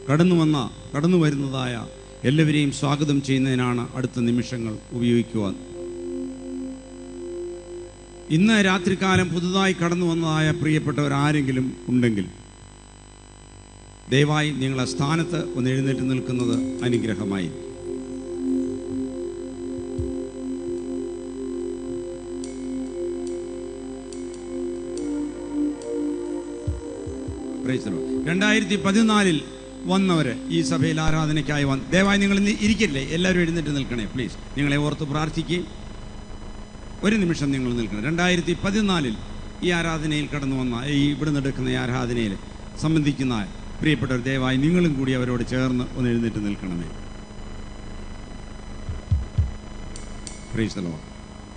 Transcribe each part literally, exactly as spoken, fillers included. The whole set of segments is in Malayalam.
കടന്നു വന്ന കടന്നു വരുന്നതായ എല്ലാവരെയും സ്വാഗതം ചെയ്യുന്നതിനാണ് അടുത്ത നിമിഷങ്ങൾ ഉപയോഗിക്കുവാൻ. ഇന്ന് രാത്രികാലം പുതുതായി കടന്നു വന്നതായ പ്രിയപ്പെട്ടവരാരെങ്കിലും ഉണ്ടെങ്കിൽ ദയവായി നിങ്ങളെ സ്ഥാനത്ത് ഒന്ന് എഴുന്നേറ്റ് നിൽക്കുന്നത് അനുഗ്രഹമായി. രണ്ടായിരത്തി പതിനാലിൽ വന്നവര് ഈ സഭയിൽ ആരാധനയ്ക്കായി വന്ന് ദയവായി നിങ്ങൾ ഇന്ന് ഇരിക്കില്ലേ, എല്ലാവരും എഴുന്നേറ്റ് നിൽക്കണേ പ്ലീസ്. നിങ്ങളെ ഓർത്ത് പ്രാർത്ഥിക്കുകയും ഒരു നിമിഷം നിങ്ങൾ നിൽക്കണം. രണ്ടായിരത്തി പതിനാലിൽ ഈ ആരാധനയിൽ കടന്നു വന്ന ഈ ഇവിടെ നടക്കുന്ന ഈ ആരാധനയിൽ സംബന്ധിക്കുന്ന പ്രിയപ്പെട്ടവർ ദയവായി നിങ്ങളും കൂടി അവരോട് ചേർന്ന് ഒന്ന് എഴുന്നേറ്റ് നിൽക്കണമേ. Praise the Lord.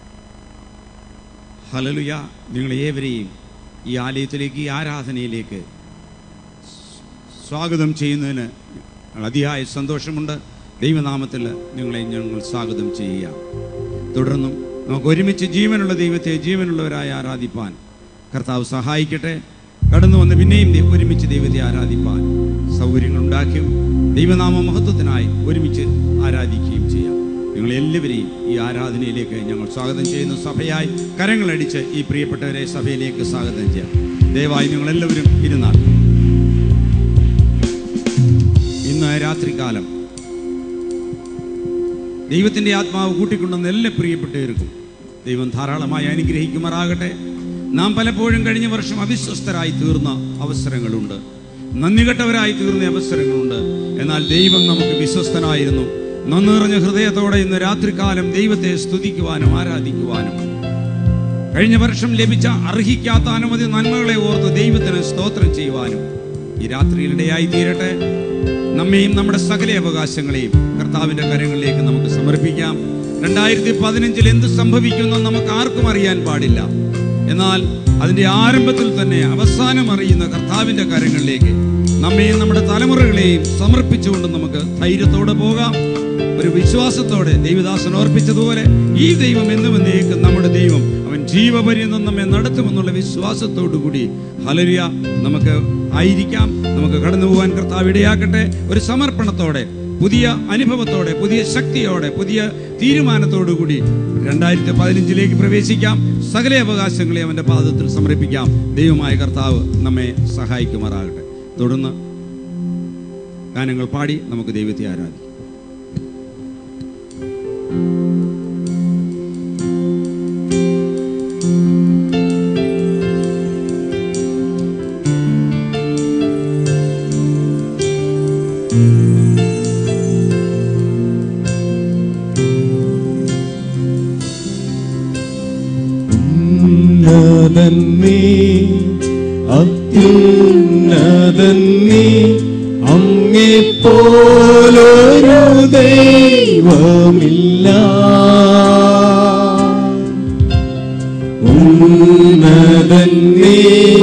ഹല്ലേലൂയ. നിങ്ങൾ ഏവരെയും ഈ ആലയത്തിലേക്ക്, ഈ ആരാധനയിലേക്ക് സ്വാഗതം ചെയ്യുന്നതിന് അതിയായ സന്തോഷമുണ്ട്. ദൈവനാമത്തിൽ നിങ്ങളെ ഞങ്ങൾ സ്വാഗതം ചെയ്യുക. തുടർന്നും നമുക്ക് ഒരുമിച്ച് ജീവനുള്ള ദൈവത്തെ ജീവനുള്ളവരായി ആരാധിപ്പാൻ കർത്താവ് സഹായിക്കട്ടെ. കടന്നു വന്ന് പിന്നെയും ഒരുമിച്ച് ദൈവത്തെ ആരാധിപ്പാൻ സൗകര്യങ്ങൾ ഉണ്ടാക്കിയും ദൈവനാമ മഹത്വത്തിനായി ഒരുമിച്ച് ആരാധിക്കുകയും ചെയ്യാം. നിങ്ങളെല്ലാവരെയും ഈ ആരാധനയിലേക്ക് ഞങ്ങൾ സ്വാഗതം ചെയ്യുന്നു. സഭയായി കരങ്ങളടിച്ച് ഈ പ്രിയപ്പെട്ടവരെ സഭയിലേക്ക് സ്വാഗതം ചെയ്യാം. ദയവായി നിങ്ങളെല്ലാവരും ഇരുന്നാൽ ഇന്ന് രാത്രികാലം ദൈവത്തിൻ്റെ ആത്മാവ് കൂട്ടിക്കൊണ്ടുവന്ന എല്ലാ പ്രിയപ്പെട്ടവർക്കും ദൈവം ധാരാളമായി അനുഗ്രഹിക്കുമാറാകട്ടെ. നാം പലപ്പോഴും കഴിഞ്ഞ വർഷം അവിശ്വസ്തരായി തീർന്ന അവസരങ്ങളുണ്ട്, നന്ദികെട്ടവരായി തീർന്ന അവസരങ്ങളുണ്ട്. എന്നാൽ ദൈവം നമുക്ക് വിശ്വസ്തനായിരുന്നു. നന്ദി നിറഞ്ഞ ഹൃദയത്തോടെ ഇന്ന് രാത്രികാലം ദൈവത്തെ സ്തുതിക്കുവാനും ആരാധിക്കുവാനും കഴിഞ്ഞ വർഷം ലഭിച്ച അർഹിക്കാത്ത അനവധി നന്മകളെ ഓർത്ത് ദൈവത്തിന് സ്തോത്രം ചെയ്യുവാനും ഈ രാത്രിയിലിടയായി തീരട്ടെ. നമ്മെയും നമ്മുടെ സകല അവകാശങ്ങളെയും കർത്താവിൻ്റെ കരങ്ങളിലേക്ക് നമുക്ക് സമർപ്പിക്കാം. രണ്ടായിരത്തി പതിനഞ്ചിൽ എന്ത് സംഭവിക്കുമെന്ന് നമുക്ക് ആർക്കും അറിയാൻ പാടില്ല. എന്നാൽ അതിൻ്റെ ആരംഭത്തിൽ തന്നെ അവസാനം അറിയുന്ന കർത്താവിൻ്റെ കരങ്ങളിലേക്ക് നമ്മെയും നമ്മുടെ തലമുറകളെയും സമർപ്പിച്ചുകൊണ്ട് നമുക്ക് ധൈര്യത്തോടെ പോകാം. ഒരു വിശ്വാസത്തോടെ ദൈവദാസൻ ഓർപ്പിച്ചതുപോലെ ഈ ദൈവം എന്നും എന്നേക്കും നമ്മുടെ ദൈവം, അവൻ ജീവപര്യന്തം നമ്മെ നടത്തുമെന്നുള്ള വിശ്വാസത്തോടു കൂടി ഹല്ലേലൂയ നമുക്ക് ആയിരിക്കാം. നമുക്ക് കടന്നു പോകാൻ കർത്താവ് ഇടയാക്കട്ടെ. ഒരു സമർപ്പണത്തോടെ, പുതിയ അനുഭവത്തോടെ, പുതിയ ശക്തിയോടെ, പുതിയ തീരുമാനത്തോടു കൂടി രണ്ടായിരത്തി പതിനഞ്ചിലേക്ക് പ്രവേശിക്കാം. സകല അവകാശങ്ങളെ അവൻ്റെ പാദത്തിൽ സമർപ്പിക്കാം. ദൈവമായ കർത്താവ് നമ്മെ സഹായിക്കുമാറാകട്ടെ. തുടർന്ന് ഗാനങ്ങൾ പാടി നമുക്ക് ദൈവത്തെ ആരാധിക്കാം. അത്യുന്നതൻ നീ, അങ്ങെപ്പോലൊരു ദൈവമില്ല. ഉന്നതൻ നീ,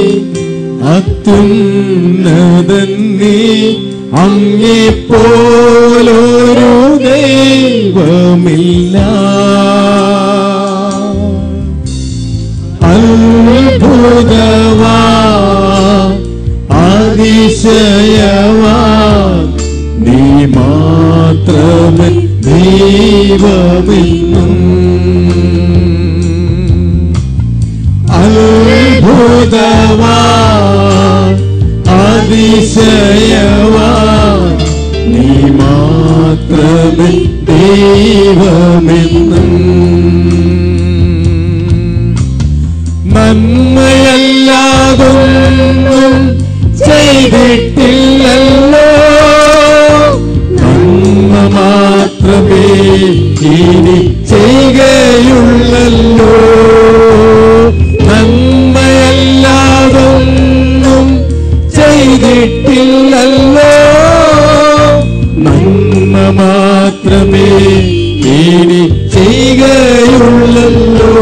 അത്യുന്നതൻ നീ, അങ്ങെപ്പോലൊരു ദൈവമില്ല. അത്ഭുതവാ അതിശയവാ നീ മാത്രമേ ദൈവമെന്നും. അത്ഭുതവാ അതിശയവാ നീ മാത്രമേ ദൈവമെന്നും. നന്മയല്ലാതൊന്നും ചെയ്തിട്ടില്ലല്ലോ, നന്മ മാത്രമേ ഇനി ചെയ്യുകയുള്ളല്ലോ. നന്മയല്ലാതൊന്നും ചെയ്തിട്ടില്ലല്ലോ, നന്മ മാത്രമേ ഇനി ചെയ്യുകയുള്ളല്ലോ.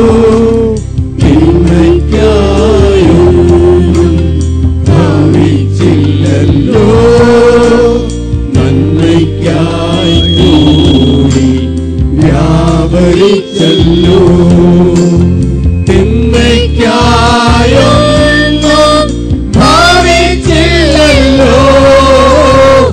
ഭാവിച്ചില്ലല്ലോ, നന്മയ്ക്കായി കൂടി വ്യാപരിച്ചല്ലോ. തിന്മയ്ക്കായൊന്നും ഭാവിച്ചില്ലല്ലോ,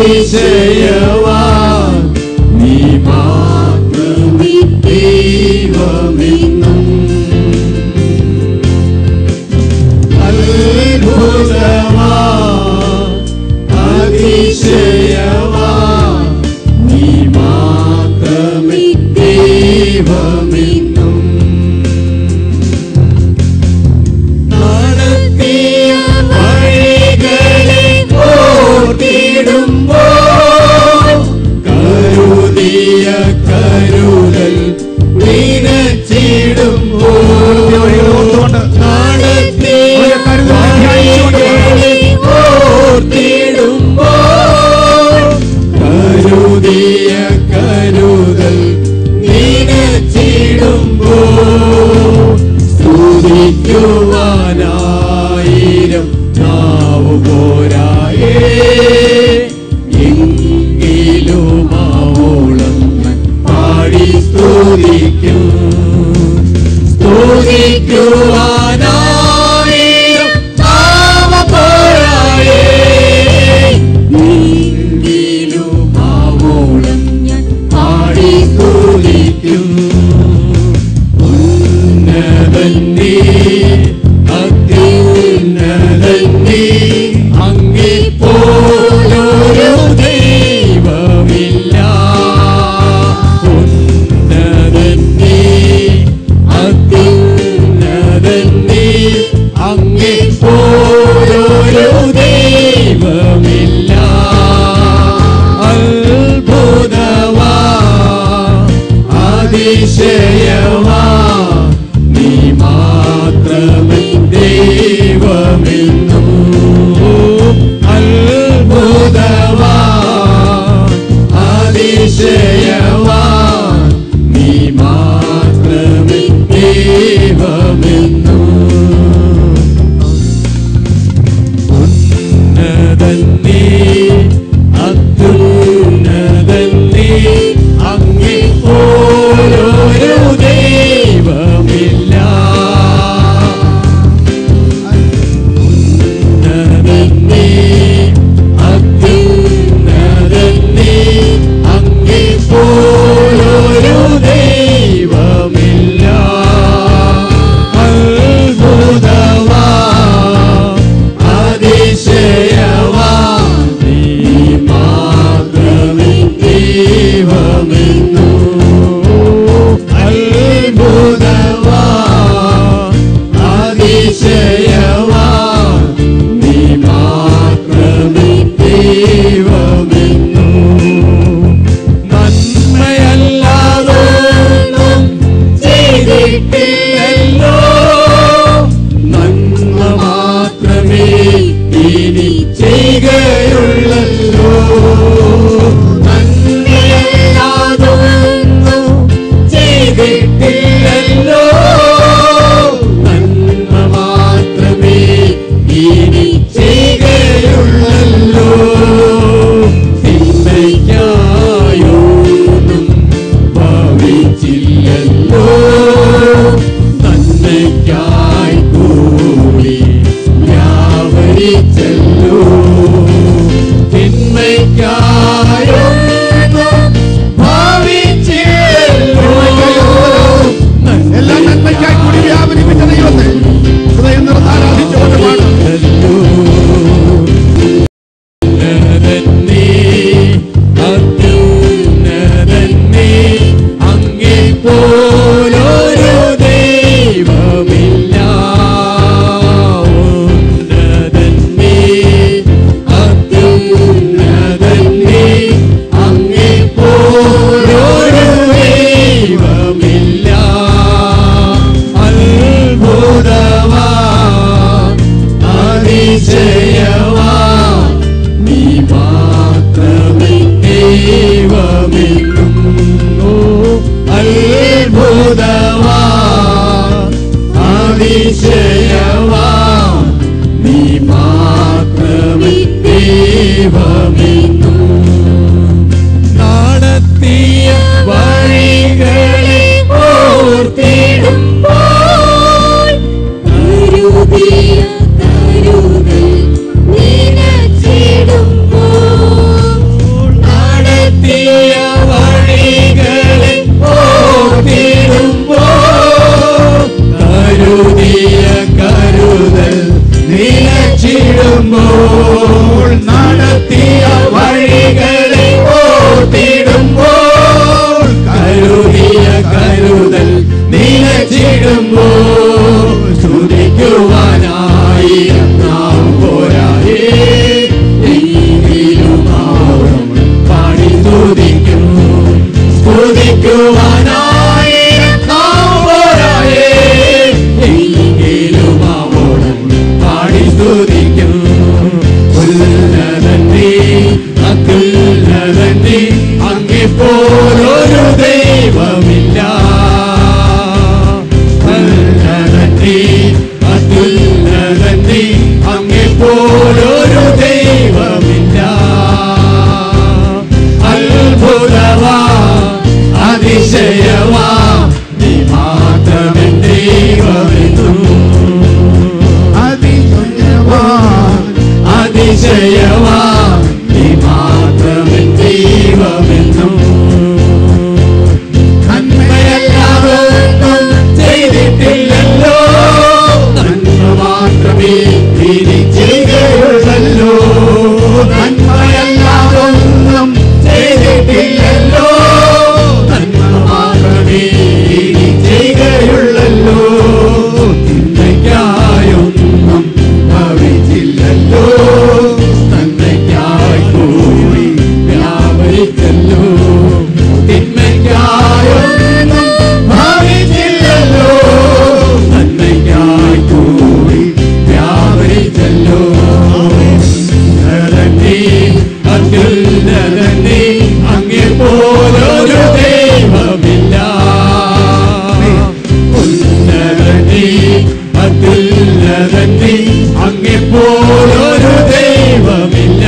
അതിശയവാൻ നീ മാത്രമേ ദൈവമെന്നും അത്ഭുതവാൻ അതിശയവാൻ നീ മാത്രമേ ദൈവമെന്നും നടത്തിയ വഴികളെ ഓർത്തിടുമ്പോൾ കരുതിയ കരുതൽ നിനച്ചിടുമ്പോൾ നടത്തിയ വഴികളെ ഓർത്തിടുമ്പോൾ കരുതിയ കരുതൽ നിനച്ചിടുമ്പോൾ സ്തുതിക്കുവാനായിരം നാവു പോരായേ എങ്കിലും ആവോളം ഞാൻ പാടി സ്തുതിക്കും സ്തുതിക്കുവാനായിരം നാവു പോരായേ എങ്കിലും ആവോളം ഞാൻ പാടി സ്തുതിക്കും ഉന്നതനീ അത്യുന്നതനീ അങ്ങേ പോലൊരു ദൈവമില്ല ഉന്നതനീ അത്യുന്നതനീ അങ്ങേ പോലൊരു ദൈവമില്ല അത്ഭുതവാ അതിശയവാ നീ മാത്രമേ ദൈവമെന്നും അത്ഭുതവാ അതിശയവാ നീ മാത്രമേ ദൈവമെന്നും ഉന്നതനീ അത്യുന്നതനീ അങ്ങേ പോലൊരു ദൈവമില്ല ഉന്നതനീ അത്യുന്നതനീ അങ്ങേ പോലൊരു ദൈവമില്ല അത്ഭുതവാ അതിശയവാ നീ മാത്രമേ ദൈവമെന്നും അത്ഭുതവാ അതിശയവാ നീ മാത്രമേ ദൈവമെന്നും നന്മയല്ലാതൊന്നും ചെയ്തിട്ടില്ലല്ലോ നന്മ മാത്രമേ ഇനി ചെയ്യുകയുള്ളല്ലോ നന്മയല്ലാതൊന്നും ചെയ്തിട്ടില്ലല്ലോ നന്മ മാത്രമേ ഇനി ചെയ്യുകയുള്ളല്ലോ തിന്മയ്ക്കായൊന്നും ഭവിച്ചില്ലല്ലോ നന്ദി, അങ്ങെപ്പോലൊരു ദൈവമില്ല.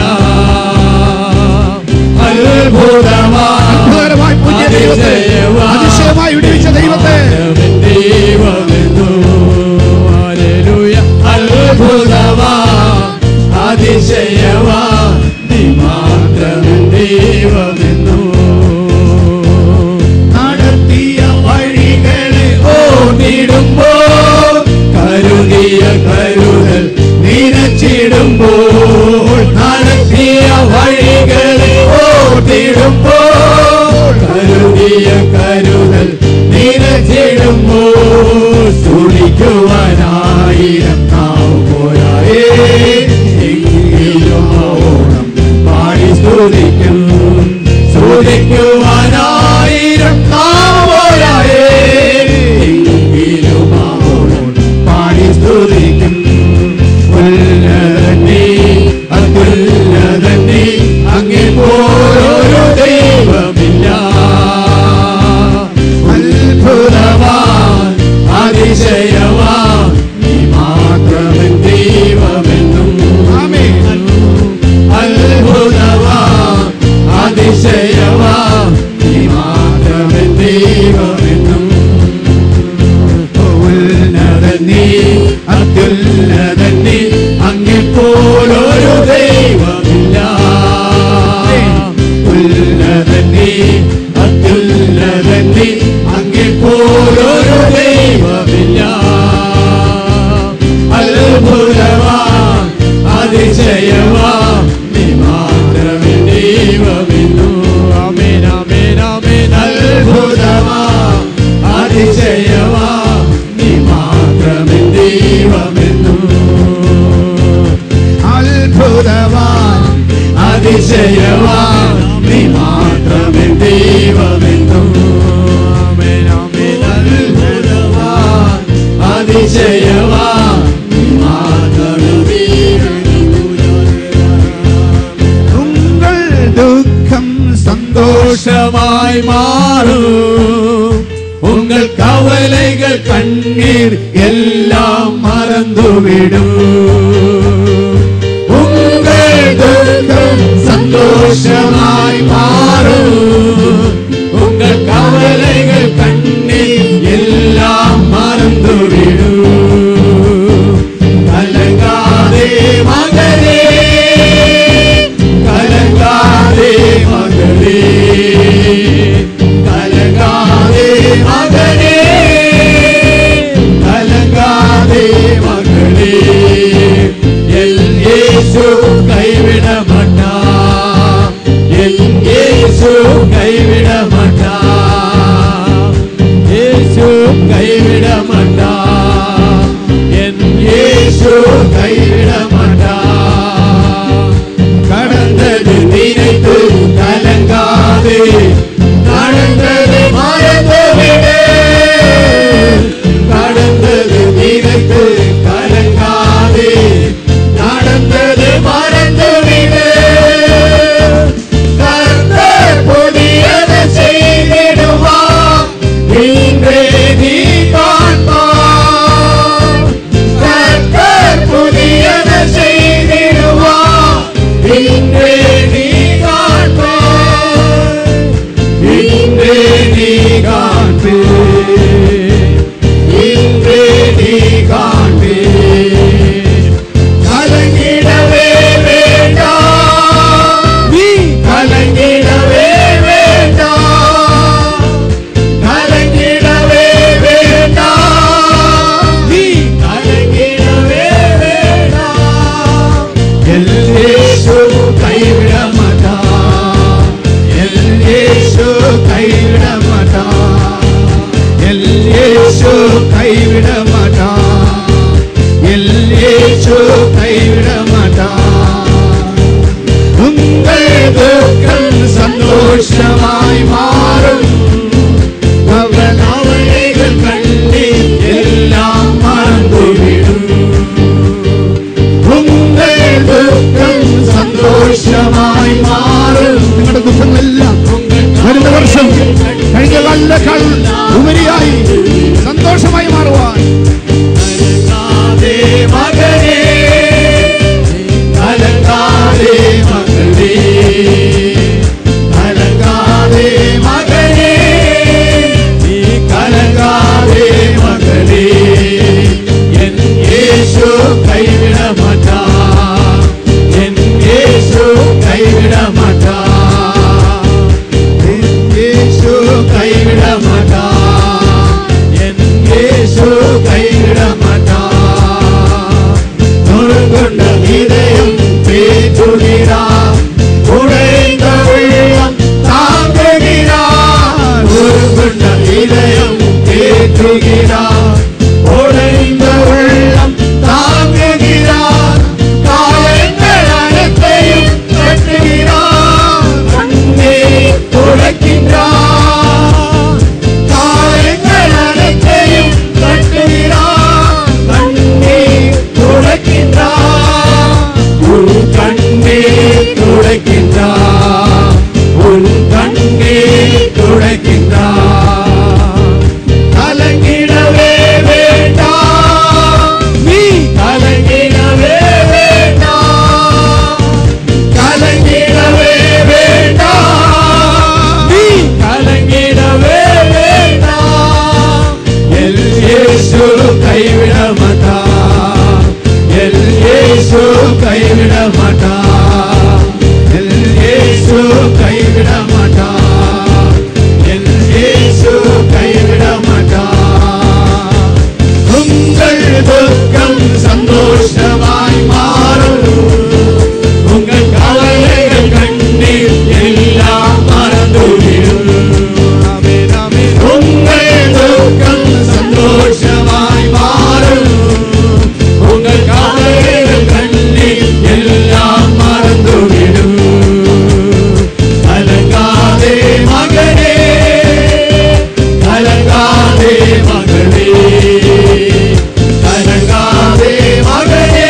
അത്ഭുതകരമായി പൂജ്യ ദൈവത്തെ, അതിശയമായി വിടുവിച്ച ദൈവത്തെ ദൈവമെന്നു. ഹല്ലേലൂയ. അത്ഭുതമാ അതിശയമാ നീ മാത്രമേ ദൈവമെന്നു. നടത്തിയ വഴികളെ ഓടിടുമ്പോൾ, കരുതിയ കരുതൽ നിരച്ചിടുമ്പോൾ, നടത്തിയ വഴികളെ ഓടിടുമ്പോൾ, കരുതിയ കരുതൽ നിരച്ചിടുമ്പോൾ, സ്തുതിക്കുവാനായിരം നാവ് പോരായേ, എങ്കിലും ഓണം പാടി സ്തുതിക്കും. സ്തുതിക്കുവാനായിരം നാവ് പോരായേ, എങ്കിലും ഓണം പാടി സ്തുതിക്കും. ഉന്നതനീ അതുന്നതനീ, അങ്ങെപ്പോലൊരു ദൈവമില്ല. അത്ഭുതവാൻ അതിശയവാൻ നീ മാത്രമേ ദൈവമെന്നും. അത്ഭുതവാൻ അതിശയവാൻ നീ മാത്രമേ ദൈവമെന്നും. ഉന്നതനീ അത്യുന്നതനീ, അങ്ങെപ്പോലൊരു ദൈവമില്ല. ഉന്നതനീ അത്യുന്നതനീ, അങ്ങെപ്പോലൊരു ദൈവമില്ല. അത്ഭുതവാൻ അതിശയവാൻ നീ മാത്രമേ ദൈവമെന്നു. ആമേൻ ആമേൻ ആമേൻ. അത്ഭുതവാൻ അതിശയവാൻ നീ മാത്രമേ ദൈവമെന്നു. അത്ഭുതവാൻ അതിശയവാൻ നീ മാത്രമേ ദൈവമെന്നു. ആമേൻ ആമേൻ. അത്ഭുതവാൻ അതിശയവാൻ നീ മാത്രമേ ദൈവമെന്നു. ഉങ്ങൾ ദുഃഖം സന്തോഷമായി മാറും, ഉങ്ങൾ കവലകൾ കണ്ണീർ എല്ലാം മറന്നുവിടും. ഉങ്ങൾ ദുഃഖം സന്തോഷമായി മാറും, ഉങ്ങൾ കവലകൾ കണ്ണീർ എല്ലാം മറന്നുവിടും. കലങ്കാതെ മകനേ, കലങ്കാതെ മകളേ, കലങ്കാതെ മകനേ, കലങ്കാതെ മകളേ, യേശു കൈവിട മാട്ടാ, യേശു കൈവിട മാട്ടാ, യേശു കൈവിട മാട്ടാ, യേശു കൈവിട മാട്ടാ. கடந்தது நினைத்து கலங்காதே, நடந்தது மறந்து விடு. கடந்தது நினைத்து கலங்காதே, நடந்தது மறந்து விடு. கர்த்தர் புதியது செய்திடுவார், இன்றே நீ காண்பார். கர்த்தர் புதியது செய்திடுவார், இன்றே நீ காண்பார். இன்றே நீ காண்பீர், இன்றே நீ காண்பீர். கலங்கிடவே வேண்டாம், நீ கலங்கிடவே வேண்டாம், கலங்கிடவே வேண்டாம், நீ கலங்கிடவே வேண்டாம். യേശു കൈവിട മാട്ടാ, യേശു കൈവിട മാട്ടാ, യേശു കൈവിട മാട്ടാ, യേശു കൈവിട മാട്ടാ. ഉങ്ങൾ ദുഃഖം സന്തോഷമായി മാറും, അവനവളികൾ കണ്ണി എല്ലാം മറന്നുവിടും. ഉങ്ങൾ ദുഃഖം സന്തോഷമായി മാറും. നിങ്ങളുടെ ദുഃഖങ്ങളെല്ലാം വരുന്ന വർഷം കഴിഞ്ഞ കാലിനേക്കാൾ ഉപരിയായി സന്തോഷമായി മാറുവാൻ കലങ്കാതെ മകനേ, இயேசு கைவிட மாட்டார். நொறுங்குண்ட இதயம் தேற்றுகிறார், உடைந்த உள்ளம் தாங்குகிறார். நொறுங்குண்ட இதயம் தேற்றுகிறார், உடைந்த உள்ளம் தாங்குகிறார். காயங்கள் அனைத்தையும் கட்டுகிறார், கண்ணீர் துடைக்கின்றார். காயங்கள் அனைத்தையும் கட்டுகிறார், கண்ணீர் துடைக்கின்றார். உன் கண்ணீர் துடைக்கின்றார், உன் கண்ணீர் துடைக்கின்றார். கலங்கிடவே வேண்டாம், நீ கலங்கிடவே வேண்டாம். கலங்கிடவே வேண்டாம், நீ கலங்கிடவே வேண்டாம். எல் இயேசு கைவிட மாட்டார், எல் இயேசு கைவிட மாட்டார். எல் இயேசு கைவிட மாட்டார், எல் இயேசு கைவிட மாட்டார். உங்கள் துக்கம் சந்தோஷமாய் மாறும், உங்கள் கவலைகள் கண்ணீர் எல்லாம் மறந்துவிடும். உங்கள் துக்கம் சந்தோஷமாய் மாறும், உங்கள் கவலைகள் கண்ணீர் எல்லாம் மறந்துவிடும். கலங்காதே மகனே, கலங்காதே மகளே, கலங்காதே மகனே,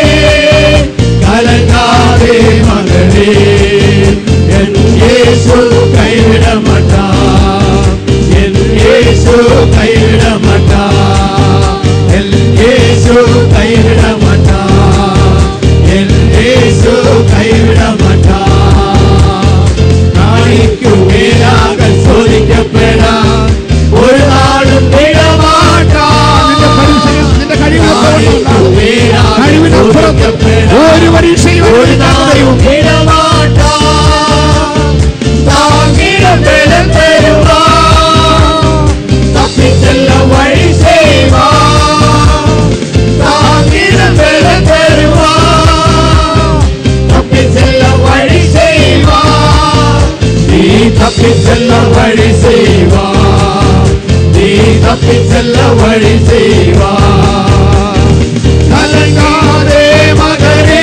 கலங்காதே மகளே. என் இயேசு கைவிட மாட்டார், என் இயேசு கைவிட மாட்டார். என் இயேசு கைவிட மாட்டார், என் இயேசு கைவிட மாட்டார். நாளைக்கு மேலாக சோதிக்கப்படார், ஒரு நாளும் விட மாட்டார். നിന്റെ കഴിവിനപ്പുറം കഴിവിനപ്പുറം ഒരു പരീക്ഷയും ஒரு நாளும் விட மாட்டார். தாங்கிடம் பலன் தருவார், தப்பிச் செல்ல வழி செய்வார். தாங்கிடம் பலன் தருவார், தப்பிச் செல்ல வழி செய்வார். நீ தப்பிச் செல்ல வழி செய்வார், நீ தப்பிச் செல்ல வழி செய்வார். கலங்காதே மகனே,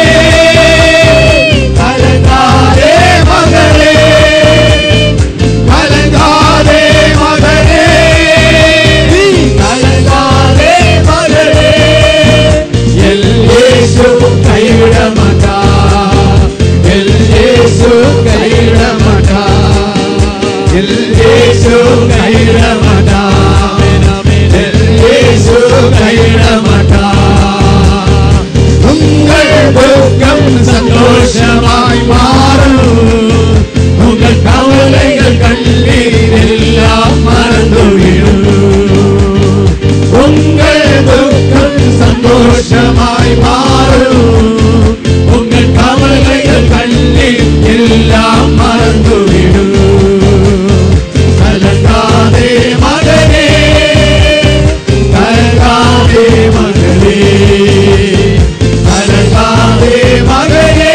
கலங்காதே மகளே, கலங்காதே மகனே, நீ கலங்காதே மகளே. எல் இயேசு கைவிட மாட்டார், எல் இயேசு கைவிட மாட்டார். எல் இயேசு கைவிட மாட்டார், எல் இயேசு கைவிட மாட்டார். உங்கள் துக்கம் சந்தோஷமாய் மாறும், உங்கள் கவலைகள் கண்ணீர் எல்லாம் மறந்துவிடும். உங்கள் துக்கம் சந்தோஷமாய் மாறும், உங்கள் கவலைகள் கண்ணீர் எல்லாம் மறந்துவிடும். கலங்காதே மகனே, கலங்காதே மகளே, கலங்காதே மகனே,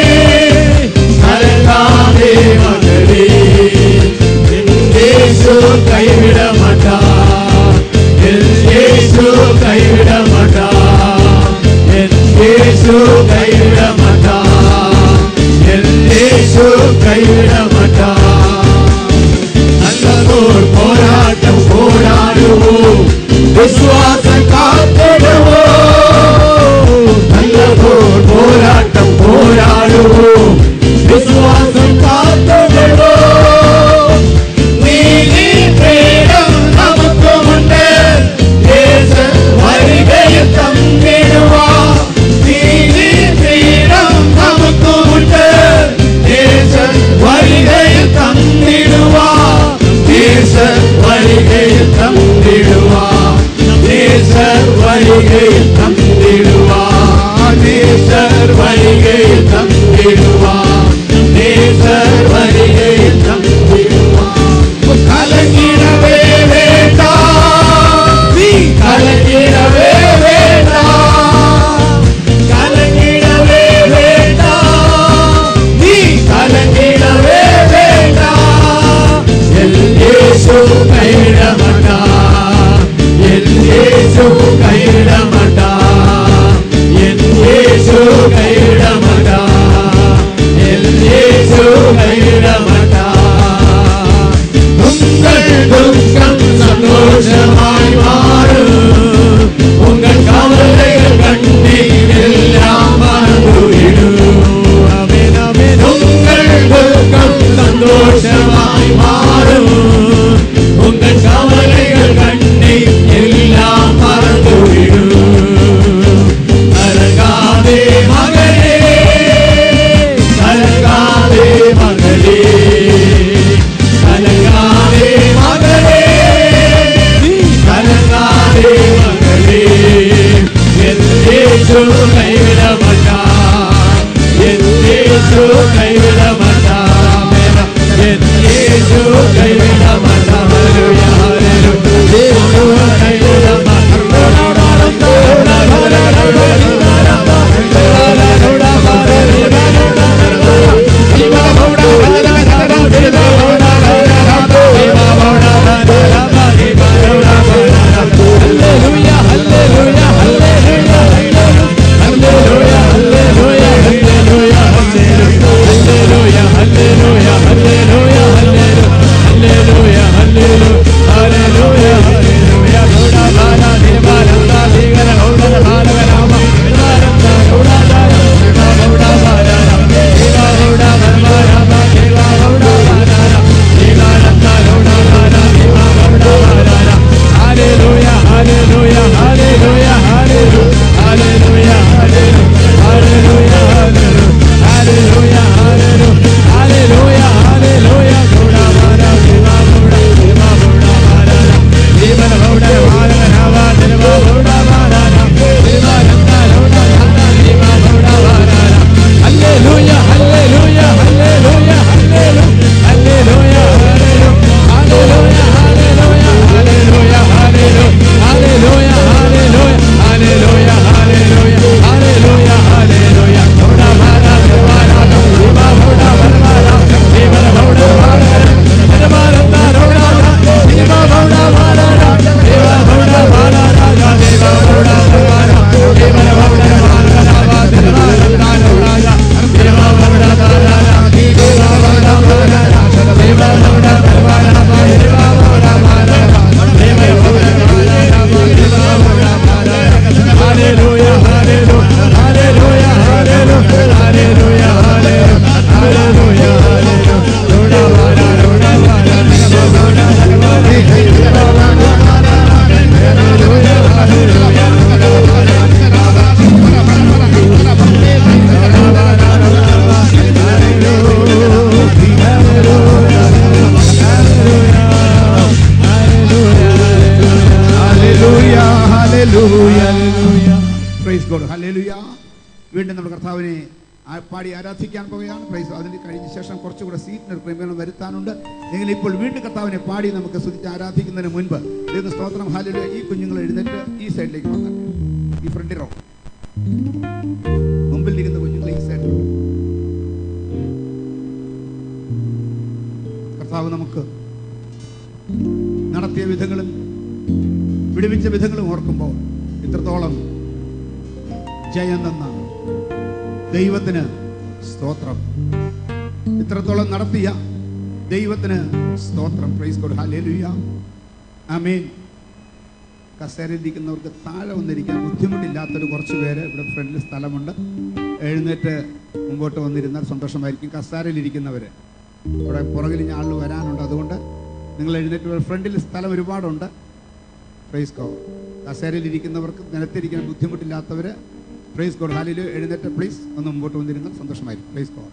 கலங்காதே மகளே. என் இயேசு கைவிட மாட்டார், என் இயேசு கைவிட மாட்டார். என் இயேசு கைவிட மாட்டார், என் இயேசு கைவிட மாட்டார். நல்லதோர் போராட்டம் போராடுவோம், விசுவாசம் காத்திடுவோம். நல்லதோர் போராட்டம் போராடுவோம், விசுவாசம் காத்திடுவோம். நீதி பிரேடம் நமக்கு உண்டு, தேசம் வருகையில் தங்கிடுவார். நீதி பிரேடம் நமக்கு உண்டு, தேசம் வருகையில் தங்கிடுவார். தேசம் வருகையில் தங்கிடுவார், தேசர் வருகையில் தங்கிடுவார். தேசர் வருகையில் தங்கிடுவார், தேசர் வருகையில் தங்கிடுவார். கலங்கிடவே வேண்டாம், நீ கல യേശു കൈവിടമട എൻ യേശു കൈവിടമട എൻ യേശു കൈവിടമട உங்கள் துக்கம் சந்தோஷமாய் மாறும் உங்கள் கவலைகள் கண்ணீர் எல்லாம் மறந்துவிடும் உங்கள் துக்கம் சந்தோஷமாய் மாறும் உங்கள் கவலைகள் கண்ணீர் எல்லாம் மறந்துவிடும் கலங்காதே மகளே கலங்காதே மகளே கலங்காதே மகளே நீ கலங்காதே மகளே என் இயேசு கைவிட மாட்டார் என் இயேசு கைவிட மாட்டார் என் இயேசு கைவிட மாட்டார் ஹல்லேலூயா ஹல்லேலூயா இயேசு கைவிட വീണ്ടും നമ്മൾ കർത്താവിനെ പാടി ആരാധിക്കാൻ പോകുകയാണ്. പ്രൈസ് അതിന് കഴിഞ്ഞ ശേഷം കുറച്ചുകൂടെ സീറ്റിന് ക്രമീകരണം വരുത്താനുണ്ട്. എങ്കിൽ ഇപ്പോൾ വീണ്ടും കർത്താവിനെ പാടി നമുക്ക് സ്തുതിച്ച് ആരാധിക്കുന്നതിന് മുൻപ് ദൈവ സ്തോത്രം ഹല്ലേലൂയ. ഈ കുഞ്ഞുങ്ങൾ എഴുന്നേറ്റ് ഈ സൈഡിലേക്ക് വന്നാൽ ഈ ഫ്രണ്ട് റോ മുമ്പിലിരിക്കുന്ന കുഞ്ഞുങ്ങൾ ഈ സൈഡിൽ കർത്താവ് നമുക്ക് നടത്തിയ വിധങ്ങളും വിടുവിച്ച വിധങ്ങളും ഓർക്കുമ്പോൾ ഇത്രത്തോളം ജയം തന്ന ദൈവത്തിന് സ്തോത്രം, ഇത്രത്തോളം നടത്തിയ ദൈവത്തിന് സ്തോത്രം. Praise God hallelujah amen. കസേരയിലിരിക്കുന്നവർക്ക് താഴെ വന്നിരിക്കാൻ ബുദ്ധിമുട്ടില്ലാത്തൊരു കുറച്ച് പേര് ഇവിടെ ഫ്രണ്ടിൽ സ്ഥലമുണ്ട്. എഴുന്നേറ്റ് മുമ്പോട്ട് വന്നിരുന്നാൽ സന്തോഷമായിരിക്കും. കസേരയിലിരിക്കുന്നവർ ഇവിടെ പുറകിൽ ആളിൽ വരാനുണ്ട്, അതുകൊണ്ട് നിങ്ങൾ എഴുന്നേറ്റ് ഫ്രണ്ടിൽ സ്ഥലം ഒരുപാടുണ്ട്. Praise God. കസേരയിലിരിക്കുന്നവർക്ക് നിലത്തിരിക്കാൻ ബുദ്ധിമുട്ടില്ലാത്തവർ പ്രൈസ് ഗോഡ് ഹല്ലേലൂയ എഴുന്നേറ്റ് പ്ലീസ് ഒന്ന് മുമ്പോട്ട് വന്നിരുന്നാൽ സന്തോഷമായിരിക്കും. Praise God.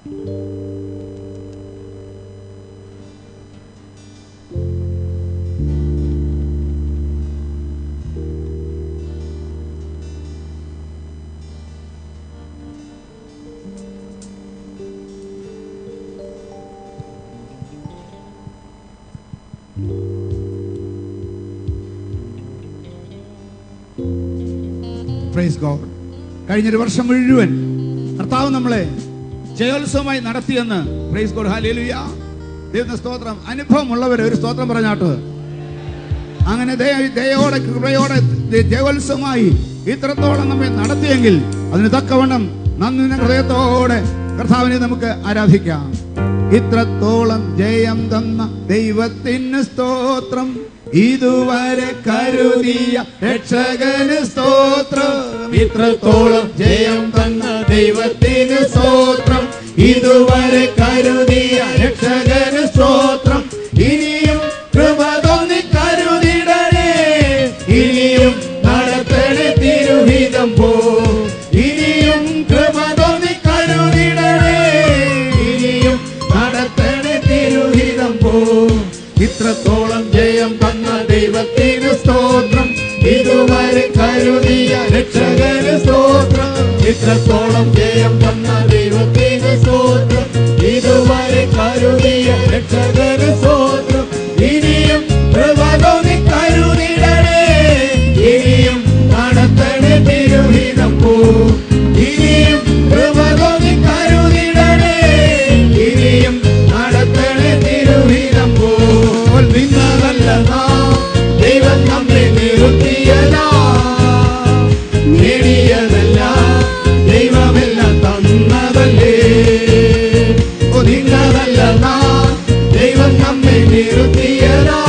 Praise God. കഴിഞ്ഞൊരു വർഷം മുഴുവൻ കർത്താവ് നമ്മളെ ജയോത്സവമായി നടത്തിയെന്ന് പ്രൈസ് ഗോഡ് ഹല്ലേലൂയ. ദൈവത്തിന്റെ സ്തോത്രം. അനുഭവം ഉള്ളവരെ ഒരു സ്തോത്രം പറഞ്ഞാട്ട്. അങ്ങനെ ദയ- ദയോടെ കൃപയോടെ ജയോത്സവമായി ഇത്രത്തോളം നമ്മെ നടത്തിയെങ്കിൽ അതിന് തക്കവണ്ണം നന്ദി ഹൃദയത്തോടെ കർത്താവിനെ നമുക്ക് ആരാധിക്കാം. ഇത്രത്തോളം ജയം തന്ന ദൈവത്തിന് സ്തോത്രം, ഇതുവരെ കരുതിയ രക്ഷകന് സ്തോത്രം. ഇത്രത്തോളം ജയം തന്ന ദൈവത്തിന് സ്തോത്രം, ഇതുവരെ കരുതിയ രക്ഷകന് സ്തോത്രം. ഇനിയും കൃപ തോന്നി കരുതിടണേ, ഇനിയും നടത്തണേ തിരുഹിതം പോ. ഇനിയും കൃപ തോന്നി കരുതിടണേ, ഇനിയും നടത്തണേ തിരുഹിതം പോ. ഇത്രത്തോളം ജയം തന്ന ദൈവത്തിന് സ്തോത്രം, ഇതുവരെ കരുതിയ രക്ഷകന് സ്തോത്രം. ഇത്രത്തോളം ജയം തന്ന ദൈവത്തിന് സ്തോത്രം, ഇതുവരെ കരുതിയ രക്ഷകന് സ്തോത്രം. ഇനിയും കൃപ തോന്നി കരുതിടണേ, ഇനിയും നടത്തണേ തിരുഹിതം പോ. ഇനിയും കൃപ തോന്നി കരുതിടണേ, ഇനിയും നടത്തണേ തിരുഹിതം പോ. നിന്നതല്ല നാം ദൈവം നമ്മെ നിർത്തിയതാ, നേടിയതല്ല ദൈവമെല്ലാം തന്നതല്ലേ. നിന്നതല്ല നാം ദൈവം നമ്മെ നിർത്തിയതാ,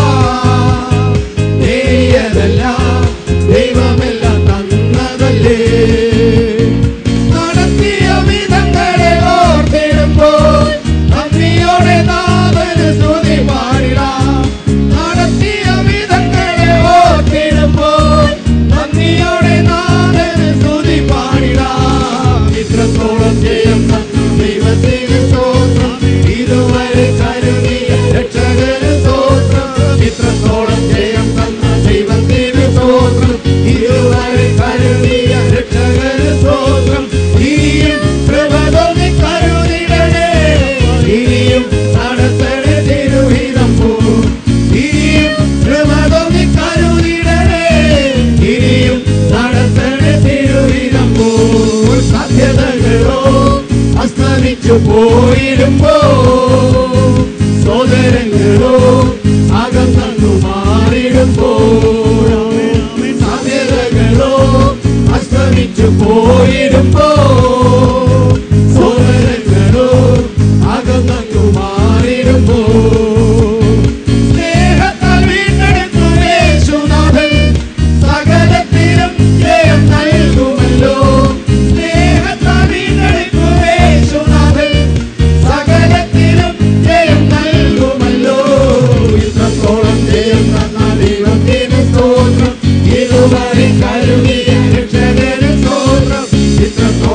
നേടിയതല്ല ദൈവമെല്ലാം തന്നതല്ലേ. നടത്തിയ വിധങ്ങളെ ഓർത്തിടുമ്പോൾ നന്ദിയോടെ നാഥന് സ്തുതി പാടിടാം. നടത്തിയ വിധങ്ങളെ ഓർത്തിടുമ്പോൾ നന്ദിയോടെ നാഥന് സ്തുതി പാടിടാം. ഇത്രത്തോളം ജയം തന്ന ദൈവത്തിന് സ്തോത്രം, ഇതുവരെ കരുതിയ രക്ഷകന് സ്തോത്രം. ഇത്രത്തോളം ജയം തന്ന ദൈവത്തിന് സ്തോത്രം, ഇതുവരെ കരുതിയ രക്ഷകന് സ്തോത്രം. ഇനിയും കൃപ തോന്നി കരുതിടണേ, ഇനിയും നടത്തണേ തിരുഹിതം പോ. ഇനിയും കൃപ തോന്നി കരുതിടണേ, ഇനിയും നടത്തണേ തിരുഹിതം പോ. സാധ്യതകളോ അസ്തമിച്ചു പോയിരുമ്പോ, സോദരങ്ങളോ അകന്നു മാറിടുമ്പോ, സാധ്യതകളോ അസ്തമിച്ചു പോയിരുമ്പോ, സോദരങ്ങളോ അകന്നു മാറിടുമ്പോ, സ്നേഹത്താൽ വീണ്ടെടുക്കും യേശുനാഥൻ സകലത്തിലും ജയം നൽകുമല്ലോ. സ്നേഹത്താൽ വീണ്ടെടുക്കും യേശുനാഥൻ സകലത്തിലും ജയം നൽകുമല്ലോ. ഇത്രത്തോളം ജയം തന്ന ദൈവത്തിന് സ്തോത്രം, ഇതുവരെ കരുതിയ രക്ഷകന് സ്തോത്രം. ഇത്രത്തോളം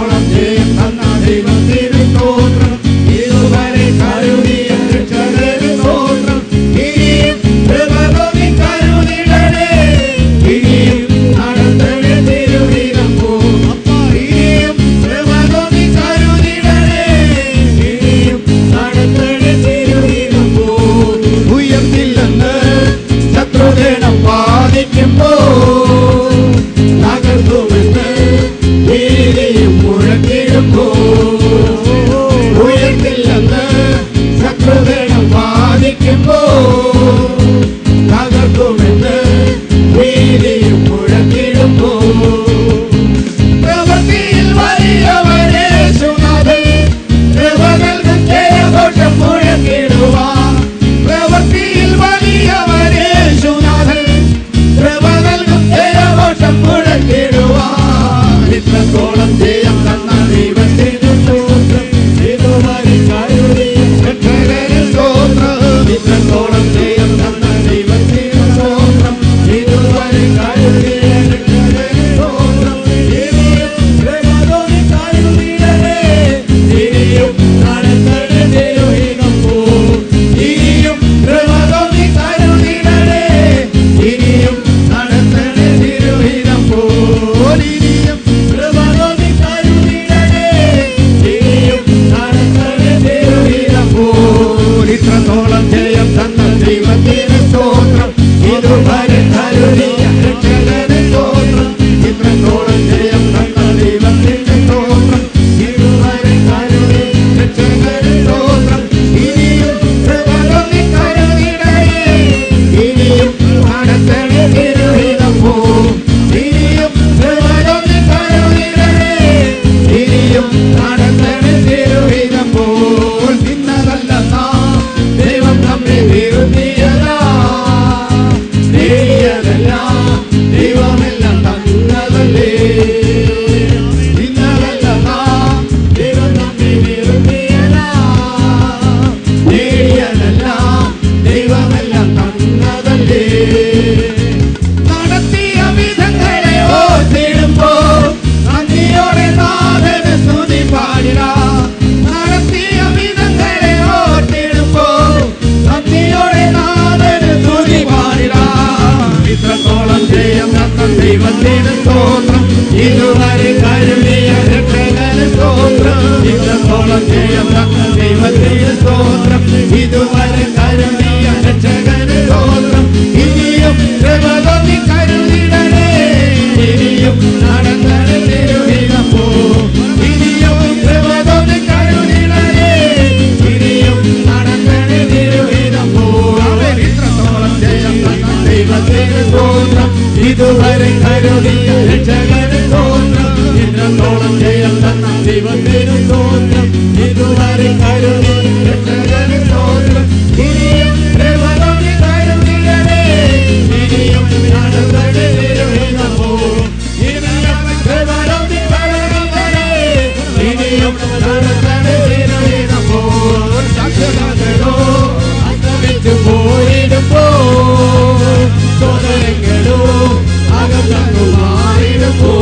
ദൈവത്തിന് സ്തോത്രം. ഇതുവരെ കരുതിയ രക്ഷകന് സ്തോത്രം. ഇത്രത്തോളം ജയം തന്ന ദൈവത്തിന് സ്തോത്രം. ഇതുവരെ കരുതിയ രക്ഷകന് സ്തോത്രം. ഇനിയും കൃപതൊന്നി കരുതിടണേ. ഇനിയും നടന്നണേ തിരുഹിതം പോ. ഇനിയും കൃപതൊന്നി കരുതിടണേ. ഇനിയും നടന്നണേ തിരുഹിതം പോ. അവൻ ഇത്രത്തോളം ജയം തന്ന ദൈവത്തിന് സ്തോത്രം. ഇതുവരെ കരുതിയ രക്ഷകന് സ്തോത്രം. ഇത്രത്തോളം ജയം തന്ന ദൈവത്തിന് സ്തോത്രം. ഇതുവരെ കരുതിയ രക്ഷകന് സ്തോത്രം. ഇനിയും കൃപതൊന്നി കരുതിടണേ. ഇനിയും നടന്നണേ തിരുഹിതം പോ. ഇനിയും കൃപതൊന്നി കരുതിടണേ. ഇനിയും നടന്നണേ തിരുഹിതം പോ. സാക്ഷരതകളോ അസ്തമിച്ചു പോയിടുമ്പോ സോദരങ്ങളോ അകന്നു മാറിടുമ്പോ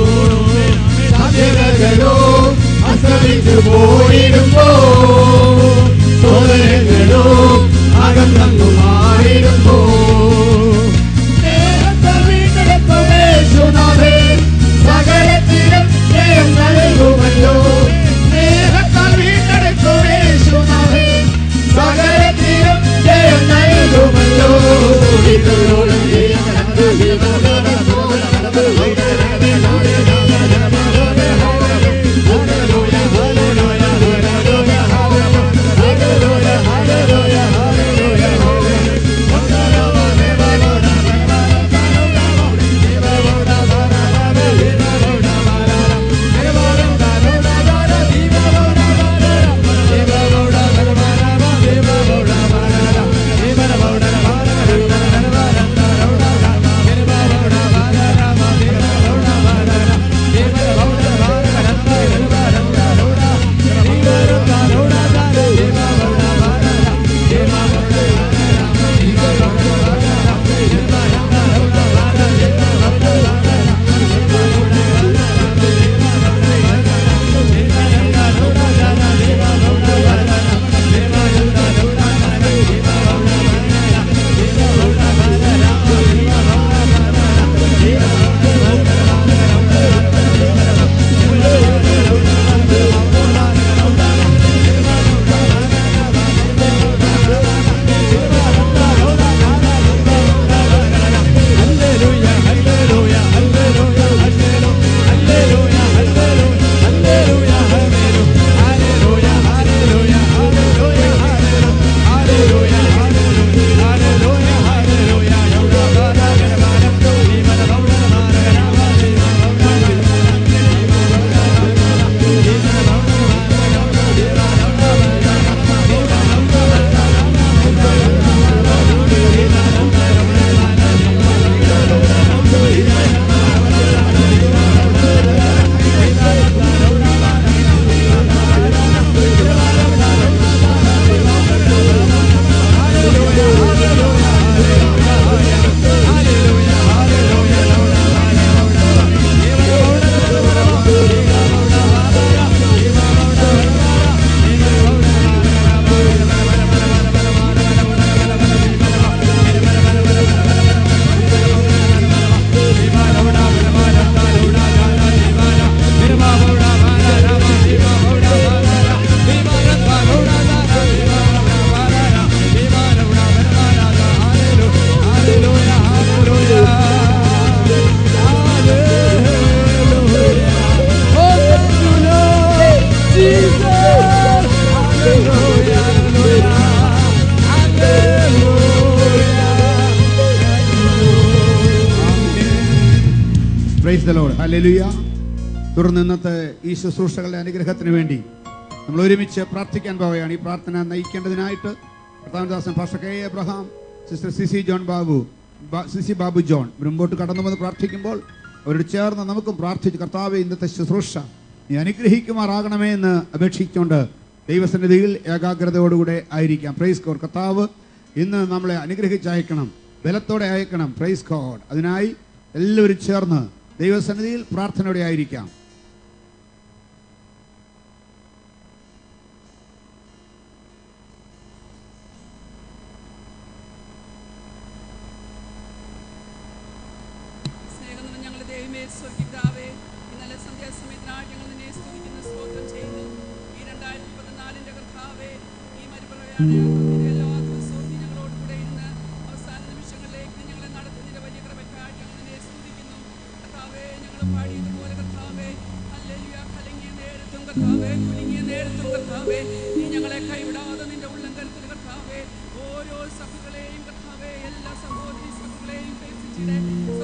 സാധ്യതകളോ അസ്തമിച്ചു പോയിടുമ്പോ സോദരങ്ങളോ അകന്നു മാറിടുമ്പോ സകലത്തിലും ജയം നൽകുമല്ലോ. സ്നേഹത്താൽ വീണ്ടെടുക്കുമേശുനാഥൻ സകലത്തിലും ജയം നൽകുമല്ലോ. ഇതോളം ജയം പ്രൈസ് ദി ലോർഡ്. ഹല്ലേലൂയ. തുടർന്ന് ഇന്നത്തെ ഈ ശുശ്രൂഷകളുടെ അനുഗ്രഹത്തിന് വേണ്ടി നമ്മൾ ഒരുമിച്ച് പ്രാർത്ഥിക്കാൻ പോവുകയാണ്. ഈ പ്രാർത്ഥന നയിക്കേണ്ടതിനായിട്ട് കർത്താവദാസൻ pastor K Abraham, sister CC John Babu, CC Babu John മുമ്പോട്ട് കടന്നു വന്ന് പ്രാർത്ഥിക്കുമ്പോൾ അവരോട് ചേർന്ന് നമുക്കും പ്രാർത്ഥിച്ച് കർത്താവെ ഇന്നത്തെ ശുശ്രൂഷ നീ അനുഗ്രഹിക്കുമാറാകണമേ എന്ന് അപേക്ഷിച്ചുകൊണ്ട് ദൈവസന്നിധിയിൽ ഏകാഗ്രതയോടുകൂടെ ആയിരിക്കാം. Praise God. കർത്താവ് ഇന്ന് നമ്മളെ അനുഗ്രഹിച്ചയക്കണം, ബലത്തോടെ അയക്കണം. Praise God. അതിനായി എല്ലാവരും ചേർന്ന് ദൈവസന്നിധിയിൽ പ്രാർത്ഥനയോടെ ആയിരിക്കാം. സ്വർഗ്ഗപിതാവേ, ഈ നല്ല സന്ധ്യാസമയത്തിനായി ഞങ്ങൾ നിന്നെ സ്തുതിക്കുന്നു, സ്തോത്രം ചെയ്യുന്നു. ഈ രണ്ടായിരത്തി പതിനാലിന്റെ കർത്താവേ, ഈ മരുപ്രയാണയാത്രത്തിന്റെ എല്ലാ ദിവസവും നീ ഞങ്ങളോട് കൂടെ ഇരുന്ന് അവസാന നിമിഷങ്ങളിലേക്ക് ഞങ്ങളെ നടത്തുന്നതിന്റെ വലിയ കൃപയ്ക്കായി ഞങ്ങൾ നിന്നെ സ്തുതിക്കുന്നു. കർത്താവേ, ഞങ്ങൾ പാടിയതുപോലെ കർത്താവേ, ഹല്ലേലൂയ, കലങ്ങിയ നേരത്തും കർത്താവേ, കുലുങ്ങിയ നേരത്തും കർത്താവേ, നീ ഞങ്ങളെ കൈവിടാതെ നിന്റെ ഉള്ളംകരത്തിൽ കർത്താവേ ഓരോ സഭകളെയും കർത്താവേ, എല്ലാ സഹോദരി സഭകളെയും സ്വർഗ്ഗത്തിലെ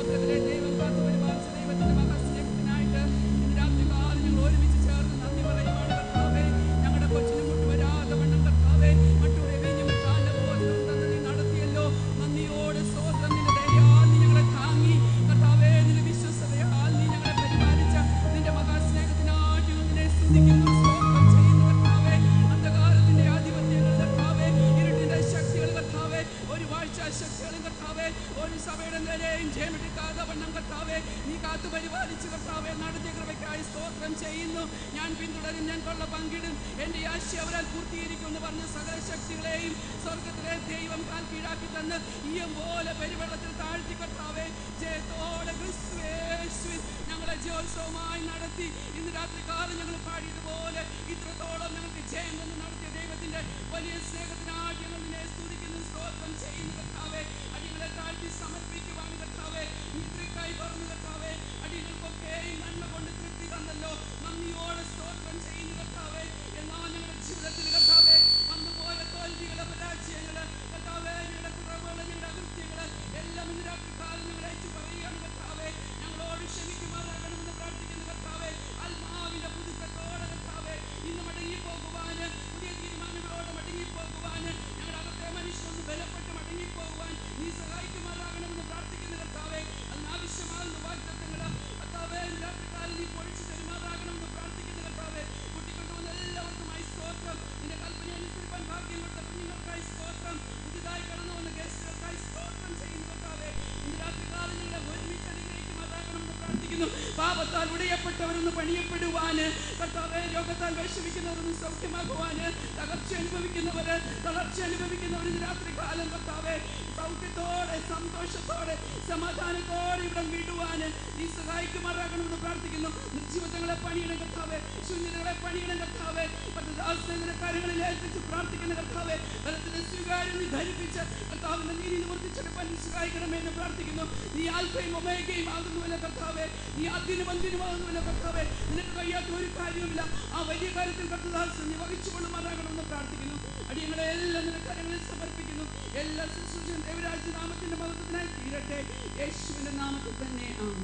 ദൈവം കാത്തു പരിപാലിച്ച ദൈവത്തിന്റെ മഹാസ്നേഹത്തിനായിട്ട് ഇന്ന് രാത്രികാലം ഞങ്ങൾ ഒരുമിച്ച് ചേർന്ന് നന്ദി പറയുവാണ് കർത്താവേ. ഞങ്ങളുടെ കൊച്ചിന് മുട്ട് വരാതെ വണ്ണം കർത്താവേ മറ്റൊരു വീഞ്ഞു മുട്ടാന്റെ ബോധമുണ്ടെന്ന് നീ നടത്തിയല്ലോ. നന്ദിയോടെ സ്തോത്രം. നിന്റെ ദയയാൽ നീ ഞങ്ങളെ താങ്ങി കർത്താവേ, നിന്റെ വിശ്വസ്തതയാൽ നീ ഞങ്ങളെ പരിപാലിച്ച നിന്റെ മഹാസ്നേഹത്തിനായിട്ട് നിന്നെ സ്തുതിക്കുന്നു, സ്തോത്രം ചെയ്യുന്നു കർത്താവേ. അന്ധകാരത്തിന്റെ ആധിപത്യങ്ങൾ കർത്താവേ, ഇരുട്ടിന്റെ ശക്തികൾ കർത്താവേ, ഒരു വാഴ്ച ശക്തികളും കർത്താവേ, ഒരു സഭയുടെ നേരെയും ജയമെടുക്കാതെ വണ്ണം കർത്താവേ നീ കാത്തു പരിപാലിച്ചു കർത്താവേ. നടത്തിയ കൃപയ്ക്കായി സ്തോത്രം ചെയ്യുന്നു. ഞാൻ പിന്തുടരും, ഞാൻ കൊള്ള പങ്കിടും, എന്റെ ആശ അവരാൽ പൂർത്തീകരിക്കും എന്ന് പറഞ്ഞ സകല ശക്തികളെയും സ്വർഗത്തിലെ ദൈവം കാൽ കീഴാക്കി തന്ന് ഈയം പോലെ പെരുവെള്ളത്തിൽ താഴ്ത്തി കർത്താവേ ജയത്തോടെ ക്രിസ്തുയേശുവിൽ ഞങ്ങളെ ജയോത്സവമായി നടത്തി. ഇന്ന് രാത്രി കാലം ഞങ്ങൾ പാടിയതുപോലെ ഇത്രത്തോളം ഞങ്ങൾക്ക് ജയം എന്ന് നടത്തിയ ദൈവത്തിന്റെ വലിയ സ്നേഹത്തിനായിട്ട് ഞങ്ങൾ നിന്നെ സ്തുതിക്കുന്നു, സ്തോത്രം ചെയ്യുന്നു കർത്താവേ. അടികളെ താഴ്ത്തി സമർപ്പിക്കുവാൻ കർത്താവേ ഇത്ര കൈ പറഞ്ഞു കർത്താവേ, അടികൾക്കൊക്കെയും നന്മ കൊണ്ട് തൃപ്തി തന്നല്ലോ. നന്ദിയോടെ സ്തോത്രം ചെയ്യുന്നു കർത്താവേ. എന്നാൽ ഞങ്ങളുടെ ജീവിതത്തിൽ കർത്താവേ വന്നുപോയ തോൽവികള്, പരാജയങ്ങള് കർത്താവേ, ഞങ്ങളുടെ കുറവുകള്, ഞങ്ങളുടെ അകൃത്യങ്ങള് എല്ലാം ഇന്ന് രാത്രി കാലം ഞങ്ങൾ ഏറ്റു പറയുകയാണ് കർത്താവേ. ഞങ്ങളോട് ക്ഷമിക്കുമാറാകണമെന്ന് പ്രാർത്ഥിക്കുന്നു കർത്താവേ. ആത്മാവിന്റെ പുതുക്കത്തോടെ കർത്താവേ ഇന്ന് മടങ്ങി പോകുവാന്, പുതിയ തീരുമാനങ്ങളോടെ മടങ്ങി പോകുവാന്, ഞങ്ങളുടെ അകത്തെ മനുഷ്യനൊന്ന് ബലപ്പെട്ട് മടങ്ങി പോകുവാൻ നീ സഹായിക്കുമാറാകണമെന്ന് പ്രാർത്ഥിക്കുന്നു കർത്താവേ. അതിനാവശ്യമാകുന്ന വാഗ്ദത്തങ്ങള് കർത്താവേ ഇന്ന് രാത്രികാലം നീ പൊഴിച്ചു തരുമാറാകണമെന്ന് പ്രാർത്ഥിക്കുന്നു കർത്താവേ. കൂട്ടിക്കൊണ്ടുവന്ന എല്ലാവർക്കുമായി സ്തോത്രം. നിന്റെ കൽപ്പന അനുസരിപ്പാൻ ഭാഗ്യം കൊടുത്ത കുഞ്ഞുങ്ങൾക്കായി സ്തോത്രം. പുതുതായി കടന്നു വന്ന ഗസ്റ്റുകൾക്കായി സ്തോത്രം ചെയ്യുന്നു കർത്താവേ. ഇന്ന് രാത്രികാലം ഞങ്ങളെ ഒരുമിച്ച് അനുഗ്രഹിക്കുമാറാകണമെന്ന് പ്രാർത്ഥിക്കുന്നു. പാപത്താൽ ഉടയപ്പെട്ടവരൊന്ന് പണിയപ്പെടുവാന് കർത്താവേ, രോഗത്താൽ വിഷമിക്കുന്നവരൊന്ന് സൗഖ്യമാക്കുവാന്, തകർച്ച അനുഭവിക്കുന്നവര്, തളർച്ച അനുഭവിക്കുന്നവർ ഇന്ന് രാത്രി കാലം കർത്താവേ സൗഖ്യത്തോടെ, സന്തോഷത്തോടെ, സമാധാനത്തോടെ ഇവിടെ വിടുവാന് നീ സഹായിക്കുമാറാകണമെന്ന് പ്രാർത്ഥിക്കുന്നു. നിർജീവിതങ്ങളെ പണിയണം കർത്താവേ, ശൂന്യതകളെ പണിയണം കർത്താവേ. പദ്ധതി കാര്യങ്ങളിൽ ഏൽപ്പിച്ച് പ്രാർത്ഥിക്കുന്ന കർത്താവേ, ബലത്തിന്റെ സ്വീകാര്യം നീ ധരിപ്പിച്ച് കർത്താവിന്റെ നീതി നിവർത്തിച്ചെടുപ്പാൻ നീ സഹായിക്കണമെന്ന് പ്രാർത്ഥിക്കുന്നു. നീ ആൽഫയും ഒമേഗയും ആകുന്നുവല്ല കർത്താവേ, നീ ആദ്യനും അന്ത്യനുമാകുന്നുവല്ല കർത്താവേ. നിനക്ക് കഴിയാത്ത ഒരു കാര്യവുമില്ല. ആ വലിയ കാര്യത്തിൽ കർത്തദാസൻ നീ വഹിച്ചുകൊള്ളുമാറാകണമെന്ന് പ്രാർത്ഥിക്കുന്നു. അടിയങ്ങളെ എല്ലാം നിന്റെ കാര്യങ്ങളിൽ സമർപ്പിക്കുന്നു. എല്ലാ ശുശ്രൂഷയും ദൈവരാജ്യനാമത്തിന്റെ മഹത്വത്തിനായി തീരട്ടെ, യേശുവിന്റെ നാമത്തിൽ തന്നെ ആമേൻ.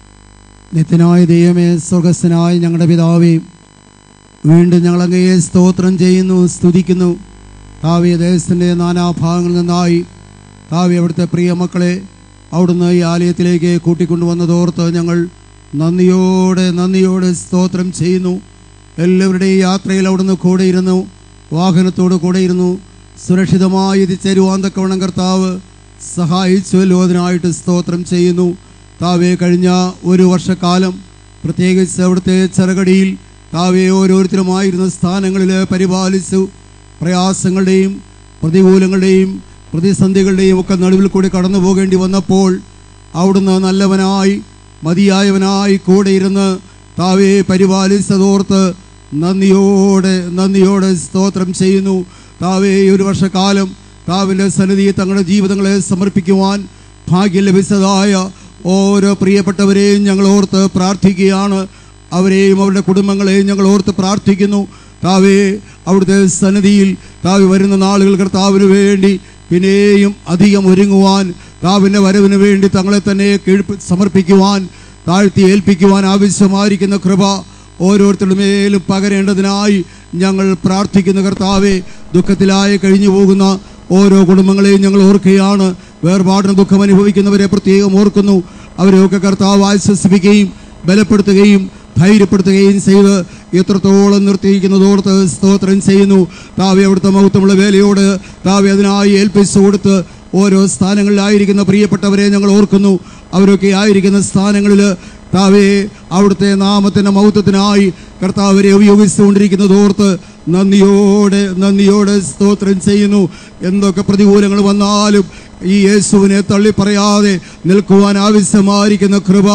നിത്യനായ ദൈവമേ, സ്വർഗസ്ഥനായ ഞങ്ങളുടെ പിതാവേ, വീണ്ടും ഞങ്ങൾ അങ്ങയെ സ്തോത്രം ചെയ്യുന്നു, സ്തുതിക്കുന്നു. താവേ, ദേശത്തിൻ്റെ നാനാഭാഗങ്ങളിൽ നിന്നായി താവേ അവിടുത്തെ പ്രിയ മക്കളെ അവിടുന്ന് ഈ ആലയത്തിലേക്ക് കൂട്ടിക്കൊണ്ടുവന്നതോർത്ത് ഞങ്ങൾ നന്ദിയോടെ നന്ദിയോടെ സ്തോത്രം ചെയ്യുന്നു. എല്ലാവരുടെയും യാത്രയിൽ അവിടുന്ന് കൂടെയിരുന്നു, വാഹനത്തോട് കൂടെയിരുന്നു. സുരക്ഷിതമായി എത്തിച്ചേരുവാൻ തക്കവണ്ണം കർത്താവ് സഹായിച്ചുവല്ലോ, അതിനായിട്ട് സ്തോത്രം ചെയ്യുന്നു. താവേ, കഴിഞ്ഞ ഒരു വർഷക്കാലം പ്രത്യേകിച്ച് അവിടുത്തെ ചെറുകടിയിൽ താവേ ഓരോരുത്തരുമായിരുന്ന സ്ഥാനങ്ങളിൽ പരിപാലിച്ചു. പ്രയാസങ്ങളുടെയും പ്രതികൂലങ്ങളുടെയും പ്രതിസന്ധികളുടെയും ഒക്കെ നടുവിൽ കൂടി കടന്നു പോകേണ്ടി വന്നപ്പോൾ അവിടുന്ന് നല്ലവനായി മതിയായവനായി കൂടെ ഇരുന്ന് താവേ പരിപാലിച്ചതോർത്ത് നന്ദിയോടെ നന്ദിയോടെ സ്തോത്രം ചെയ്യുന്നു. താവേ, ഒരു വർഷക്കാലം താവിൻ്റെ സന്നിധിയെ തങ്ങളുടെ ജീവിതങ്ങളെ സമർപ്പിക്കുവാൻ ഭാഗ്യം ലഭിച്ചതായ ഓരോ പ്രിയപ്പെട്ടവരെയും ഞങ്ങൾ ഓർത്ത് പ്രാർത്ഥിക്കുകയാണ്. അവരെയും അവരുടെ കുടുംബങ്ങളെയും ഞങ്ങൾ ഓർത്ത് പ്രാർത്ഥിക്കുന്നു. താവേ, അവിടുത്തെ സന്നിധിയിൽ താവി വരുന്ന നാളുകൾ കർത്താവിന് വേണ്ടി പിന്നെയും അധികം ഒരുങ്ങുവാൻ, താവിൻ്റെ വരവിന് വേണ്ടി തങ്ങളെ തന്നെ കീഴ്പ്പ് സമർപ്പിക്കുവാൻ, താഴ്ത്തി ഏൽപ്പിക്കുവാൻ ആവശ്യമായിരിക്കുന്ന കൃപ ഓരോരുത്തരുടെ മേലും പകരേണ്ടതിനായി ഞങ്ങൾ പ്രാർത്ഥിക്കുന്ന കർത്താവെ, ദുഃഖത്തിലായി കഴിഞ്ഞു പോകുന്ന ഓരോ കുടുംബങ്ങളെയും ഞങ്ങൾ ഓർക്കുകയാണ്. വേർപാടിന് ദുഃഖം അനുഭവിക്കുന്നവരെ പ്രത്യേകം ഓർക്കുന്നു. അവരെയൊക്കെ കർത്താവ് ആശ്വസിപ്പിക്കുകയും ബലപ്പെടുത്തുകയും ധൈര്യപ്പെടുത്തുകയും ചെയ്ത് എത്രത്തോളം നിർത്തിയിരിക്കുന്നതോർത്ത് സ്തോത്രം ചെയ്യുന്നു. താവെ, അവിടുത്തെ മഹത്വമുള്ള വേലയോട് താവെ അതിനായി ഏൽപ്പിച്ചു കൊടുത്ത് ഓരോ സ്ഥാനങ്ങളിലായിരിക്കുന്ന പ്രിയപ്പെട്ടവരെ ഞങ്ങൾ ഓർക്കുന്നു. അവരൊക്കെ ആയിരിക്കുന്ന സ്ഥാനങ്ങളിൽ താവേ അവിടുത്തെ നാമത്തിൻ്റെ മഹത്വത്തിനായി കർത്താവരെ ഉപയോഗിച്ചുകൊണ്ടിരിക്കുന്നതോർത്ത് നന്ദിയോടെ നന്ദിയോടെ സ്തോത്രം ചെയ്യുന്നു. എന്തൊക്കെ പ്രതികൂലങ്ങൾ വന്നാലും ഈ യേശുവിനെ തള്ളിപ്പറയാതെ നിൽക്കുവാൻ ആവശ്യമായിരിക്കുന്ന കൃപ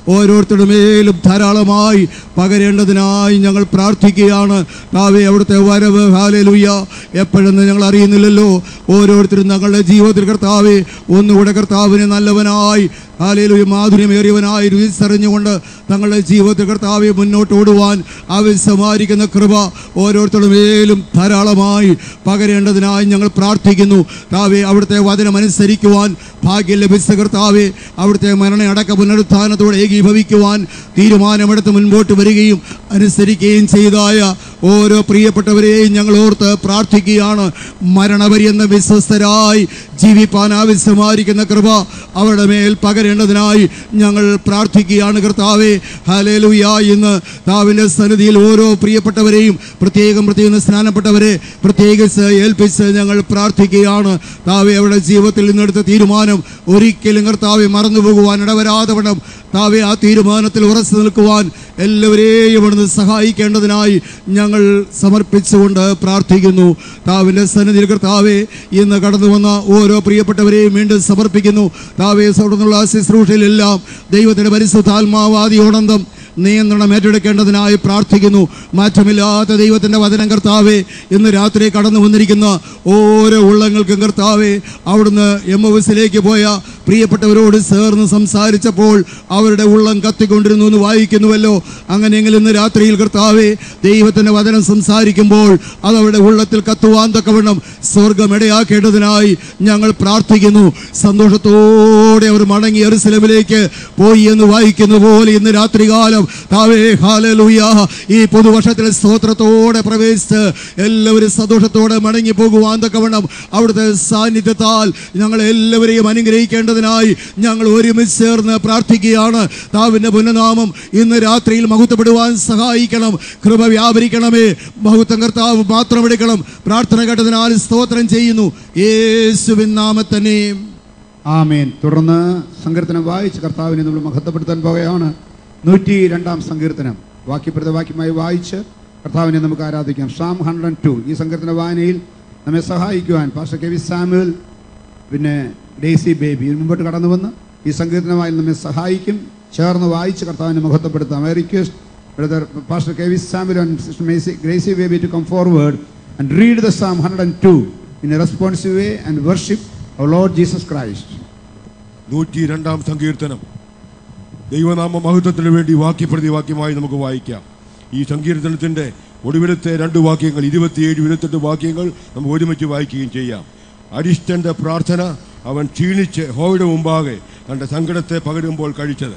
ഓരോരുത്തരുടെ മേലും ധാരാളമായി പകരേണ്ടതിനായി ഞങ്ങൾ പ്രാർത്ഥിക്കുകയാണ്. താവേ അവിടുത്തെ വരവ് ഹല്ലേലൂയ എപ്പോഴെന്ന് ഞങ്ങൾ അറിയുന്നില്ലല്ലോ. ഓരോരുത്തരും ഞങ്ങളുടെ ജീവിതത്തിൽ കർത്താവേ ഒന്നുകൂടെ കർത്താവിനെ നല്ലവനായി ഹല്ലേലൂയ മാധുര്യമേറിയവനായി രുചിച്ചറിഞ്ഞുകൊണ്ട് തങ്ങളുടെ ജീവിതത്തിൽ കർത്താവെ മുന്നോട്ട് ഓടുവാൻ ആവശ്യമായിരിക്കുന്ന കൃപ ഓരോരുത്തരുടെ മേലും ധാരാളമായി പകരേണ്ടതിനായി ഞങ്ങൾ പ്രാർത്ഥിക്കുന്നു. താവേ അവിടുത്തെ വചനം അനുസരിക്കുവാൻ ഭാഗ്യം ലഭിച്ച കർത്താവെ അവിടുത്തെ മരണ അടക്ക പുനരുത്ഥാനത്തോടെ ഏകീഭവിക്കുവാൻ തീരുമാനമെടുത്ത് മുൻപോട്ട് വരികയും അനുസരിക്കുകയും ചെയ്തായ ഓരോ പ്രിയപ്പെട്ടവരെയും ഞങ്ങൾ ഓർത്ത് പ്രാർത്ഥിക്കുകയാണ്. മരണപര്യന്തം വിശ്വസ്തരായി ജീവിപ്പാൻ ആവശ്യമായിരിക്കുന്ന കൃപ അവരുടെ മേൽ പകരേണ്ടതിനായി ഞങ്ങൾ പ്രാർത്ഥിക്കുകയാണ് കർത്താവേ. ഹല്ലേലൂയ. ഇന്ന് താവിൻ്റെ സന്നിധിയിൽ ഓരോ പ്രിയപ്പെട്ടവരെയും പ്രത്യേകം പ്രത്യേകം സ്നാനപ്പെട്ടവരെ പ്രത്യേകിച്ച് ഏൽപ്പിച്ച് ഞങ്ങൾ പ്രാർത്ഥിക്കുകയാണ്. താവേ അവരുടെ ജീവിതത്തിൽ നിന്നെടുത്ത തീരുമാനം ഒരിക്കലും കർത്താവെ മറന്നു പോകുവാൻ ഇടവരാതെ വണ്ണം താവേ ആ തീരുമാനത്തിൽ ഉറച്ചു നിൽക്കുവാൻ എല്ലാവരെയും അവിടുന്ന് സഹായിക്കേണ്ടതിനായി ഞങ്ങൾ സമർപ്പിച്ചുകൊണ്ട് പ്രാർത്ഥിക്കുന്നു. താവിൻ്റെ സന്നിധിയിൽ കർത്താവെ ഇന്ന് കടന്നു വന്ന ഓരോ പ്രിയപ്പെട്ടവരെയും വീണ്ടും സമർപ്പിക്കുന്നു. താവേ തുടർന്നുള്ള ശുശ്രൂഷയിലെല്ലാം ദൈവത്തിൻ്റെ പരിശുദ്ധാത്മാവാദിയോടന്തം നിയന്ത്രണം ഏറ്റെടുക്കേണ്ടതിനായി പ്രാർത്ഥിക്കുന്നു. മാറ്റമില്ലാത്ത ദൈവത്തിൻ്റെ വചനം കർത്താവെ ഇന്ന് രാത്രി കടന്നു വന്നിരിക്കുന്ന ഓരോ ഉള്ളങ്ങൾക്കും കർത്താവെ അവിടുന്ന് എം ഒ എസിലേക്ക് പോയ പ്രിയപ്പെട്ടവരോട് ചേർന്ന് സംസാരിച്ചപ്പോൾ അവരുടെ ഉള്ളം കത്തിക്കൊണ്ടിരുന്നു എന്ന് വായിക്കുന്നുവല്ലോ. അങ്ങനെയെങ്കിൽ ഇന്ന് രാത്രിയിൽ കർത്താവെ ദൈവത്തിൻ്റെ വചനം സംസാരിക്കുമ്പോൾ അത് അവരുടെ ഉള്ളത്തിൽ കത്തുവാൻ തക്കവണ്ണം സ്വർഗം ഇടയാക്കേണ്ടതിനായി ഞങ്ങൾ പ്രാർത്ഥിക്കുന്നു. സന്തോഷത്തോടെ അവർ മടങ്ങി യെരൂശലേമിലേക്ക് പോയി എന്ന് വായിക്കുന്ന പോലെ ഇന്ന് രാത്രികാലം താവേ ഹല്ലേലൂയ ഈ പുതുവർഷത്തിലെ സ്തോത്രത്തോടെ പ്രവേശിച്ച് എല്ലാവരും സന്തോഷത്തോടെ മടങ്ങി പോകുവാൻ തക്കവണ്ണം അവിടുത്തെ സാന്നിധ്യത്താൽ ഞങ്ങൾ എല്ലാവരെയും അനുഗ്രഹിക്കേണ്ടതിനായി ഞങ്ങൾ ഒരുമിച്ച് ചേർന്ന് പ്രാർത്ഥിക്കുകയാണ്. താവിൻ്റെ പുനനാമം ഇന്ന് രാത്രിയിൽ മഹത്വപ്പെടുവാൻ സഹായിക്കണം. കൃപ വ്യാപരിക്കണമേ. മഹത്വം കർത്താവ് മാത്രം എടുക്കണം. പ്രാർത്ഥന കേട്ടതിനാൽ സ്തോത്രം ചെയ്യുന്നു യേശുവിൻ നാമത്തിൽ. ആമേൻ. തുടർന്ന് സങ്കീർത്തനം വായിച്ച് കർത്താവിനെ നമ്മൾ മഹത്വപ്പെടുത്താൻ പോകുകയാണ്. നൂറ്റി രണ്ടാം സങ്കീർത്തനം വാക്യപ്രതവാക്യമായി വായിച്ച് കർത്താവിനെ നമുക്ക് ആരാധിക്കാം. Psalm hundred and two. ഈ സങ്കീർത്തന വായനയിൽ നമ്മെ സഹായിക്കുവാൻ പാസ്റ്റർ കെ വി സാമുവൽ പിന്നെ ഡേസി ബേബി മുമ്പോട്ട് കടന്നു വന്ന് ഈ സങ്കീർത്തനമായി നമ്മെ സഹായിക്കും. ചേർന്ന് വായിച്ച് കർത്താവിനെ മഹത്വപ്പെടുത്താം. I request brother pastor K V Samuel and sister Macy Gracie Baby to come forward and read the psalm hundred and two in a responsive way and worship our Lord Jesus Christ. നൂറ്റി രണ്ടാം സങ്കീർത്തനം ദൈവനാമ മഹത്വത്തിന് വേണ്ടി വാക്യപ്രതി വാക്യമായി നമുക്ക് വായിക്കാം. ഈ സങ്കീർത്തനത്തിൻ്റെ ഒടുവിലത്തെ രണ്ട് വാക്യങ്ങൾ ഇരുപത്തിയേഴ് ഇരുപത്തെട്ട് വാക്യങ്ങൾ നമുക്ക് ഒരുമിച്ച് വായിക്കുകയും ചെയ്യാം. അരിഷ്ടൻ്റെ പ്രാർത്ഥന അവൻ ക്ഷീണിച്ച് ഹോവയുടെ മുമ്പാകെ തൻ്റെ സങ്കടത്തെ പകരുമ്പോൾ കഴിച്ചത്.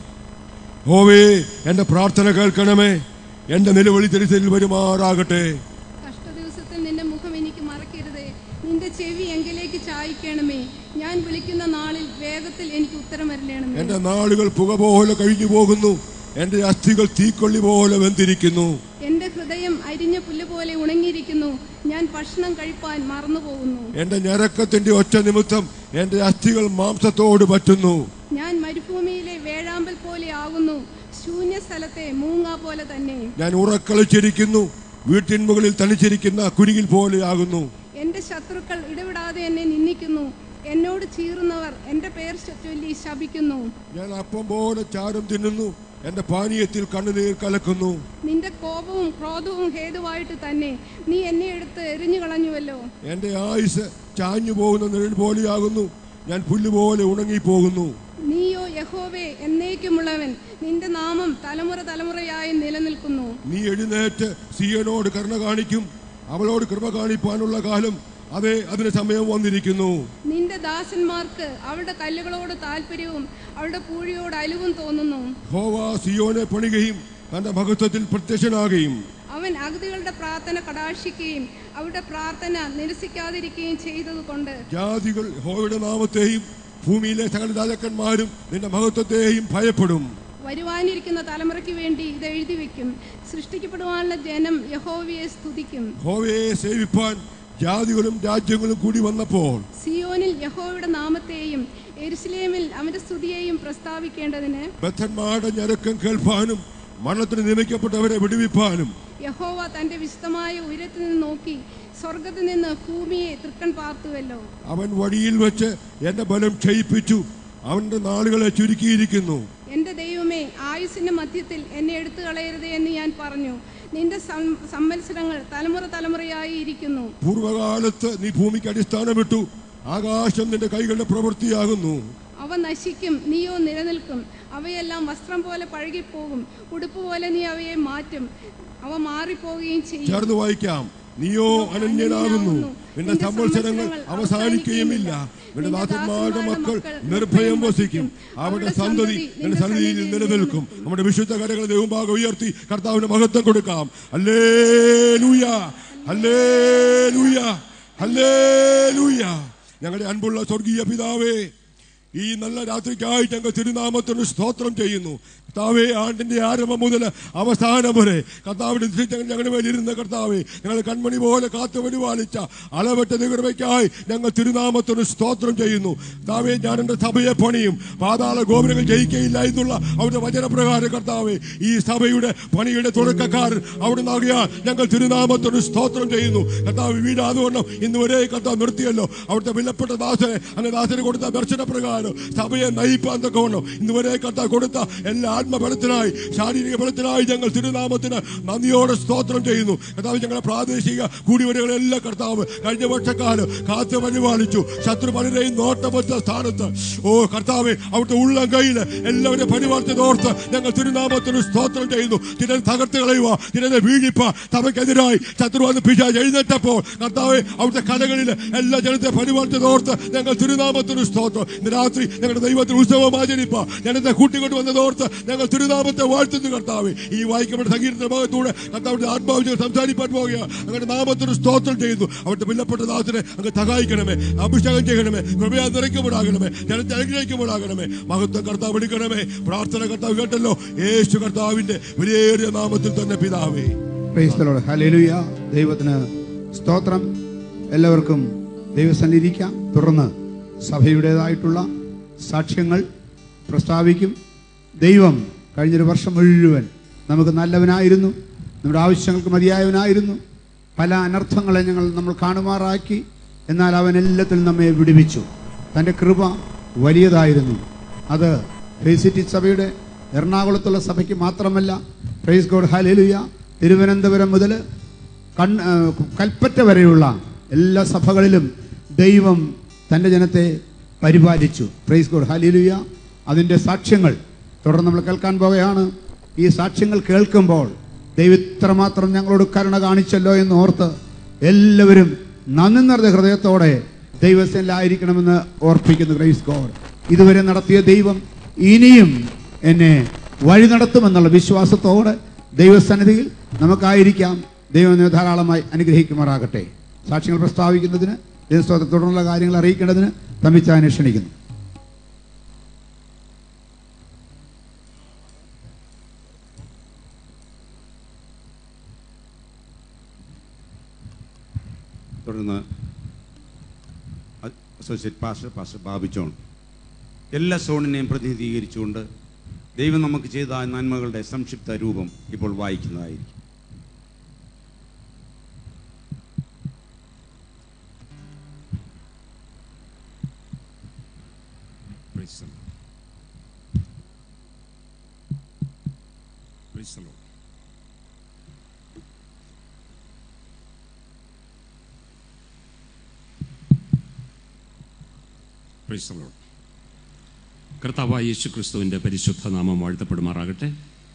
ഹോവേ എൻ്റെ പ്രാർത്ഥന കേൾക്കണമേ, എൻ്റെ നിലവിളി തിരുസരിൽ വരുമാറാകട്ടെ. കഷ്ടദിവസത്തിൽ നിന്റെ മുഖം എനിക്ക് മറക്കരുതേ, നിന്റെ ചെവി എങ്കിലേക്ക് ചായ്ക്കണമേ. ഞാൻ വിളിക്കുന്ന നാളിൽ വേഗത്തിൽ എനിക്ക് ഉത്തരം വരലേണമേ. എൻ്റെ നാളുകൾ പുക പോലെ കഴിഞ്ഞു പോകുന്നു, എൻ്റെ അസ്ഥികൾ തീക്കൊള്ളി പോലെ വെന്തിരിക്കുന്നു. എന്റെ ഹൃദയം അരിഞ്ഞ പുല്ല് പോലെ ഉണങ്ങിയിരിക്കുന്നു, ഞാൻ ഭക്ഷണം കഴിപ്പാൻ മറന്നുപോകുന്നു. എൻ്റെ ഞരക്കത്തിന്റെ ഒറ്റ നിമിത്തം എൻ്റെ അസ്ഥികൾ മാംസത്തോട് പറ്റുന്നു. ഞാൻ മരുഭൂമിയിലെ വേഴാമ്പൽ പോലെ ആകുന്നു, ശൂന്യ സ്ഥലത്തെ മൂങ്ങ പോലെ തന്നെ. ഞാൻ ഉറക്കളിച്ചിരിക്കുന്നു, വീട്ടിൻ മുകളിൽ തണിച്ചിരിക്കുന്ന കുരുകിൽ പോലെ ആകുന്നു. എന്റെ ശത്രുക്കൾ ഇടവിടാതെ എന്നെ നിന്ദിക്കുന്നു, എന്നോട് ചീറുന്നവർ എന്റെ പേർ ചൊല്ലി ശപിക്കുന്നു. ഞാൻ അപ്പം പോലെ ചാരം തിന്നുന്നു, എന്റെ പാനീയത്തിൽ കണ്ണുനീർ കലക്കുന്നു. നിന്റെ കോപവും ക്രോധവും ഹേതുവായിട്ട് തന്നെ നീ എന്നെ എടുത്ത് എറിഞ്ഞു കളഞ്ഞുവല്ലോ. എന്റെ ആയുസ് ചാഞ്ഞു പോകുന്ന നിഴൽ പോലെയാകുന്നു, ഞാൻ പുല്ലുപോലെ ഉണങ്ങിപ്പോകുന്നു. നീയോ യഹോവേ എന്നേക്കുമുള്ളവൻ, നിന്റെ നാമം തലമുറ തലമുറയായി നിലനിൽക്കുന്നു. നീ എഴുന്നേറ്റ് സിയോനോട് കരുണ കാണിക്കും, അവളോട് കൃപ കാണിപ്പാനുള്ള കാലം അതെ അതിന് സമയം വന്നിരിക്കുന്നു. നിന്റെ ദാസന്മാർക്ക് അവളുടെ കല്ലുകളോട് താല്പര്യവും അവളുടെ പൂഴിയോട് അലിവും തോന്നുന്നു. യഹോവ സിയോനെ പണികയും തന്റെ മഹത്വത്തിൽ പ്രത്യക്ഷനാകുകയും അവൻ അഗതികളുടെ പ്രാർത്ഥന കടാക്ഷിക്കുകയും അവരുടെ പ്രാർത്ഥന നിരസിക്കാതിരിക്കുകയും ചെയ്തതുകൊണ്ട് ജാതികൾ യഹോവയുടെ നാമത്തെയും ഭൂമിയിലെ സകല രാജാക്കന്മാരും നിന്റെ മഹത്വത്തെയും ഭയപ്പെടും. വരുവാനിരിക്കുന്ന തലമുറയ്ക്ക് വേണ്ടി ഇത് എഴുതി വെക്കും, സൃഷ്ടിക്കപ്പെടുവാനുള്ള ജനം യഹോവയെ സ്തുതിക്കും. യഹോവയെ സേവിപ്പാൻ ജാതികളും രാജ്യങ്ങളും കൂടി വന്നപ്പോൾ സിയോനിൽ യഹോവയുടെ നാമത്തെയും യെരൂശലേമിൽ അവന്റെ സ്തുതിയെയും പ്രസ്താവിക്കേണ്ടതിന് ബദ്ധന്മാരുടെ ഞരക്കം കേൾപ്പാനും മരണത്തിന് നിയമിക്കപ്പെട്ടവരെ വിടുവിപ്പാനും യഹോവ തന്റെ വിശുദ്ധമായ ഉയരത്തിൽ നിന്ന് നോക്കി സ്വർഗത്തിൽ നിന്ന് ഭൂമിയെ തൃക്കൺ പാർത്തുവല്ലോ. അവൻ വഴിയിൽ വെച്ച് എന്റെ ബലം ക്ഷയിപ്പിച്ചു, അവന്റെ നാളുകളെ ചുരുക്കിയിരിക്കുന്നു. എൻ്റെ ദൈവമേ, ആയുസ്സിൻ്റെ മധ്യത്തിൽ എന്നെ എടുത്തു കളയരുതേ എന്ന് ഞാൻ പറഞ്ഞു. നിന്റെ സം- സംവത്സരങ്ങൾ തലമുറ തലമുറയായി ഇരിക്കുന്നു. പൂർവകാലത്ത് നീ ഭൂമിക്ക് അടിസ്ഥാനമിട്ടു, ആകാശം നിന്റെ കൈകളുടെ പ്രവൃത്തിയാകുന്നു. അവ നശിക്കും, നീയോ നിലനിൽക്കും. അവയെല്ലാം വസ്ത്രം പോലെ പഴകിപ്പോകും, ഉടുപ്പ് പോലെ നീ അവയെ മാറ്റും, അവ മാറിപ്പോവുകയും ചെയ്യും. ചേർന്ന് വായിക്കാം. നീയോ അനന്യനാകുന്നു, നിന്റെ സംവത്സരങ്ങൾ അവസാനിക്കുകയുമില്ല. നിന്റെ നാഥന്മാരുടെ മക്കൾ നിർഭയം വസിക്കും, അവരുടെ സന്തതി നിന്റെ സന്നിധിയിൽ നിലനിൽക്കും. നമ്മുടെ വിശുദ്ധ കരങ്ങൾ ദൈവഭാഗം ഉയർത്തി കർത്താവിന് മഹത്വം കൊടുക്കാം. Hallelujah, hallelujah, hallelujah. ഞങ്ങളുടെ അൻപുള്ള സ്വർഗീയ പിതാവേ, ഈ നല്ല രാത്രിക്കായി ഞങ്ങൾ തിരുനാമത്തിന് സ്തോത്രം ചെയ്യുന്നു. കർത്താവേ, ആണ്ടിന്റെ ആരംഭം മുതൽ അവസാനം വരെ കർത്താവിന്റെ ഞങ്ങളുടെ മേലിരുന്ന കർത്താവേ, ഞങ്ങൾ കൺമണി പോലെ കാത്തു പരിപാലിച്ച അളവറ്റ നികൃപയ്ക്കായി ഞങ്ങൾ തിരുനാമത്തിന് സ്തോത്രം ചെയ്യുന്നു. കർത്താവേ, ഞാൻ എൻ്റെ സഭയെ പണിയും, പാതാള ഗോപുരങ്ങൾ ജയിക്കയില്ല എന്നുള്ള അവരുടെ വചനപ്രകാരം കർത്താവേ, ഈ സഭയുടെ പണിയുടെ തുടക്കക്കാരൻ അവിടെ നിന്നാകിയാൽ ഞങ്ങൾ തിരുനാമത്തിന് സ്തോത്രം ചെയ്യുന്നു. കർത്താവ് വീടാതുകൊണ്ടും ഇന്ന് വരെ കർത്താവ് നിർത്തിയല്ലോ. അവിടുത്തെ വിലപ്പെട്ട ദാസനെ അങ്ങനെ ദാസന് കൊടുത്ത ദർശന പ്രകാരം സഭയെ നയിപ്പാൻ തക്കവണ്ണം ഇന്ന് വരെ കർത്താവ് കൊടുത്ത എല്ലാ ആത്മബലത്തിനായി ശാരീരിക ബലത്തിനായി ഞങ്ങൾ തിരുനാമത്തിന് നന്ദിയോടെ സ്തോത്രം ചെയ്യുന്നു. കർത്താവ്, ഞങ്ങളുടെ പ്രാദേശിക കൂടിവരകളെല്ലാം കർത്താവ് കഴിഞ്ഞ വർഷക്കാലം കാത്തു പരിപാലിച്ചു. ശത്രു പലരെയും നോട്ടം വെച്ച സ്ഥാനത്ത് ഓ കർത്താവെ, അവിടുത്തെ ഉള്ളം കയ്യിൽ എല്ലാവരും പരിപാലിച്ചതോർത്ത് ഞങ്ങൾ തിരുനാമത്തിന് സ്തോത്രം ചെയ്യുന്നു. ചിലർ തകർത്ത് കളയുക, ചിലരെ വീഴിപ്പ സഭയ്ക്കെതിരായി ശത്രു വന്ന് പിശാച് എഴുന്നേറ്റപ്പോൾ കർത്താവെ, അവിടുത്തെ കലകളിൽ എല്ലാ ജനത്തെ പരിപാലിച്ചതോർത്ത് ഞങ്ങൾ തിരുനാമത്തിന് സ്തോത്രം. ഇന്ന് രാത്രി ഞങ്ങളുടെ ദൈവത്തിന് ഉത്സവം ആചരിപ്പ ജനത്തെ കൂട്ടിക്കൊണ്ട് വന്നതോർത്ത് ഞങ്ങൾ തിരുനാമത്തെ വാഴ്ത്തുന്നു. കർത്താവ്, ഈ വായിക്കപ്പെട്ട സംഗീതത്തിന്റെ ഭാഗത്തൂടെ കർത്താവിന്റെ ആത്മാവിനെ സംസാരിപ്പാൻ പോകുക. അങ്ങനെ നാമത്തിന് സ്തോത്രം ചെയ്യുന്നു. അവിടുത്തെ വിലപ്പെട്ട ദാസനെ അങ്ങ് സഹായിക്കണമേ, അഭിഷേകം ചെയ്യണമേ, കൃപയാ നിറയ്ക്കുമ്പോഴാകണമേ, ജനത്തെ അനുഗ്രഹിക്കുമ്പോഴാകണമേ. മഹത്വം കർത്താവ് എടുക്കണമേ. പ്രാർത്ഥന കർത്താവ് കേട്ടല്ലോ, യേശു കർത്താവിന്റെ വിലയേറിയ നാമത്തിൽ തന്നെ പിതാവേ. Praise the Lord. ഹല്ലേലൂയ. ദൈവത്തിന് സ്തോത്രം. എല്ലാവർക്കും ദൈവസന്നിധിക്കാം. തുടർന്ന് സഭയുടേതായിട്ടുള്ള സാക്ഷ്യങ്ങൾ പ്രസ്താവിക്കും. ദൈവം കഴിഞ്ഞൊരു വർഷം മുഴുവൻ നമുക്ക് നല്ലവനായിരുന്നു, നമ്മുടെ ആവശ്യങ്ങൾക്ക് മതിയായവനായിരുന്നു. പല അനർത്ഥങ്ങളെ ഞങ്ങൾ നമ്മൾ കാണുമാറാക്കി, എന്നാൽ അവൻ എല്ലാത്തിലും നമ്മെ വിടുവിച്ചു. തൻ്റെ കൃപ വലിയതായിരുന്നു. അത് ഫേസിറ്റി സഭയുടെ എറണാകുളത്തുള്ള സഭയ്ക്ക് മാത്രമല്ല, പ്രൈസ് ഗോഡ്, ഹല്ലേലൂയ, തിരുവനന്തപുരം മുതൽ കൺ കൽപ്പറ്റ വരെയുള്ള എല്ലാ സഭകളിലും ദൈവം തൻ്റെ ജനത്തെ പരിപാലിച്ചു. Praise God, hallelujah. അതിൻ്റെ സാക്ഷ്യങ്ങൾ തുടർന്ന് നമ്മൾ കേൾക്കാൻ പോവുകയാണ്. ഈ സാക്ഷ്യങ്ങൾ കേൾക്കുമ്പോൾ ദൈവം ഇത്രമാത്രം ഞങ്ങളോട് കരുണ കാണിച്ചല്ലോ എന്ന് ഓർത്ത് എല്ലാവരും നന്ദി നിറഞ്ഞ ഹൃദയത്തോടെ ദൈവസേനയിലായിരിക്കണമെന്ന് ഓർപ്പിക്കുന്നു. Praise God. ഇതുവരെ നടത്തിയ ദൈവം ഇനിയും എന്നെ വഴി നടത്തുമെന്നുള്ള വിശ്വാസത്തോടെ ദൈവസന്നിധിയിൽ നമുക്കായിരിക്കാം. ദൈവം ധാരാളമായി അനുഗ്രഹിക്കുമാറാകട്ടെ. സാക്ഷ്യങ്ങൾ പ്രസ്താവിക്കുന്നതിന്, ദൈവസ്തോത്രം തുടർന്നുള്ള കാര്യങ്ങൾ അറിയിക്കേണ്ടതിന് തമ്മിച്ചാനെ ക്ഷണിക്കുന്നു. തുടർന്ന് associate pastor pastor Babu John എല്ലാ സോണിനെയും പ്രതിനിധീകരിച്ചുകൊണ്ട് ദൈവം നമുക്ക് ചെയ്ത നന്മകളുടെ സംക്ഷിപ്ത രൂപം ഇപ്പോൾ വായിക്കുന്നതായിരിക്കും. കർത്താവായ യേശു ക്രിസ്തുവിൻ്റെ പരിശുദ്ധ നാമം വാഴ്ത്തപ്പെടുമാറാകട്ടെ.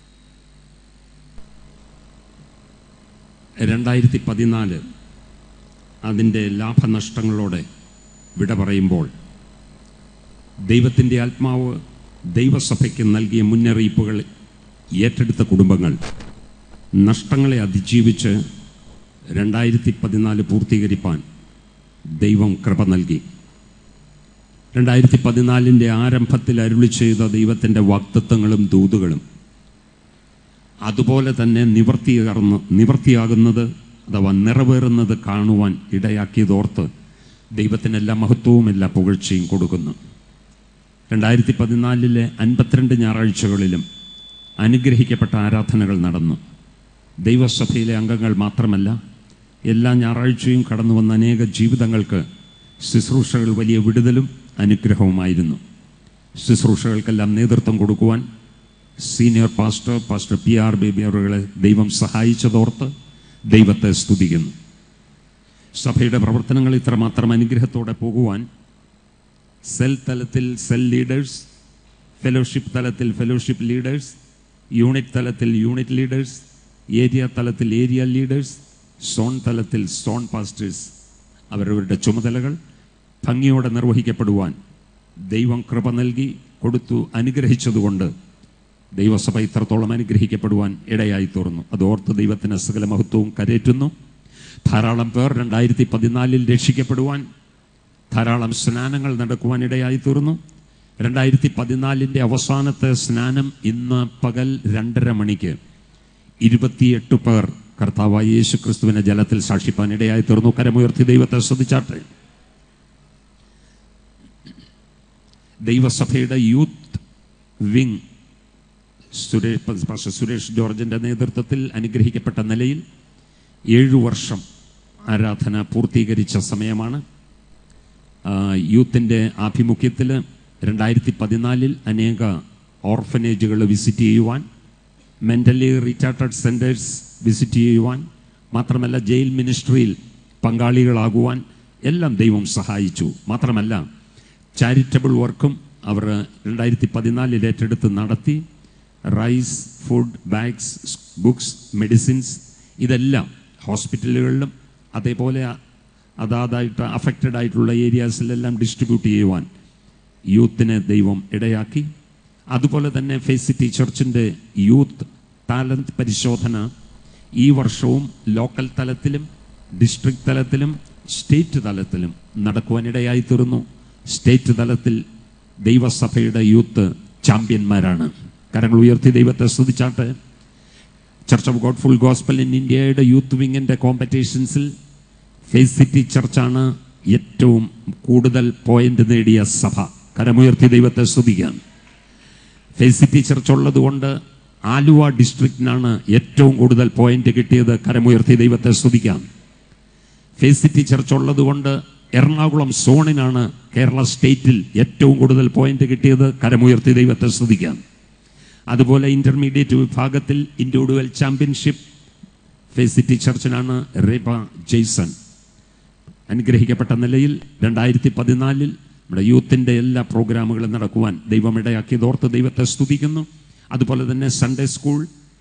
രണ്ടായിരത്തി പതിനാല് അതിൻ്റെ ലാഭനഷ്ടങ്ങളോടെ വിട പറയുമ്പോൾ ദൈവത്തിൻ്റെ ആത്മാവ് ദൈവസഭയ്ക്ക് നൽകിയ മുന്നറിയിപ്പുകൾ ഏറ്റെടുത്ത കുടുംബങ്ങൾ നഷ്ടങ്ങളെ അതിജീവിച്ച് രണ്ടായിരത്തി പതിനാല് പൂർത്തീകരിപ്പാൻ ദൈവം കൃപ നൽകി. രണ്ടായിരത്തി പതിനാലിൻ്റെ ആരംഭത്തിൽ അരുളി ചെയ്ത ദൈവത്തിൻ്റെ വാഗ്ദത്തങ്ങളും ദൂതുകളും അതുപോലെ തന്നെ നിവർത്തിയാകുന്ന നിവർത്തിയാകുന്നത് അഥവാ നിറവേറുന്നത് കാണുവാൻ ഇടയാക്കിയതോർത്ത് ദൈവത്തിന് എല്ലാ മഹത്വവും എല്ലാ പുകഴ്ചയും കൊടുക്കുന്നു. രണ്ടായിരത്തി പതിനാലിലെ അൻപത്തിരണ്ട് ഞായറാഴ്ചകളിലും അനുഗ്രഹിക്കപ്പെട്ട ആരാധനകൾ നടന്നു. ദൈവസഭയിലെ അംഗങ്ങൾ മാത്രമല്ല, എല്ലാ ഞായറാഴ്ചയും കടന്നു വന്ന അനേക ജീവിതങ്ങൾക്ക് ശുശ്രൂഷകൾ വലിയ വിടുതലും അനുഗ്രഹവുമായിരുന്നു. ശുശ്രൂഷകൾക്കെല്ലാം നേതൃത്വം കൊടുക്കുവാൻ senior pastor pastor P R Baby അവരുകളെ ദൈവം സഹായിച്ചതോർത്ത് ദൈവത്തെ സ്തുതിക്കുന്നു. സഭയുടെ പ്രവർത്തനങ്ങൾ ഇത്രമാത്രം അനുഗ്രഹത്തോടെ പോകുവാൻ സെൽ തലത്തിൽ സെൽ ലീഡേഴ്സ്, ഫെലോഷിപ്പ് തലത്തിൽ ഫെലോഷിപ്പ് ലീഡേഴ്സ്, യൂണിറ്റ് തലത്തിൽ യൂണിറ്റ് ലീഡേഴ്സ്, ഏരിയ തലത്തിൽ ഏരിയ ലീഡേഴ്സ്, സോൺ തലത്തിൽ സോൺ പാസ്റ്റേഴ്സ് അവരവരുടെ ചുമതലകൾ ഭംഗിയോടെ നിർവഹിക്കപ്പെടുവാൻ ദൈവം കൃപ നൽകി കൊടുത്തു അനുഗ്രഹിച്ചതുകൊണ്ട് ദൈവസഭ ഇത്രത്തോളം അനുഗ്രഹിക്കപ്പെടുവാൻ ഇടയായി തീർന്നു. അതോർത്ത് ദൈവത്തിന് സകല മഹത്വവും കരേറ്റുന്നു. ധാരാളം പേർ രണ്ടായിരത്തി പതിനാലിൽ രക്ഷിക്കപ്പെടുവാൻ ധാരാളം സ്നാനങ്ങൾ നടക്കുവാൻ ഇടയായി തീർന്നു. രണ്ടായിരത്തി പതിനാലിൻ്റെ അവസാനത്തെ സ്നാനം ഇന്ന് പകൽ രണ്ടര മണിക്ക് ഇരുപത്തിയെട്ട് പേർ കർത്താവായ യേശു ക്രിസ്തുവിനെ ജലത്തിൽ സാക്ഷിപ്പാൻ ഇടയായി തീർന്നു. കരമുയർത്തി ദൈവത്തെ സ്തുതിച്ചാട്ടെ. ദൈവസഭയുടെ യൂത്ത് വിങ് സുരേഷ് സുരേഷ് ജോർജിൻ്റെ നേതൃത്വത്തിൽ അനുഗ്രഹിക്കപ്പെട്ട നിലയിൽ ഏഴു വർഷം ആരാധന പൂർത്തീകരിച്ച സമയമാണ്. യൂത്തിൻ്റെ ആഭിമുഖ്യത്തിൽ രണ്ടായിരത്തി പതിനാലിൽ അനേക ഓർഫനേജുകൾ വിസിറ്റ് ചെയ്യുവാൻ, മെൻ്റലി റിറ്റാർട്ടഡ് സെൻറ്റേഴ്സ് വിസിറ്റ് ചെയ്യുവാൻ, മാത്രമല്ല ജയിൽ മിനിസ്ട്രിയിൽ പങ്കാളികളാകുവാൻ എല്ലാം ദൈവം സഹായിച്ചു. മാത്രമല്ല ചാരിറ്റബിൾ വർക്കും അവർ രണ്ടായിരത്തി പതിനാലിൽ ഏറ്റെടുത്ത് നടത്തി. Rice, food, bags, books, medicines ഇതെല്ലാം ഹോസ്പിറ്റലുകളിലും അതേപോലെ അതാതായിട്ട് അഫക്റ്റഡ് ആയിട്ടുള്ള ഏരിയാസിലെല്ലാം ഡിസ്ട്രിബ്യൂട്ട് ചെയ്യുവാൻ യൂത്തിനെ ദൈവം ഇടയാക്കി. അതുപോലെ തന്നെ ഫേസ് സിറ്റി ചർച്ചിൻ്റെ യൂത്ത് ടാലൻറ്റ് പരിശോധന ഈ വർഷവും ലോക്കൽ തലത്തിലും ഡിസ്ട്രിക്ട് തലത്തിലും സ്റ്റേറ്റ് തലത്തിലും നടക്കുവാനിടയായി തീർന്നു. സ്റ്റേറ്റ് തലത്തിൽ ദൈവസഭയുടെ യൂത്ത് ചാമ്പ്യന്മാരാണ്. കരങ്ങൾ ഉയർത്തി ദൈവത്തെ സ്തുതിച്ചാട്ടെ. Church of God full gospel in ഇന്ത്യയുടെ യൂത്ത് വിങ്ങിൻ്റെ കോമ്പറ്റീഷൻസിൽ ഫേസ് സിറ്റി ചർച്ചാണ് ഏറ്റവും കൂടുതൽ പോയിന്റ് നേടിയ സഭ. കരമുയർത്തി ദൈവത്തെ സ്തുതിക്കാം. ഫേസ് സിറ്റി ചർച്ച് ഉള്ളതുകൊണ്ട് ആലുവ ഡിസ്ട്രിക്റ്റിനാണ് ഏറ്റവും കൂടുതൽ പോയിന്റ് കിട്ടിയത്. കരമുയർത്തി ദൈവത്തെ സ്തുതിക്കാം. ഫേസ് സിറ്റി ചർച്ച് ഉള്ളതുകൊണ്ട് എറണാകുളം സോണിനാണ് കേരള സ്റ്റേറ്റിൽ ഏറ്റവും കൂടുതൽ പോയിന്റ് കിട്ടിയത്. കരമുയർത്തി ദൈവത്തെ സ്തുതിക്കാം. അതുപോലെ ഇൻ്റർമീഡിയറ്റ് വിഭാഗത്തിൽ ഇൻഡിവിജ്വൽ ചാമ്പ്യൻഷിപ്പ് ഫേസ് സിറ്റി ചർച്ചിനാണ് റേബ ജെയ്സൺ. അനുഗ്രഹിക്കപ്പെട്ട നിലയിൽ രണ്ടായിരത്തി പതിനാലിൽ നമ്മുടെ യൂത്തിൻ്റെ എല്ലാ പ്രോഗ്രാമുകളും നടക്കുവാൻ ദൈവം ഇടയാക്കിയതോർത്ത് ദൈവത്തെ സ്തുതിക്കുന്നു. അതുപോലെ തന്നെ സൺഡേ സ്കൂൾ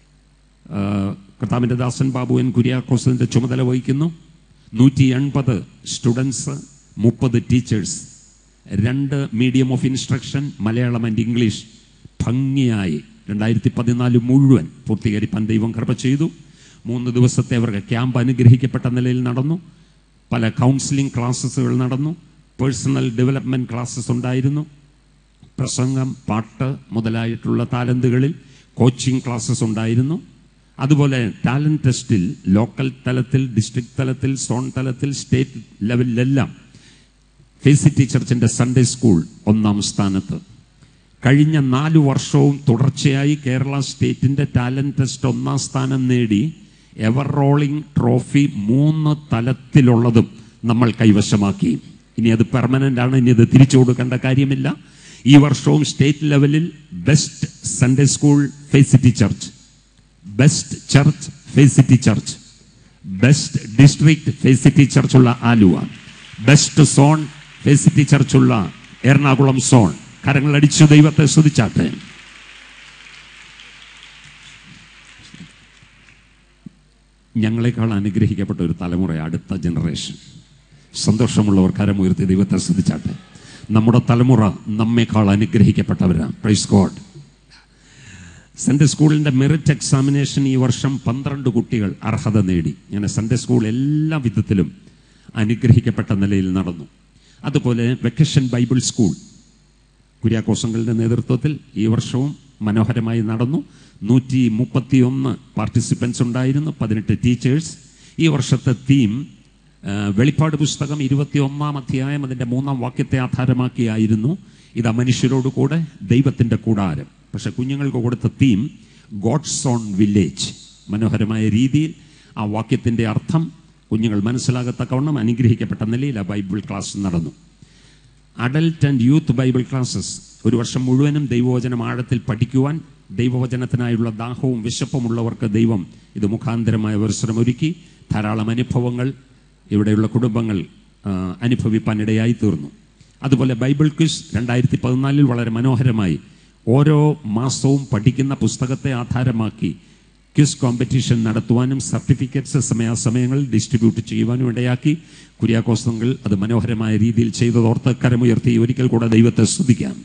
കർത്താവിൻ്റെ ദാസൻ ബാബു എൻ കുര്യാക്കോസിൻ്റെ ചുമതല വഹിക്കുന്നു. നൂറ്റി എൺപത് സ്റ്റുഡൻസ്, മുപ്പത് ടീച്ചേഴ്സ്, രണ്ട് medium of instruction Malayalam and English ഭംഗിയായി രണ്ടായിരത്തി പതിനാല് മുഴുവൻ പൂർത്തീകരിപ്പാൻ ദൈവം കൃപ ചെയ്തു. മൂന്ന് ദിവസത്തെ അവർക്ക് ക്യാമ്പ് അനുഗ്രഹിക്കപ്പെട്ട നിലയിൽ നടന്നു. പല കൗൺസിലിംഗ് ക്ലാസ്സസുകൾ നടന്നു. പേഴ്സണൽ ഡെവലപ്മെൻറ്റ് ക്ലാസ്സസ് ഉണ്ടായിരുന്നു. പ്രസംഗം, പാട്ട് മുതലായിട്ടുള്ള ടാലൻറ്റുകളിൽ കോച്ചിങ് ക്ലാസ്സസ് ഉണ്ടായിരുന്നു. അതുപോലെ ടാലൻറ്റ് ടെസ്റ്റിൽ ലോക്കൽ തലത്തിൽ, ഡിസ്ട്രിക്ട് തലത്തിൽ, സോൺ തലത്തിൽ, സ്റ്റേറ്റ് ലെവലിലെല്ലാം ഫേസ് സിറ്റി ചർച്ചിൻ്റെ സൺഡേ സ്കൂൾ ഒന്നാം സ്ഥാനത്ത്. കഴിഞ്ഞ നാല് വർഷവും തുടർച്ചയായി കേരള സ്റ്റേറ്റിൻ്റെ ടാലൻറ്റ് ടെസ്റ്റ് ഒന്നാം സ്ഥാനം നേടി എവർ റോളിംഗ് ട്രോഫി മൂന്ന് തലത്തിലുള്ളതും നമ്മൾ കൈവശമാക്കി. ഇനി അത് പെർമനൻ്റ് ആണ്, ഇനി അത് തിരിച്ചു കൊടുക്കേണ്ട കാര്യമില്ല. ഈ വർഷവും state level best Sunday school face city church, best church face city church, best district face city ചർച്ചുള്ള Aluva, best zone face city ചർച്ചുള്ള എറണാകുളം സോൺ. കരങ്ങളടിച്ചു ദൈവത്തെ സ്തുതിച്ചാട്ടെ. ഞങ്ങളെക്കാൾ അനുഗ്രഹിക്കപ്പെട്ട ഒരു തലമുറ, അടുത്ത ജനറേഷൻ. സന്തോഷമുള്ളവർ കരമുയർത്തി ദൈവത്തെ സ്തുതിച്ചാട്ടെ. നമ്മുടെ തലമുറ നമ്മേക്കാൾ അനുഗ്രഹിക്കപ്പെട്ടവരാണ്. Praise God. സൺഡേ സ്കൂളിൻ്റെ മെറിറ്റ് എക്സാമിനേഷൻ ഈ വർഷം പന്ത്രണ്ട് കുട്ടികൾ അർഹത നേടി. അങ്ങനെ സൺഡേ സ്കൂൾ എല്ലാ വിധത്തിലും അനുഗ്രഹിക്കപ്പെട്ട നിലയിൽ നടന്നു. അതുപോലെ വെക്കേഷൻ ബൈബിൾ സ്കൂൾ കുര്യാക്കോസങ്ങളുടെ നേതൃത്വത്തിൽ ഈ വർഷവും മനോഹരമായി നടന്നു. നൂറ്റി മുപ്പത്തി ഒന്ന് പാർട്ടിസിപ്പൻസ് ഉണ്ടായിരുന്നു, പതിനെട്ട് ടീച്ചേഴ്സ്. ഈ വർഷത്തെ തീം വെളിപ്പാട് പുസ്തകം ഇരുപത്തി ഒന്നാം അധ്യായം അതിൻ്റെ മൂന്നാം വാക്യത്തെ ആധാരമാക്കിയായിരുന്നു. ഇതാ മനുഷ്യരോട് കൂടെ ദൈവത്തിൻ്റെ കൂടാരം. പക്ഷെ കുഞ്ഞുങ്ങൾക്ക് കൊടുത്ത തീം ഗോഡ്സ് ഓൺ വില്ലേജ്. മനോഹരമായ രീതിയിൽ ആ വാക്യത്തിൻ്റെ അർത്ഥം കുഞ്ഞുങ്ങൾ മനസ്സിലാകത്തക്കവണ്ണം അനുഗ്രഹിക്കപ്പെട്ട നിലയിൽ ആ ബൈബിൾ ക്ലാസ് നടന്നു. Adult and youth Bible classes ഒരു വർഷം മുഴുവനും ദൈവവചനം ആഴത്തിൽ പഠിക്കുവാൻ ദൈവവചനത്തിനായുള്ള ദാഹവും വിശപ്പുമുള്ളവർക്ക് ദൈവം ഇത് മുഖാന്തരമായ അവസരമൊരുക്കി. ധാരാളം അനുഭവങ്ങൾ ഇവിടെയുള്ള കുടുംബങ്ങൾ അനുഭവിപ്പാനിടയായി തീർന്നു. അതുപോലെ ബൈബിൾ ക്വിസ് രണ്ടായിരത്തി പതിനാലിൽ വളരെ മനോഹരമായി ഓരോ മാസവും പഠിക്കുന്ന പുസ്തകത്തെ ആധാരമാക്കി ക്വിസ് കോമ്പറ്റീഷൻ നടത്തുവാനും സർട്ടിഫിക്കറ്റ്സ് സമയാസമയങ്ങളിൽ ഡിസ്ട്രിബ്യൂട്ട് ചെയ്യുവാനും ഇടയാക്കി. കുര്യാക്കോസ്തങ്ങൾ അത് മനോഹരമായ രീതിയിൽ ചെയ്തതോർത്ത് കരമുയർത്തി ഒരിക്കൽ കൂടെ ദൈവത്തെ സ്തുതിക്കാം.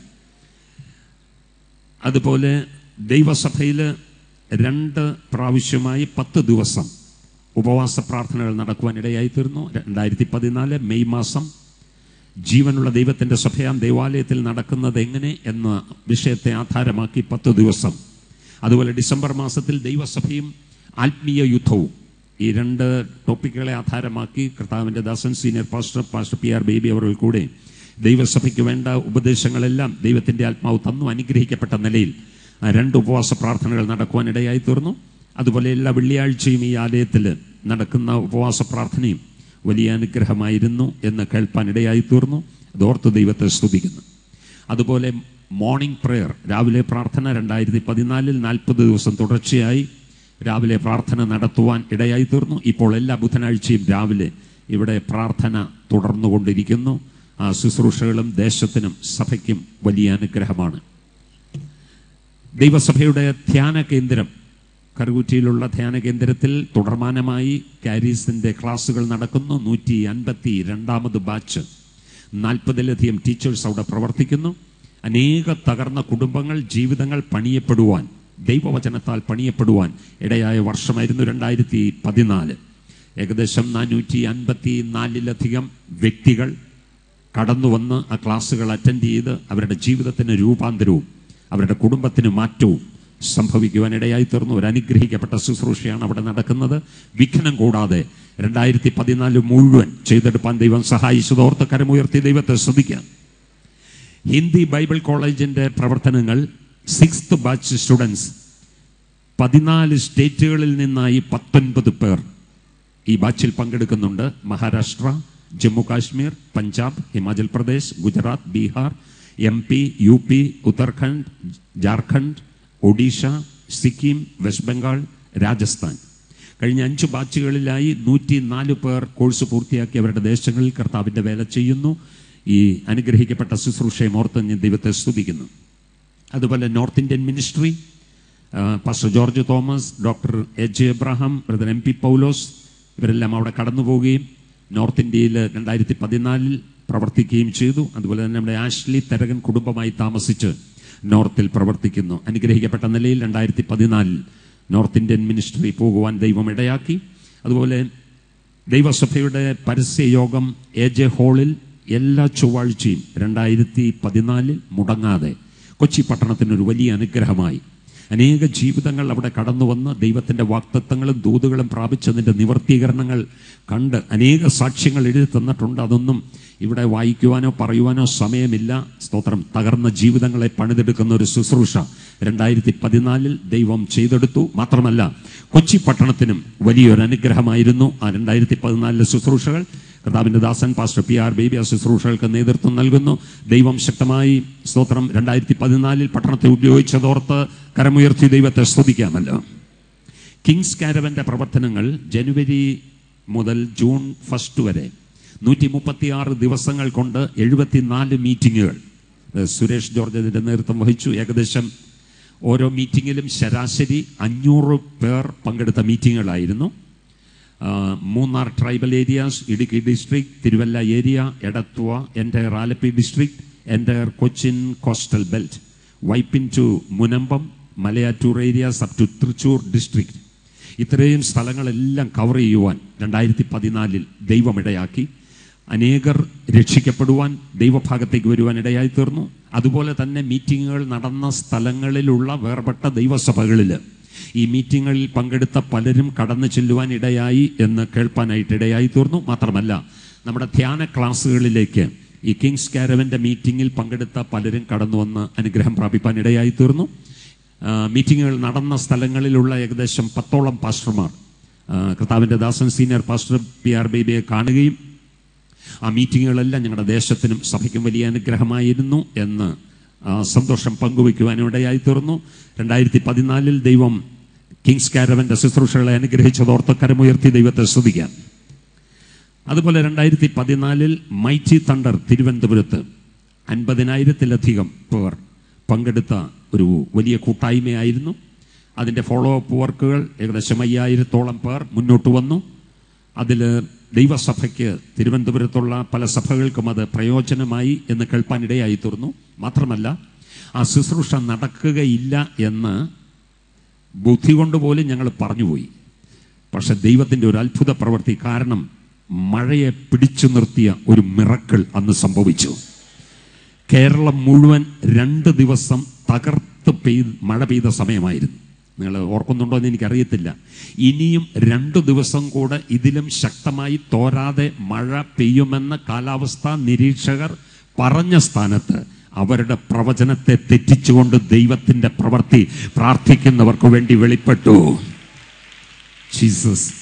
അതുപോലെ ദൈവസഭയിൽ രണ്ട് പ്രാവശ്യമായി പത്ത് ദിവസം ഉപവാസ പ്രാർത്ഥനകൾ നടക്കുവാൻ ഇടയായി തീർന്നു. രണ്ടായിരത്തി പതിനാല് മെയ് മാസം ജീവനുള്ള ദൈവത്തിൻ്റെ സഭയാം ദേവാലയത്തിൽ നടക്കുന്നത് എങ്ങനെ എന്ന വിഷയത്തെ ആധാരമാക്കി പത്ത് ദിവസം. അതുപോലെ ഡിസംബർ മാസത്തിൽ ദൈവസഭയും ആത്മീയ യുദ്ധവും, ഈ രണ്ട് ടോപ്പിക്കുകളെ ആധാരമാക്കി കർത്താവിൻ്റെ ദാസൻ senior pastor pastor P R Baby അവർ കൂടെ ദൈവസഭയ്ക്ക് വേണ്ട ഉപദേശങ്ങളെല്ലാം ദൈവത്തിൻ്റെ ആത്മാവ് തന്നു. അനുഗ്രഹിക്കപ്പെട്ട നിലയിൽ രണ്ട് ഉപവാസ പ്രാർത്ഥനകൾ നടക്കുവാൻ ഇടയായി തീർന്നു. അതുപോലെ എല്ലാ വെള്ളിയാഴ്ചയും ഈ ആലയത്തിൽ നടക്കുന്ന ഉപവാസ പ്രാർത്ഥനയും വലിയ അനുഗ്രഹമായിരുന്നു എന്ന് കേൾപ്പാൻ ഇടയായി തീർന്നു. അതോർത്ത് ദൈവത്തെ സ്തുതിക്കുന്നു. അതുപോലെ മോർണിംഗ് പ്രെയർ, രാവിലെ പ്രാർത്ഥന രണ്ടായിരത്തി പതിനാലിൽ നാൽപ്പത് ദിവസം തുടർച്ചയായി രാവിലെ പ്രാർത്ഥന നടത്തുവാൻ ഇടയായി തീർന്നു. ഇപ്പോൾ എല്ലാ ബുധനാഴ്ചയും രാവിലെ ഇവിടെ പ്രാർത്ഥന തുടർന്നുകൊണ്ടിരിക്കുന്നു. ആ ശുശ്രൂഷകളും ദേശത്തിനും സഭയ്ക്കും വലിയ അനുഗ്രഹമാണ്. ദൈവസഭയുടെ ധ്യാന കേന്ദ്രം, കറുകുറ്റിയിലുള്ള ധ്യാന കേന്ദ്രത്തിൽ തുടർമാനമായി കാരീസിൻ്റെ ക്ലാസ്സുകൾ നടക്കുന്നു. നൂറ്റി അൻപത്തി രണ്ടാമത് ബാച്ച്, നാൽപ്പതിലധികം ടീച്ചേഴ്സ് അവിടെ പ്രവർത്തിക്കുന്നു. അനേക തകർന്ന കുടുംബങ്ങൾ, ജീവിതങ്ങൾ പണിയപ്പെടുവാൻ, ദൈവവചനത്താൽ പണിയപ്പെടുവാൻ ഇടയായ വർഷമായിരുന്നു രണ്ടായിരത്തി പതിനാല്. ഏകദേശം നാനൂറ്റി അൻപത്തി നാലിലധികം വ്യക്തികൾ കടന്നു വന്ന് ആ ക്ലാസ്സുകൾ അറ്റൻഡ് ചെയ്ത് അവരുടെ ജീവിതത്തിന് രൂപാന്തരവും അവരുടെ കുടുംബത്തിന് മാറ്റവും സംഭവിക്കുവാനിടയായി തീർന്നു. ഒരു അനുഗ്രഹിക്കപ്പെട്ട ശുശ്രൂഷയാണ് അവിടെ നടക്കുന്നത്. വിഘ്നം കൂടാതെ രണ്ടായിരത്തി പതിനാല് മുഴുവൻ ചെയ്തെടുപ്പാൻ ദൈവം സഹായിച്ചതോർത്ത് കരമുയർത്തി ദൈവത്തെ സ്തുതിക്കാം. ഹിന്ദി ബൈബിൾ കോളേജിൻ്റെ പ്രവർത്തനങ്ങൾ, സിക്സ്ത് ബാച്ച് സ്റ്റുഡൻസ്, പതിനാല് സ്റ്റേറ്റുകളിൽ നിന്നായി പത്തൊൻപത് പേർ ഈ ബാച്ചിൽ പങ്കെടുക്കുന്നുണ്ട്. Maharashtra, Jammu Kashmir, Punjab, Himachal Pradesh, Gujarat, Bihar, M P, U P, Uttarakhand, Jharkhand, Odisha, Sikkim, West Bengal, Rajasthan. കഴിഞ്ഞ അഞ്ച് ബാച്ചുകളിലായി നൂറ്റി നാല് പേർ കോഴ്സ് പൂർത്തിയാക്കി അവരുടെ ദേശങ്ങളിൽ കർത്താവിൻ്റെ വേല ചെയ്യുന്നു. ഈ അനുഗ്രഹിക്കപ്പെട്ട ശുശ്രൂഷയും ഓർത്ത് ഞാൻ ദൈവത്തെ സ്തുതിക്കുന്നു. അതുപോലെ North Indian ministry, pastor George Thomas, doctor A J Abraham, brother M P Paulose, ഇവരെല്ലാം അവിടെ കടന്നു പോവുകയും നോർത്ത് ഇന്ത്യയിൽ രണ്ടായിരത്തി പതിനാലിൽ പ്രവർത്തിക്കുകയും ചെയ്തു. അതുപോലെ തന്നെ നമ്മുടെ ആഷ്ലി തരകൻ കുടുംബമായി താമസിച്ച് നോർത്തിൽ പ്രവർത്തിക്കുന്നു. അനുഗ്രഹിക്കപ്പെട്ട നിലയിൽ രണ്ടായിരത്തി പതിനാലിൽ നോർത്ത് ഇന്ത്യൻ മിനിസ്ട്രി പോകുവാൻ ദൈവം ഇടയാക്കി. അതുപോലെ ദൈവസഭയുടെ പരസ്യയോഗം എ ജെ ഹാളിൽ എല്ലാ ചൊവ്വാഴ്ചയും രണ്ടായിരത്തി പതിനാലിൽ മുടങ്ങാതെ കൊച്ചി പട്ടണത്തിനൊരു വലിയ അനുഗ്രഹമായി. അനേക ജീവിതങ്ങൾ അവിടെ കടന്നു വന്ന് ദൈവത്തിൻ്റെ വാഗ്ദത്തങ്ങളും ദൂതുകളും പ്രാപിച്ചതിൻ്റെ നിവർത്തീകരണങ്ങൾ കണ്ട് അനേക സാക്ഷ്യങ്ങൾ എഴുതി തന്നിട്ടുണ്ട്. അതൊന്നും ഇവിടെ വായിക്കുവാനോ പറയുവാനോ സമയമില്ല. സ്തോത്രം. തകർന്ന ജീവിതങ്ങളെ പണിതെടുക്കുന്ന ഒരു ശുശ്രൂഷ രണ്ടായിരത്തി പതിനാലിൽ ദൈവം ചെയ്തെടുത്തു. മാത്രമല്ല കൊച്ചി പട്ടണത്തിനും വലിയൊരു അനുഗ്രഹമായിരുന്നു ആ രണ്ടായിരത്തി പതിനാലിലെ ശുശ്രൂഷകൾ. കർത്താവിൻ്റെ ദാസൻ പാസ്റ്റർ പി ആർ ബേബി ആ ശുശ്രൂഷകൾക്ക് നേതൃത്വം നൽകുന്നു. ദൈവം ശക്തമായി സ്തോത്രം രണ്ടായിരത്തി പതിനാലിൽ പട്ടണത്തെ ഉപയോഗിച്ചതോർത്ത് കരമുയർത്തി ദൈവത്തെ സ്തുതിക്കാമല്ലോ. കിങ്സ് കാരവൻ്റെ പ്രവർത്തനങ്ങൾ ജനുവരി മുതൽ ജൂൺ ഫസ്റ്റ് വരെ നൂറ്റി മുപ്പത്തി ആറ് ദിവസങ്ങൾ കൊണ്ട് എഴുപത്തിനാല് മീറ്റിങ്ങുകൾ സുരേഷ് ജോർജ് അതിൻ്റെ നേതൃത്വം വഹിച്ചു. ഏകദേശം ഓരോ മീറ്റിങ്ങിലും ശരാശരി അഞ്ഞൂറ് പേർ പങ്കെടുത്ത മീറ്റിങ്ങുകളായിരുന്നു. Munnar tribal areas, Idukki district, Thiruvalla area, Edathua, entire Alleppey district, entire Cochin coastal belt, Vypin to Munambam, Malayattoor areas up to Trichur district. ഇത്രയും സ്ഥലങ്ങളെല്ലാം കവർ ചെയ്യുവാൻ രണ്ടായിരത്തി പതിനാലിൽ ദൈവമിടയാക്കി. അനേകർ രക്ഷിക്കപ്പെടുവാൻ ദൈവഭാഗത്തേക്ക് വരുവാൻ ഇടയായി തീർന്നു. അതുപോലെ തന്നെ മീറ്റിങ്ങുകൾ നടന്ന സ്ഥലങ്ങളിലുള്ള വേർപെട്ട ദൈവസഭകളിൽ ഈ മീറ്റിങ്ങുകളിൽ പങ്കെടുത്ത പലരും കടന്നു ചെല്ലുവാൻ ഇടയായി എന്ന് കേൾപ്പാനായിട്ട് ഇടയായി തീർന്നു. മാത്രമല്ല നമ്മുടെ ധ്യാന ക്ലാസ്സുകളിലേക്ക് ഈ കിങ്സ് കാരവൻ്റെ മീറ്റിങ്ങിൽ പങ്കെടുത്ത പലരും കടന്നു വന്ന് അനുഗ്രഹം പ്രാപിപ്പാൻ ഇടയായി തീർന്നു. മീറ്റിങ്ങുകൾ നടന്ന സ്ഥലങ്ങളിലുള്ള ഏകദേശം പത്തോളം പാസ്റ്റർമാർ കർത്താവിൻ്റെ ദാസൻ സീനിയർ പാസ്റ്റർ പി ആർ ബേബിയെ കാണുകയും ആ മീറ്റിങ്ങുകളെല്ലാം ഞങ്ങളുടെ ദേശത്തിനും സഭയ്ക്കും വലിയ അനുഗ്രഹമായിരുന്നു എന്ന് സന്തോഷം പങ്കുവയ്ക്കുവാനും ഇടയായി തീർന്നു. രണ്ടായിരത്തി പതിനാലിൽ ദൈവം കിങ്സ് കാരവന്റെ ശുശ്രൂഷകളെ അനുഗ്രഹിച്ചതോർത്ത് കരമുയർത്തി ദൈവത്തെ സ്തുതിക്കാം. അതുപോലെ രണ്ടായിരത്തി പതിനാലിൽ മൈറ്റി തണ്ടർ തിരുവനന്തപുരത്ത് അൻപതിനായിരത്തിലധികം പേർ പങ്കെടുത്ത ഒരു വലിയ കൂട്ടായ്മയായിരുന്നു. അതിൻ്റെ ഫോളോ അപ്പ് വർക്കുകൾ ഏകദേശം അയ്യായിരത്തോളം പേർ മുന്നോട്ട് വന്നു. അതിൽ ദൈവസഭയ്ക്ക് തിരുവനന്തപുരത്തുള്ള പല സഭകൾക്കും അത് പ്രയോജനമായി എന്ന് കേൾപ്പാനിടയായി തീർന്നു. മാത്രമല്ല, ആ ശുശ്രൂഷ നടക്കുകയില്ല എന്ന് ബുദ്ധി കൊണ്ടുപോലും ഞങ്ങൾ പറഞ്ഞുപോയി. പക്ഷെ ദൈവത്തിൻ്റെ ഒരു അത്ഭുത പ്രവൃത്തി കാരണം മഴയെ പിടിച്ചു നിർത്തിയ ഒരു മിറക്കിൾ അന്ന് സംഭവിച്ചു. കേരളം മുഴുവൻ രണ്ട് ദിവസം തകർത്ത് പെയ്ത് മഴ പെയ്ത സമയമായിരുന്നു. നിങ്ങൾ ഓർക്കുന്നുണ്ടോ എന്ന് എനിക്കറിയത്തില്ല. ഇനിയും രണ്ടു ദിവസം കൂടെ ഇതിലും ശക്തമായി തോരാതെ മഴ പെയ്യുമെന്ന് കാലാവസ്ഥാ നിരീക്ഷകർ പറഞ്ഞ സ്ഥാനത്ത് അവരുടെ പ്രവചനത്തെ തെറ്റിച്ചുകൊണ്ട് ദൈവത്തിൻ്റെ പ്രവൃത്തി പ്രാർത്ഥിക്കുന്നവർക്ക് വേണ്ടി വെളിപ്പെട്ടു. ജീസസ്.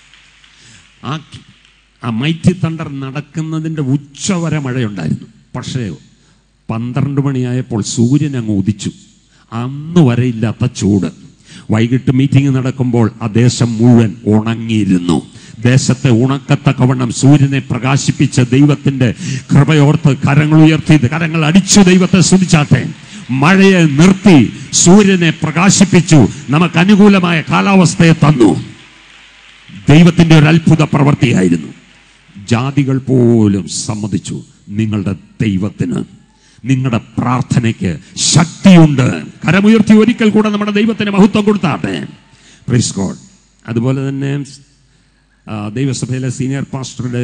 ആ ആ മൈറ്റി തണ്ടർ നടക്കുന്നതിൻ്റെ ഉച്ചവരെ മഴയുണ്ടായിരുന്നു. പക്ഷേ പന്ത്രണ്ട് മണിയായപ്പോൾ സൂര്യൻ അങ്ങ് ഉദിച്ചു. അന്ന് വരെ ഇല്ലാത്ത ചൂട്. വൈകിട്ട് മീറ്റിംഗ് നടക്കുമ്പോൾ ആ ദേശം മുഴുവൻ ഉണങ്ങിയിരുന്നു. ദേശത്തെ ഉണക്കത്തക്കവണ്ണം സൂര്യനെ പ്രകാശിപ്പിച്ച ദൈവത്തിന്റെ കൃപയോർത്ത് കരങ്ങൾ ഉയർത്തി കരങ്ങൾ അടിച്ചു ദൈവത്തെ സ്തുതിച്ചാട്ടെ. മഴയെ നിർത്തി സൂര്യനെ പ്രകാശിപ്പിച്ചു, നമുക്ക് അനുകൂലമായ കാലാവസ്ഥയെ തന്നു. ദൈവത്തിന്റെ ഒരു അത്ഭുത പ്രവൃത്തിയായിരുന്നു. ജാതികൾ പോലും സമ്മതിച്ചു, നിങ്ങളുടെ ദൈവത്തിന്, നിങ്ങളുടെ പ്രാർത്ഥനയ്ക്ക് ശക്തിയുണ്ട്. കരമുയർത്തി ഒരിക്കൽ കൂടെ നമ്മുടെ ദൈവത്തിന് മഹത്വം കൊടുത്താട്ടെ. Praise God. അതുപോലെ തന്നെ ദൈവസഭയിലെ സീനിയർ പാസ്റ്ററുടെ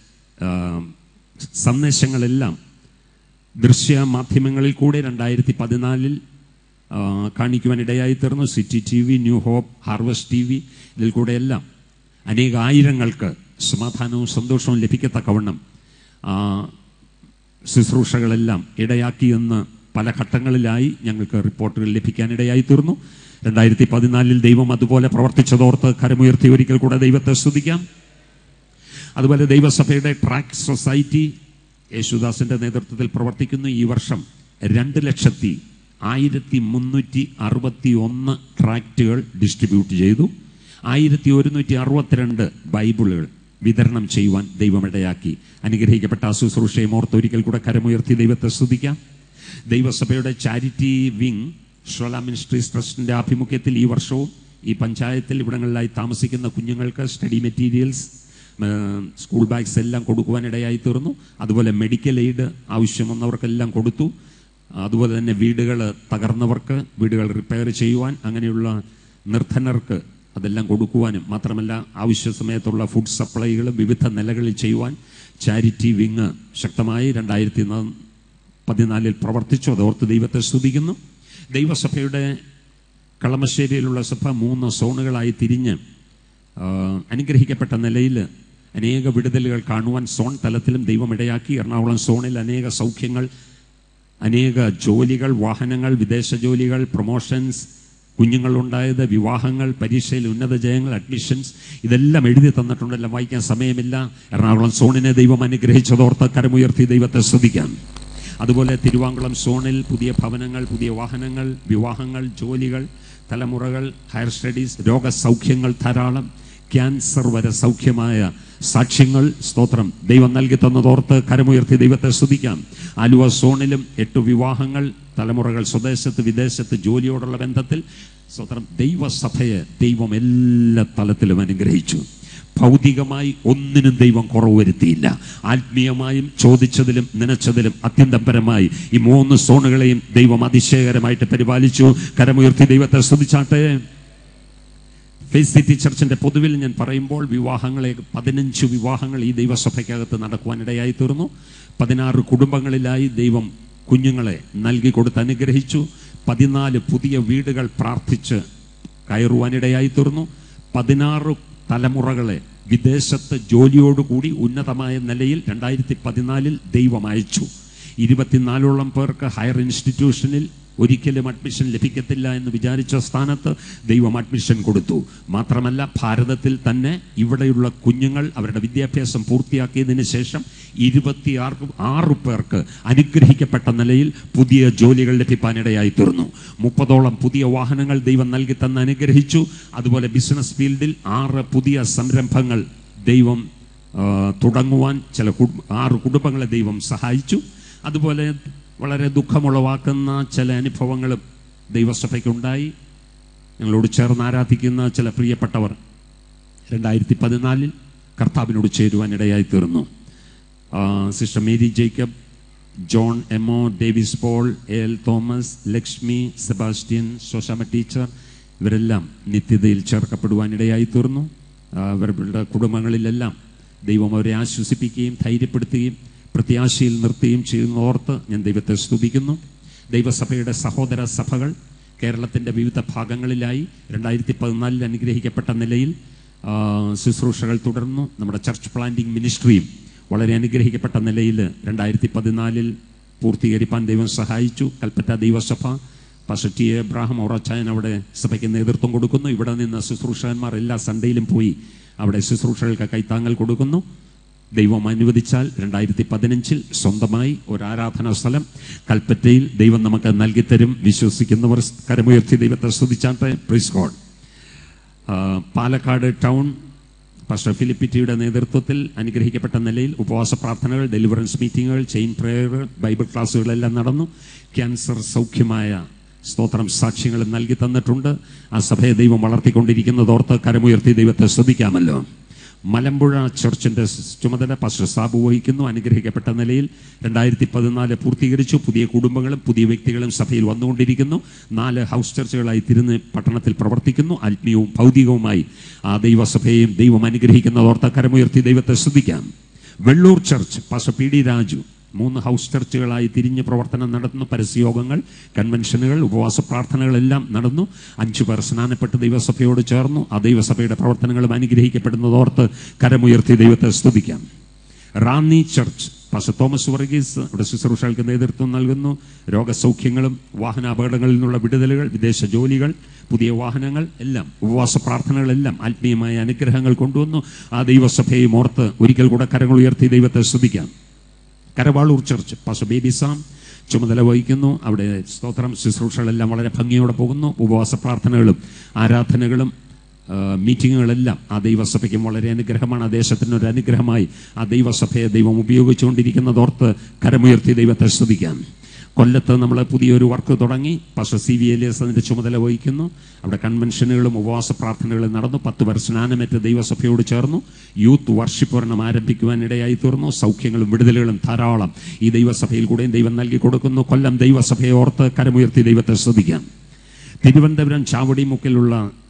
സന്ദേശങ്ങളെല്ലാം ദൃശ്യ മാധ്യമങ്ങളിൽ കൂടെ രണ്ടായിരത്തി പതിനാലിൽ കാണിക്കുവാൻ ഇടയായി തീർന്നു. City T V, New Hope, Harvest T V, ഇതിൽ കൂടെയെല്ലാം അനേകായിരങ്ങൾക്ക് സമാധാനവും സന്തോഷവും ലഭിക്കത്തക്കവണ്ണം ശുശ്രൂഷകളെല്ലാം ഇടയാക്കിയെന്ന് പല ഘട്ടങ്ങളിലായി ഞങ്ങൾക്ക് റിപ്പോർട്ടുകൾ ലഭിക്കാനിടയായി തീർന്നു. രണ്ടായിരത്തി പതിനാലിൽ ദൈവം അതുപോലെ പ്രവർത്തിച്ചതോർത്ത് കരമുയർത്തി ഒരിക്കൽ കൂടെ ദൈവത്തെ സ്തുതിക്കാം. അതുപോലെ ദൈവസഭയുടെ ട്രാക്ക് സൊസൈറ്റി യേശുദാസിന്റെ നേതൃത്വത്തിൽ പ്രവർത്തിക്കുന്നു. ഈ വർഷം രണ്ട് ലക്ഷത്തി ആയിരത്തി മുന്നൂറ്റി അറുപത്തി ഒന്ന് ട്രാക്റ്റുകൾ ഡിസ്ട്രിബ്യൂട്ട് ചെയ്തു. ആയിരത്തി ഒരുന്നൂറ്റി അറുപത്തിരണ്ട് ബൈബിളുകൾ വിതരണം ചെയ്യുവാൻ ദൈവമിടയാക്കി. അനുഗ്രഹിക്കപ്പെട്ട ആ ശുശ്രൂഷയെ ഓർത്ത് ഒരിക്കൽ കൂടെ കരമുയർത്തി ദൈവത്തെ സ്തുതിക്കാം. ദൈവസഭയുടെ ചാരിറ്റി വിങ് ഷോല മിനിസ്ട്രീസ് ട്രസ്റ്റിന്റെ ആഭിമുഖ്യത്തിൽ ഈ വർഷവും ഈ പഞ്ചായത്തിൽ ഇവിടങ്ങളിലായി താമസിക്കുന്ന കുഞ്ഞുങ്ങൾക്ക് സ്റ്റഡി മെറ്റീരിയൽസ്, സ്കൂൾ ബാഗ്സ് എല്ലാം കൊടുക്കുവാനിടയായി തീർന്നു. അതുപോലെ മെഡിക്കൽ എയ്ഡ് ആവശ്യം വന്നവർക്കെല്ലാം കൊടുത്തു. അതുപോലെ തന്നെ വീടുകൾ തകർന്നവർക്ക് വീടുകൾ റിപ്പയർ ചെയ്യുവാൻ, അങ്ങനെയുള്ള നിർധനർക്ക് അതെല്ലാം കൊടുക്കുവാനും, മാത്രമല്ല ആവശ്യ സമയത്തുള്ള ഫുഡ് സപ്ലൈകൾ വിവിധ നിലകളിൽ ചെയ്യുവാൻ ചാരിറ്റി വിങ് ശക്തമായി രണ്ടായിരത്തി പതിനാലിൽ പ്രവർത്തിച്ചു. അതോർത്ത് ദൈവത്തെ സ്തുതിക്കുന്നു. ദൈവസഭയുടെ കളമശ്ശേരിയിലുള്ള സഭ മൂന്ന് സോണുകളായി തിരിഞ്ഞ് അനുഗ്രഹിക്കപ്പെട്ട നിലയിൽ അനേക വിടുതലുകൾ കാണുവാൻ സോൺ തലത്തിലും ദൈവം ഇടയാക്കി. എറണാകുളം സോണിൽ അനേക സൗഖ്യങ്ങൾ, അനേക ജോലികൾ, വാഹനങ്ങൾ, വിദേശ ജോലികൾ, പ്രൊമോഷൻസ്, കുഞ്ഞുങ്ങളുണ്ടായത്, വിവാഹങ്ങൾ, പരീക്ഷയിൽ ഉന്നത ജയങ്ങൾ, അഡ്മിഷൻസ്, ഇതെല്ലാം എഴുതി തന്നിട്ടുണ്ട്. എല്ലാം വായിക്കാൻ സമയമില്ല. എറണാകുളം സോണിനെ ദൈവം അനുഗ്രഹിച്ചതോർത്ത് കരമുയർത്തി ദൈവത്തെ സ്തുതിക്കാം. അതുപോലെ തിരുവാങ്കുളം സോണിൽ പുതിയ ഭവനങ്ങൾ, പുതിയ വാഹനങ്ങൾ, വിവാഹങ്ങൾ, ജോലികൾ, തലമുറകൾ, ഹയർ സ്റ്റഡീസ്, രോഗസൗഖ്യങ്ങൾ ധാരാളം, ക്യാൻസർ വരെ സൗഖ്യമായ സാക്ഷ്യങ്ങൾ, സ്തോത്രം, ദൈവം നൽകി തന്നതോർത്ത് കരമുയർത്തി ദൈവത്തെ സ്തുതിക്കാം. ആലുവ സോണിലും എട്ട് വിവാഹങ്ങൾ, തലമുറകൾ സ്വദേശത്ത് വിദേശത്ത് ജോലിയോടുള്ള ബന്ധത്തിൽ, സ്തോത്രം, ദൈവസഭയെ ദൈവം എല്ലാ തലത്തിലും അനുഗ്രഹിച്ചു. ഭൗതികമായി ഒന്നിനും ദൈവം കുറവ് വരുത്തിയില്ല. ആത്മീയമായും ചോദിച്ചതിലും നനച്ചതിലും അത്യന്തപരമായി ഈ മൂന്ന് സോണുകളെയും ദൈവം അതിശയകരമായിട്ട് പരിപാലിച്ചു. കരമുയർത്തി ദൈവത്തെ സ്തുതിച്ചാട്ടെ. ഫേസ് സിറ്റി ചർച്ചിന്റെ പൊതുവിൽ ഞാൻ പറയുമ്പോൾ വിവാഹങ്ങളെ പതിനഞ്ച് വിവാഹങ്ങൾ ഈ ദൈവസഭയ്ക്കകത്ത് നടക്കുവാനിടയായി തീർന്നു. പതിനാറ് കുടുംബങ്ങളിലായി ദൈവം കുഞ്ഞുങ്ങളെ നൽകി കൊടുത്ത് അനുഗ്രഹിച്ചു. പതിനാല് പുതിയ വീടുകൾ പ്രാർത്ഥിച്ച് കയറുവാനിടയായി തീർന്നു. പതിനാറ് തലമുറകളെ വിദേശത്ത് ജോലിയോടുകൂടി ഉന്നതമായ നിലയിൽ രണ്ടായിരത്തി പതിനാലിൽ ദൈവം അയച്ചു. ഇരുപത്തിനാലോളം പേർക്ക് ഹയർ ഇൻസ്റ്റിറ്റ്യൂഷനിൽ ഒരിക്കലും അഡ്മിഷൻ ലഭിക്കത്തില്ല എന്ന് വിചാരിച്ച സ്ഥാനത്ത് ദൈവം അഡ്മിഷൻ കൊടുത്തു. മാത്രമല്ല ഭാരതത്തിൽ തന്നെ ഇവിടെയുള്ള കുഞ്ഞുങ്ങൾ അവരുടെ വിദ്യാഭ്യാസം പൂർത്തിയാക്കിയതിന് ശേഷം ഇരുപത്തിയാറ് ആറ് പേർക്ക് അനുഗ്രഹിക്കപ്പെട്ട നിലയിൽ പുതിയ ജോലികൾ ലഭിക്കാനിടയായി തീർന്നു. മുപ്പതോളം പുതിയ വാഹനങ്ങൾ ദൈവം നൽകി തന്ന് അനുഗ്രഹിച്ചു. അതുപോലെ ബിസിനസ് ഫീൽഡിൽ ആറ് പുതിയ സംരംഭങ്ങൾ ദൈവം തുടങ്ങുവാൻ ചില ആറ് കുടുംബങ്ങളെ ദൈവം സഹായിച്ചു. അതുപോലെ വളരെ ദുഃഖമുളവാക്കുന്ന ചില അനുഭവങ്ങളും ദൈവസഭയ്ക്കുണ്ടായി. ഞങ്ങളോട് ചേർന്ന് ആരാധിക്കുന്ന ചില പ്രിയപ്പെട്ടവർ രണ്ടായിരത്തി പതിനാലിൽ കർത്താവിനോട് ചേരുവാനിടയായി തീർന്നു. സിസ്റ്റർ മേരി ജേക്കബ്, ജോൺ എമോ, Davis Paul, L Thomas, Lakshmi, Sebastian, Shoshamma teacher ഇവരെല്ലാം നിത്യതയിൽ ചേർക്കപ്പെടുവാനിടയായി തീർന്നു. അവരുടെ കുടുംബങ്ങളിലെല്ലാം ദൈവം അവരെ ആശ്വസിപ്പിക്കുകയും ധൈര്യപ്പെടുത്തുകയും പ്രത്യാശയിൽ നിർത്തുകയും ചെയ്യുന്ന ഓർത്ത് ഞാൻ ദൈവത്തെ സ്തുതിക്കുന്നു. ദൈവസഭയുടെ സഹോദര സഭകൾ കേരളത്തിൻ്റെ വിവിധ ഭാഗങ്ങളിലായി രണ്ടായിരത്തി പതിനാലിൽ അനുഗ്രഹിക്കപ്പെട്ട നിലയിൽ ശുശ്രൂഷകൾ തുടർന്നു. നമ്മുടെ ചർച്ച് പ്ലാന്റിംഗ് മിനിസ്ട്രിയും വളരെ അനുഗ്രഹിക്കപ്പെട്ട നിലയിൽ രണ്ടായിരത്തി പതിനാലിൽ പൂർത്തീകരിപ്പാൻ ദൈവം സഹായിച്ചു. കൽപ്പറ്റ ദൈവസഭ പാസ്റ്റർ ടി എബ്രാഹിം ഓറച്ചായൻ അവിടെ സഭയ്ക്ക് നേതൃത്വം കൊടുക്കുന്നു. ഇവിടെ നിന്ന് ശുശ്രൂഷകന്മാർ എല്ലാ സൺഡേയിലും പോയി അവിടെ ശുശ്രൂഷകൾക്ക് കൈത്താങ്ങൽ കൊടുക്കുന്നു. ദൈവം അനുവദിച്ചാൽ രണ്ടായിരത്തി പതിനഞ്ചിൽ സ്വന്തമായി ഒരു ആരാധനാ സ്ഥലം കൽപ്പറ്റയിൽ ദൈവം നമുക്ക് നൽകിത്തരും. വിശ്വസിക്കുന്നവർ കരമുയർത്തി ദൈവത്തെ സ്തുതിച്ചാട്ടെ. Praise God. Palakkad town pastor ഫിലിപ്പിറ്റിയുടെ നേതൃത്വത്തിൽ അനുഗ്രഹിക്കപ്പെട്ട നിലയിൽ ഉപവാസ പ്രാർത്ഥനകൾ, ഡെലിവറൻസ് മീറ്റിങ്ങുകൾ, ചെയിൻ പ്രേയറുകൾ, ബൈബിൾ ക്ലാസ്സുകളെല്ലാം നടന്നു. ക്യാൻസർ സൗഖ്യമായ സ്തോത്രം സാക്ഷ്യങ്ങളും നൽകി തന്നിട്ടുണ്ട്. ആ സഭയെ ദൈവം വളർത്തിക്കൊണ്ടിരിക്കുന്നതോർത്ത് കരമുയർത്തി ദൈവത്തെ സ്തുതിക്കാമല്ലോ. മലമ്പുഴ ചർച്ചിൻ്റെ ചുമതല പാസ്റ്റർ സാബു വഹിക്കുന്നു. അനുഗ്രഹിക്കപ്പെട്ട നിലയിൽ രണ്ടായിരത്തി പതിനാല് പൂർത്തീകരിച്ചു. പുതിയ കുടുംബങ്ങളും പുതിയ വ്യക്തികളും സഭയിൽ വന്നുകൊണ്ടിരിക്കുന്നു. നാല് ഹൗസ് ചർച്ചുകളായി തിരുന്ന് പട്ടണത്തിൽ പ്രവർത്തിക്കുന്നു. ആത്മീയവും ഭൗതികവുമായി ആ ദൈവസഭയെയും ദൈവം അനുഗ്രഹിക്കുന്നതോർത്ത് കരമുയർത്തി ദൈവത്തെ സ്തുതിക്കാം. Vellur church pastor P D Raju മൂന്ന് ഹൗസ് ചർച്ചുകളായി തിരിഞ്ഞ് പ്രവർത്തനം നടത്തുന്നു. പരസ്യയോഗങ്ങൾ, കൺവെൻഷനുകൾ, ഉപവാസ പ്രാർത്ഥനകളെല്ലാം നടന്നു. അഞ്ചു പേർ സ്നാനപ്പെട്ട് ദൈവസഭയോട് ചേർന്നു. ആ ദൈവസഭയുടെ പ്രവർത്തനങ്ങളും അനുഗ്രഹിക്കപ്പെടുന്നതോർത്ത് കരമുയർത്തി ദൈവത്തെ സ്തുതിക്കാം. Ranni church pastor Thomas Varghese ഇവിടെ ശുശ്രൂഷകൾക്ക് നേതൃത്വം നൽകുന്നു. രോഗസൗഖ്യങ്ങളും വാഹനാപകടങ്ങളിൽ നിന്നുള്ള വിടുതലുകൾ, വിദേശ ജോലികൾ, പുതിയ വാഹനങ്ങൾ എല്ലാം ഉപവാസ പ്രാർത്ഥനകളെല്ലാം ആത്മീയമായ അനുഗ്രഹങ്ങൾ കൊണ്ടുവന്നു. ആ ദൈവസഭയെയും ഓർത്ത് ഒരിക്കൽ കൂടെ കരങ്ങൾ ഉയർത്തി ദൈവത്തെ സ്തുതിക്കാം. Karavaloor church pastor Baby Sam ചുമതല വഹിക്കുന്നു. അവിടെ സ്തോത്രം ശുശ്രൂഷകളെല്ലാം വളരെ ഭംഗിയോടെ പോകുന്നു. ഉപവാസ പ്രാർത്ഥനകളും ആരാധനകളും മീറ്റിങ്ങുകളെല്ലാം ആ ദൈവസഭയ്ക്കും വളരെ അനുഗ്രഹമാണ്. ആ ദേശത്തിനൊരു അനുഗ്രഹമായി ആ ദൈവസഭയെ ദൈവം ഉപയോഗിച്ചുകൊണ്ടിരിക്കുന്നതോർത്ത് കരമുയർത്തി ദൈവത്തെ സ്തുതിക്കാം. കൊല്ലത്ത് നമ്മൾ പുതിയൊരു വർക്ക് തുടങ്ങി. പാസ്റ്റർ സി വി എലിയസ് അതിൻ്റെ ചുമതല വഹിക്കുന്നു. അവിടെ കൺവെൻഷനുകളും ഉപവാസ പ്രാർത്ഥനകളും നടന്നു. പത്ത് പേർ സ്നാനമേറ്റ് ദൈവസഭയോട് ചേർന്നു. യൂത്ത് വർഷിപ്പ് ഒരെണ്ണം ആരംഭിക്കുവാനിടയായി തീർന്നു. സൗഖ്യങ്ങളും വിടുതലുകളും ധാരാളം ഈ ദൈവസഭയിൽ കൂടെയും ദൈവം നൽകി കൊടുക്കുന്നു. കൊല്ലം ദൈവസഭയെ ഓർത്ത് കരമുയർത്തി ദൈവത്തെ ശ്രദ്ധിക്കാം. തിരുവനന്തപുരം ചാവടിമുക്കിലുള്ള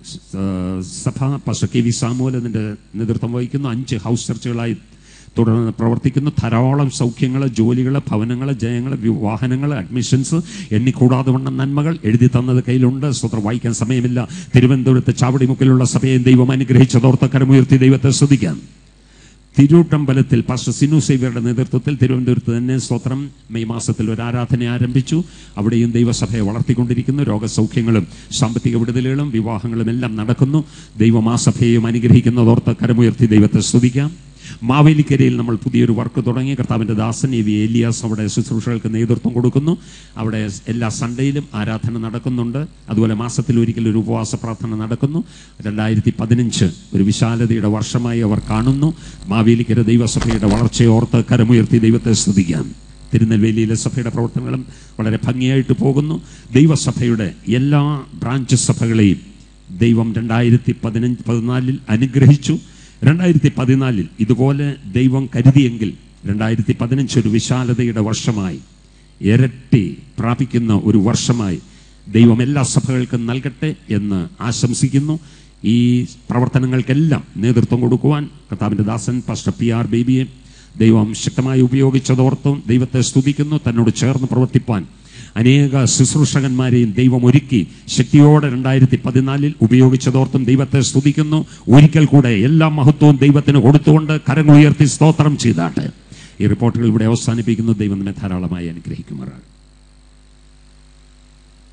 സഭ പാസ്റ്റർ കെ വി സാമുവൽ അതിൻ്റെ നേതൃത്വം വഹിക്കുന്നു. അഞ്ച് ഹൗസ് ചർച്ചുകളായി തുടർന്ന് പ്രവർത്തിക്കുന്നു. ധാരാളം സൗഖ്യങ്ങൾ, ജോലികൾ, ഭവനങ്ങൾ, ജയങ്ങൾ, വാഹനങ്ങൾ, അഡ്മിഷൻസ് എണ്ണിക്കൂടാതെ വണ്ണം നന്മകൾ എഴുതി തന്നത് കയ്യിലുണ്ട്. സ്വതന്ത്രം വായിക്കാൻ സമയമില്ല. തിരുവനന്തപുരത്ത് ചാവടിമുക്കിലുള്ള സഭയെ ദൈവം അനുഗ്രഹിച്ചതോർത്ത് കരമുയർത്തി ദൈവത്തെ സ്തുതിക്കാം. തിരുവട്ടമ്പലത്തിൽ പാസ്റ്റർ സിനു സേവ്യറുടെ നേതൃത്വത്തിൽ തിരുവനന്തപുരത്ത് തന്നെ സ്തോത്രം മെയ് മാസത്തിൽ ഒരു ആരാധന ആരംഭിച്ചു. അവിടെയും ദൈവസഭയെ വളർത്തിക്കൊണ്ടിരിക്കുന്നു. രോഗസൗഖ്യങ്ങളും സാമ്പത്തിക വിടുതലുകളും വിവാഹങ്ങളും എല്ലാം നടക്കുന്നു. ദൈവം ആ സഭയെയും അനുഗ്രഹിക്കുന്നതോർത്ത് കരമുയർത്തി ദൈവത്തെ സ്തുതിക്കാം. മാവേലിക്കരയിൽ നമ്മൾ പുതിയൊരു വർക്ക് തുടങ്ങി. കർത്താവിൻ്റെ ദാസൻ എ വി ഏലിയാസ് അവിടെ ശുശ്രൂഷകൾക്ക് നേതൃത്വം കൊടുക്കുന്നു. അവിടെ എല്ലാ സൺഡേയിലും ആരാധന നടക്കുന്നുണ്ട്. അതുപോലെ മാസത്തിൽ ഒരിക്കൽ ഒരു ഉപവാസ പ്രാർത്ഥന നടക്കുന്നു. രണ്ടായിരത്തി പതിനഞ്ച് ഒരു വിശാലതയുടെ വർഷമായി അവർ കാണുന്നു. മാവേലിക്കര ദൈവസഭയുടെ വളർച്ചയോർത്ത് കരമുയർത്തി ദൈവത്തെ സ്തുതിക്കാം. തിരുനെൽവേലിയിലെ സഭയുടെ പ്രവർത്തനങ്ങളും വളരെ ഭംഗിയായിട്ട് പോകുന്നു. ദൈവസഭയുടെ എല്ലാ ബ്രാഞ്ച് സഭകളെയും ദൈവം രണ്ടായിരത്തി പതിനഞ്ച് പതിനാലിൽ അനുഗ്രഹിച്ചു. രണ്ടായിരത്തി പതിനാലിൽ ഇതുപോലെ ദൈവം കരുതിയെങ്കിൽ രണ്ടായിരത്തി പതിനഞ്ച് ഒരു വിശാലതയുടെ വർഷമായി, ഇരട്ടി പ്രാപിക്കുന്ന ഒരു വർഷമായി ദൈവം എല്ലാ സഭകൾക്കും നൽകട്ടെ എന്ന് ആശംസിക്കുന്നു. ഈ പ്രവർത്തനങ്ങൾക്കെല്ലാം നേതൃത്വം കൊടുക്കുവാൻ കർത്താവിൻ്റെ ദാസൻ പാസ്റ്റർ പി ആർ ബേബിയെ ദൈവം ശക്തമായി ഉപയോഗിച്ചതോർത്തും ദൈവത്തെ സ്തുതിക്കുന്നു. തന്നോട് ചേർന്ന് പ്രവർത്തിപ്പാൻ അനേക ശുശ്രൂഷകന്മാരെയും ദൈവം ഒരുക്കി ശക്തിയോടെ രണ്ടായിരത്തി പതിനാലിൽ ഉപയോഗിച്ചതോർത്തും ദൈവത്തെ സ്തുതിക്കുന്നു. ഒരിക്കൽ കൂടെ എല്ലാ മഹത്വവും ദൈവത്തിന് കൊടുത്തുകൊണ്ട് കരങ്ങളുയർത്തി സ്തോത്രം ചെയ്താട്ടെ. ഈ റിപ്പോർട്ടുകൾ ഇവിടെ അവസാനിപ്പിക്കുന്നു. ദൈവം നമ്മെ ധാരാളമായി അനുഗ്രഹിക്കുമാറാണ്.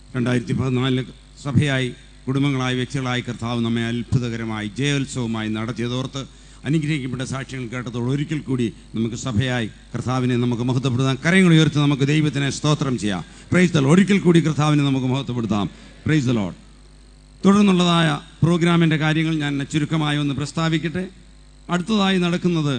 രണ്ടായിരത്തി പതിനാലില് സഭയായി കുടുംബങ്ങളായി വ്യക്തികളായി കർത്താവ് നമ്മെ അത്ഭുതകരമായി ജയോത്സവമായി നടത്തിയതോർത്ത് അനുഗ്രഹിക്കപ്പെട്ട സാക്ഷ്യങ്ങൾ കേട്ടതോട് ഒരിക്കൽ കൂടി നമുക്ക് സഭയായി കർത്താവിനെ നമുക്ക് മഹത്വപ്പെടുത്താം. കരങ്ങൾ ഉയർത്തി നമുക്ക് ദൈവത്തിനെ സ്തോത്രം ചെയ്യാം. Praise the Lord. ഒരിക്കൽ കൂടി കർത്താവിനെ നമുക്ക് മഹത്വപ്പെടുത്താം. Praise the Lord. തുടർന്നുള്ളതായ പ്രോഗ്രാമിൻ്റെ കാര്യങ്ങൾ ഞാൻ ചുരുക്കമായി ഒന്ന് പ്രസ്താവിക്കട്ടെ. അടുത്തതായി നടക്കുന്നത്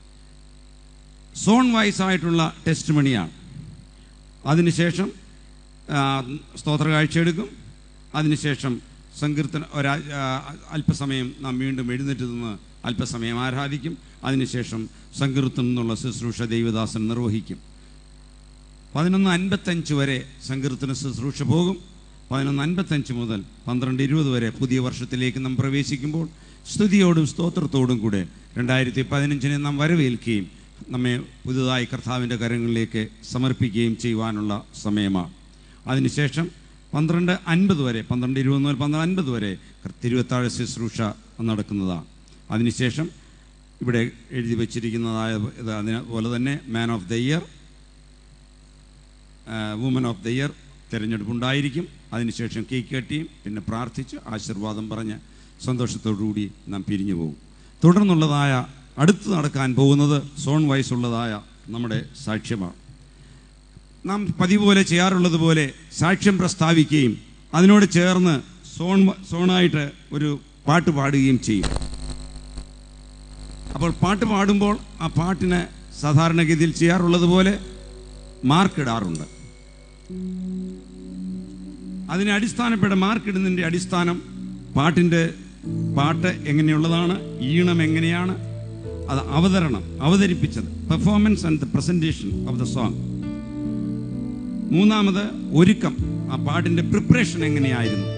സോൺ വൈസ് ആയിട്ടുള്ള ടെസ്റ്റ് മണിയാണ്. അതിനുശേഷം സ്തോത്ര കാഴ്ച എടുക്കും. അതിനുശേഷം സങ്കീർത്തന ഒരാ അല്പസമയം നാം വീണ്ടും എഴുന്നേറ്റ് നിന്ന് അല്പസമയം ആരാധിക്കും. അതിനുശേഷം സങ്കീർത്തനം എന്നുള്ള ശുശ്രൂഷ ദൈവദാസൻ നിർവഹിക്കും. പതിനൊന്ന് അൻപത്തഞ്ച് വരെ സങ്കീർത്തന ശുശ്രൂഷ പോകും. പതിനൊന്ന് അൻപത്തഞ്ച് മുതൽ പന്ത്രണ്ട് ഇരുപത് വരെ പുതിയ വർഷത്തിലേക്ക് നാം പ്രവേശിക്കുമ്പോൾ സ്തുതിയോടും സ്തോത്രത്തോടും കൂടെ രണ്ടായിരത്തി പതിനഞ്ചിനെ നാം വരവേൽക്കുകയും നമ്മെ പുതുതായി കർത്താവിൻ്റെ കരങ്ങളിലേക്ക് സമർപ്പിക്കുകയും ചെയ്യുവാനുള്ള സമയമാണ്. അതിനുശേഷം പന്ത്രണ്ട് അൻപത് വരെ പന്ത്രണ്ട് ഇരുപത് മുതൽ പന്ത്രണ്ട് അൻപത് വരെ തിരുവത്താഴ ശുശ്രൂഷ നടക്കുന്നതാണ്. അതിനുശേഷം ഇവിടെ എഴുതി വച്ചിരിക്കുന്നതായ അതുപോലെ തന്നെ man of the year, woman of the year തിരഞ്ഞെടുപ്പുണ്ടായിരിക്കും. അതിനുശേഷം കേക്ക് കട്ടിയും പിന്നെ പ്രാർത്ഥിച്ച് ആശീർവാദം പറഞ്ഞ് സന്തോഷത്തോടുകൂടി നാം പിരിഞ്ഞു പോകും. തുടർന്നുള്ളതായ അടുത്ത് നടക്കാൻ പോകുന്നത് സോൺ വൈസ് ഉള്ളതായ നമ്മുടെ സാക്ഷ്യമാണ്. നാം പതിവ് പോലെ ചെയ്യാറുള്ളത് പോലെ സാക്ഷ്യം പ്രസ്താവിക്കുകയും അതിനോട് ചേർന്ന് സോൺ സോണായിട്ട് ഒരു പാട്ട് പാടുകയും ചെയ്യും. അപ്പോൾ പാട്ട് പാടുമ്പോൾ ആ പാട്ടിന് സാധാരണഗതിയിൽ ചെയ്യാറുള്ളത് പോലെ മാർക്കിടാറുണ്ട്. അതിനെ അടിസ്ഥാനപ്പെട്ട മാർക്കിടുന്നതിൻ്റെ അടിസ്ഥാനം പാട്ടിൻ്റെ പാട്ട് എങ്ങനെയുള്ളതാണ്, ഈണം എങ്ങനെയാണ്, അത് അവതരണം അവതരിപ്പിച്ചത്, performance and the presentation of the song. മൂന്നാമത് ഒരുക്കം, ആ പാട്ടിൻ്റെ പ്രിപ്പറേഷൻ എങ്ങനെയായിരുന്നു.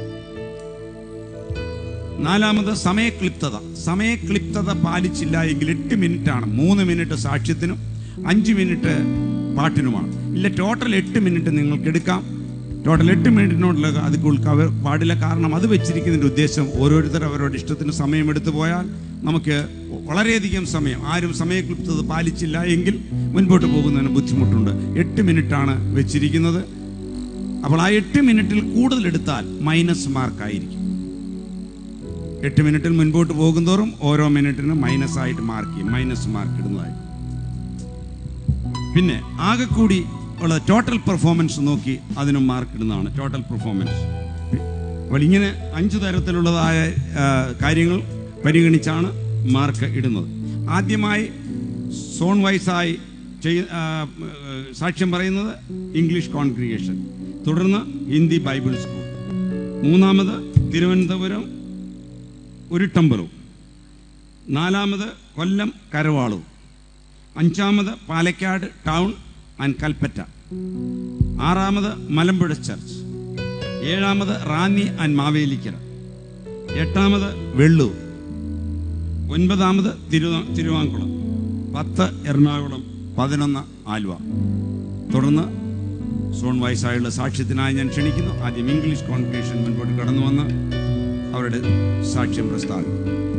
നാലാമത് സമയക്ലിപ്തത. സമയക്ലിപ്തത പാലിച്ചില്ല എങ്കിൽ എട്ട് മിനിറ്റാണ്. മൂന്ന് മിനിറ്റ് സാക്ഷ്യത്തിനും അഞ്ച് മിനിറ്റ് പാട്ടിനുമാണ്. ഇല്ല, ടോട്ടൽ എട്ട് മിനിറ്റ് നിങ്ങൾക്ക് എടുക്കാം. ടോട്ടൽ എട്ട് മിനിറ്റിനോടുള്ള അത് കവർ പാടില്ല. കാരണം അത് വെച്ചിരിക്കുന്നതിൻ്റെ ഉദ്ദേശം ഓരോരുത്തർ അവരുടെ ഇഷ്ടത്തിന് സമയമെടുത്തു പോയാൽ നമുക്ക് വളരെയധികം സമയം, ആരും സമയക്ലിപ്തത പാലിച്ചില്ല എങ്കിൽ മുൻപോട്ട് പോകുന്നതിന് ബുദ്ധിമുട്ടുണ്ട്. എട്ട് മിനിറ്റാണ് വെച്ചിരിക്കുന്നത്. അപ്പോൾ ആ എട്ട് മിനിറ്റിൽ കൂടുതൽ എടുത്താൽ മൈനസ് മാർക്കായിരിക്കും. എട്ട് മിനിറ്റിൽ മുൻപോട്ട് പോകുന്തോറും ഓരോ മിനിറ്റിനും മൈനസ് ആയിട്ട് മാർക്ക് ചെയ്യും, മൈനസ് മാർക്ക് ഇടുന്നതായി. പിന്നെ ആകെ കൂടി ഉള്ള ടോട്ടൽ പെർഫോമൻസ് നോക്കി അതിനും മാർക്ക് ഇടുന്നതാണ് ടോട്ടൽ പെർഫോമൻസ്. അപ്പോൾ ഇങ്ങനെ അഞ്ച് തരത്തിലുള്ളതായ കാര്യങ്ങൾ പരിഗണിച്ചാണ് മാർക്ക് ഇടുന്നത്. ആദ്യമായി സോൺ വൈസായി ചെയ് സാക്ഷ്യം പറയുന്നത് ഇംഗ്ലീഷ് കോൺഗ്രിഗേഷൻ, തുടർന്ന് ഹിന്ദി ബൈബിൾ സ്കൂൾ, മൂന്നാമത് തിരുവനന്തപുരം ഉരുട്ടമ്പലവും, നാലാമത് കൊല്ലം കരവാളവും, അഞ്ചാമത് പാലക്കാട് ടൗൺ ആൻഡ് കൽപ്പറ്റ, ആറാമത് മലമ്പുഴ ചർച്ച്, ഏഴാമത് റാന്നി ആൻഡ് മാവേലിക്കര, എട്ടാമത് വെള്ളൂർ, ഒൻപതാമത് തിരു തിരുവാങ്കുളം, പത്ത് എറണാകുളം, പതിനൊന്ന് ആലുവ. തുടർന്ന് സോൺ വൈസായുള്ള സാക്ഷ്യത്തിനായി ഞാൻ ക്ഷണിക്കുന്നു. ആദ്യം ഇംഗ്ലീഷ് കോൺഗ്രിഗേഷൻ മുൻപോട്ട് കടന്നു വന്ന് അവരുടെ സാക്ഷ്യം പ്രസ്താവിക്കും.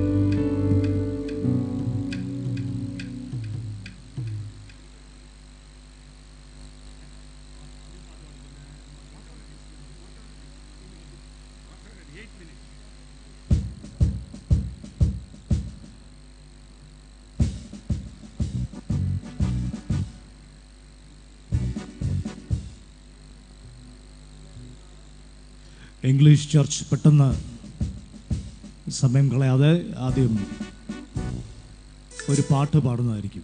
ഇംഗ്ലീഷ് ചർച്ച് പെട്ടെന്ന് സമയം കളയാതെ ആദ്യം ഒരു പാട്ട് പാടുന്നതായിരിക്കും.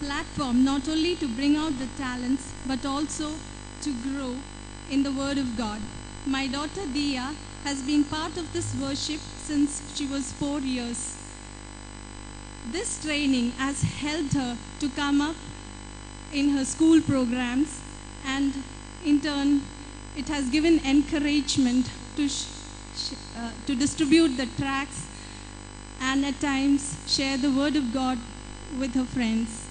platform not only to bring out the talents but also to grow in the Word of God. My daughter Dia has been part of this worship since she was four years. This training has helped her to come up in her school programs, and in turn it has given encouragement to, sh- sh- uh, to distribute the tracts and at times share the Word of God with her friends.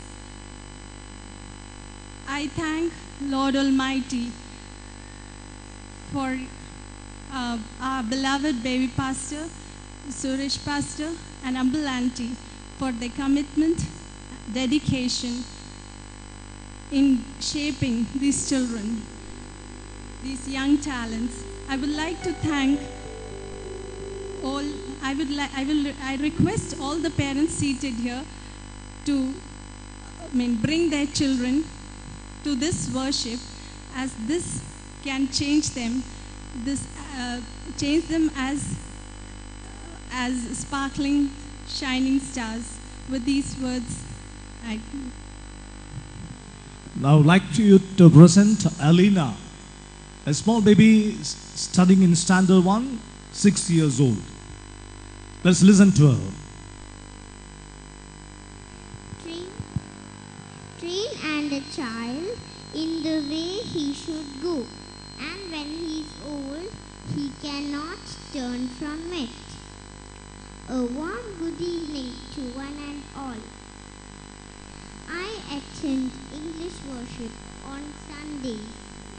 I thank Lord Almighty for uh, our beloved baby pastor, Suresh pastor, and Humble Auntie for their commitment, dedication in shaping these children, these young talents. I would like to thank all, I would like, I will, I request all the parents seated here to, I mean, bring their children to this worship, as this can change them, this uh, change them as as sparkling, shining stars. With these words, I. Now I would like to you to present Alina, a small baby s- studying in standard one, six years old. Let's listen to her. Train, train and a child in the way he should go, and when he is old, he cannot turn from it. A warm good evening to one and all. I attend English worship on Sundays.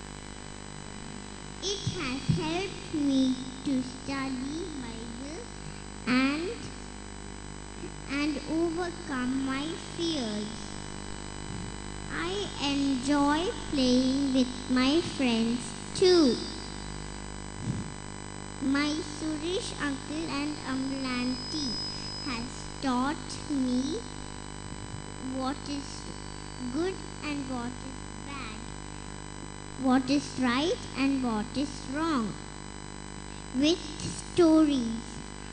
It has helped me to study Bible and and overcome my fears. I enjoy playing with my friends too. My Suresh uncle and Humble Auntie has taught me what is good and what is bad, what is right and what is wrong, with stories.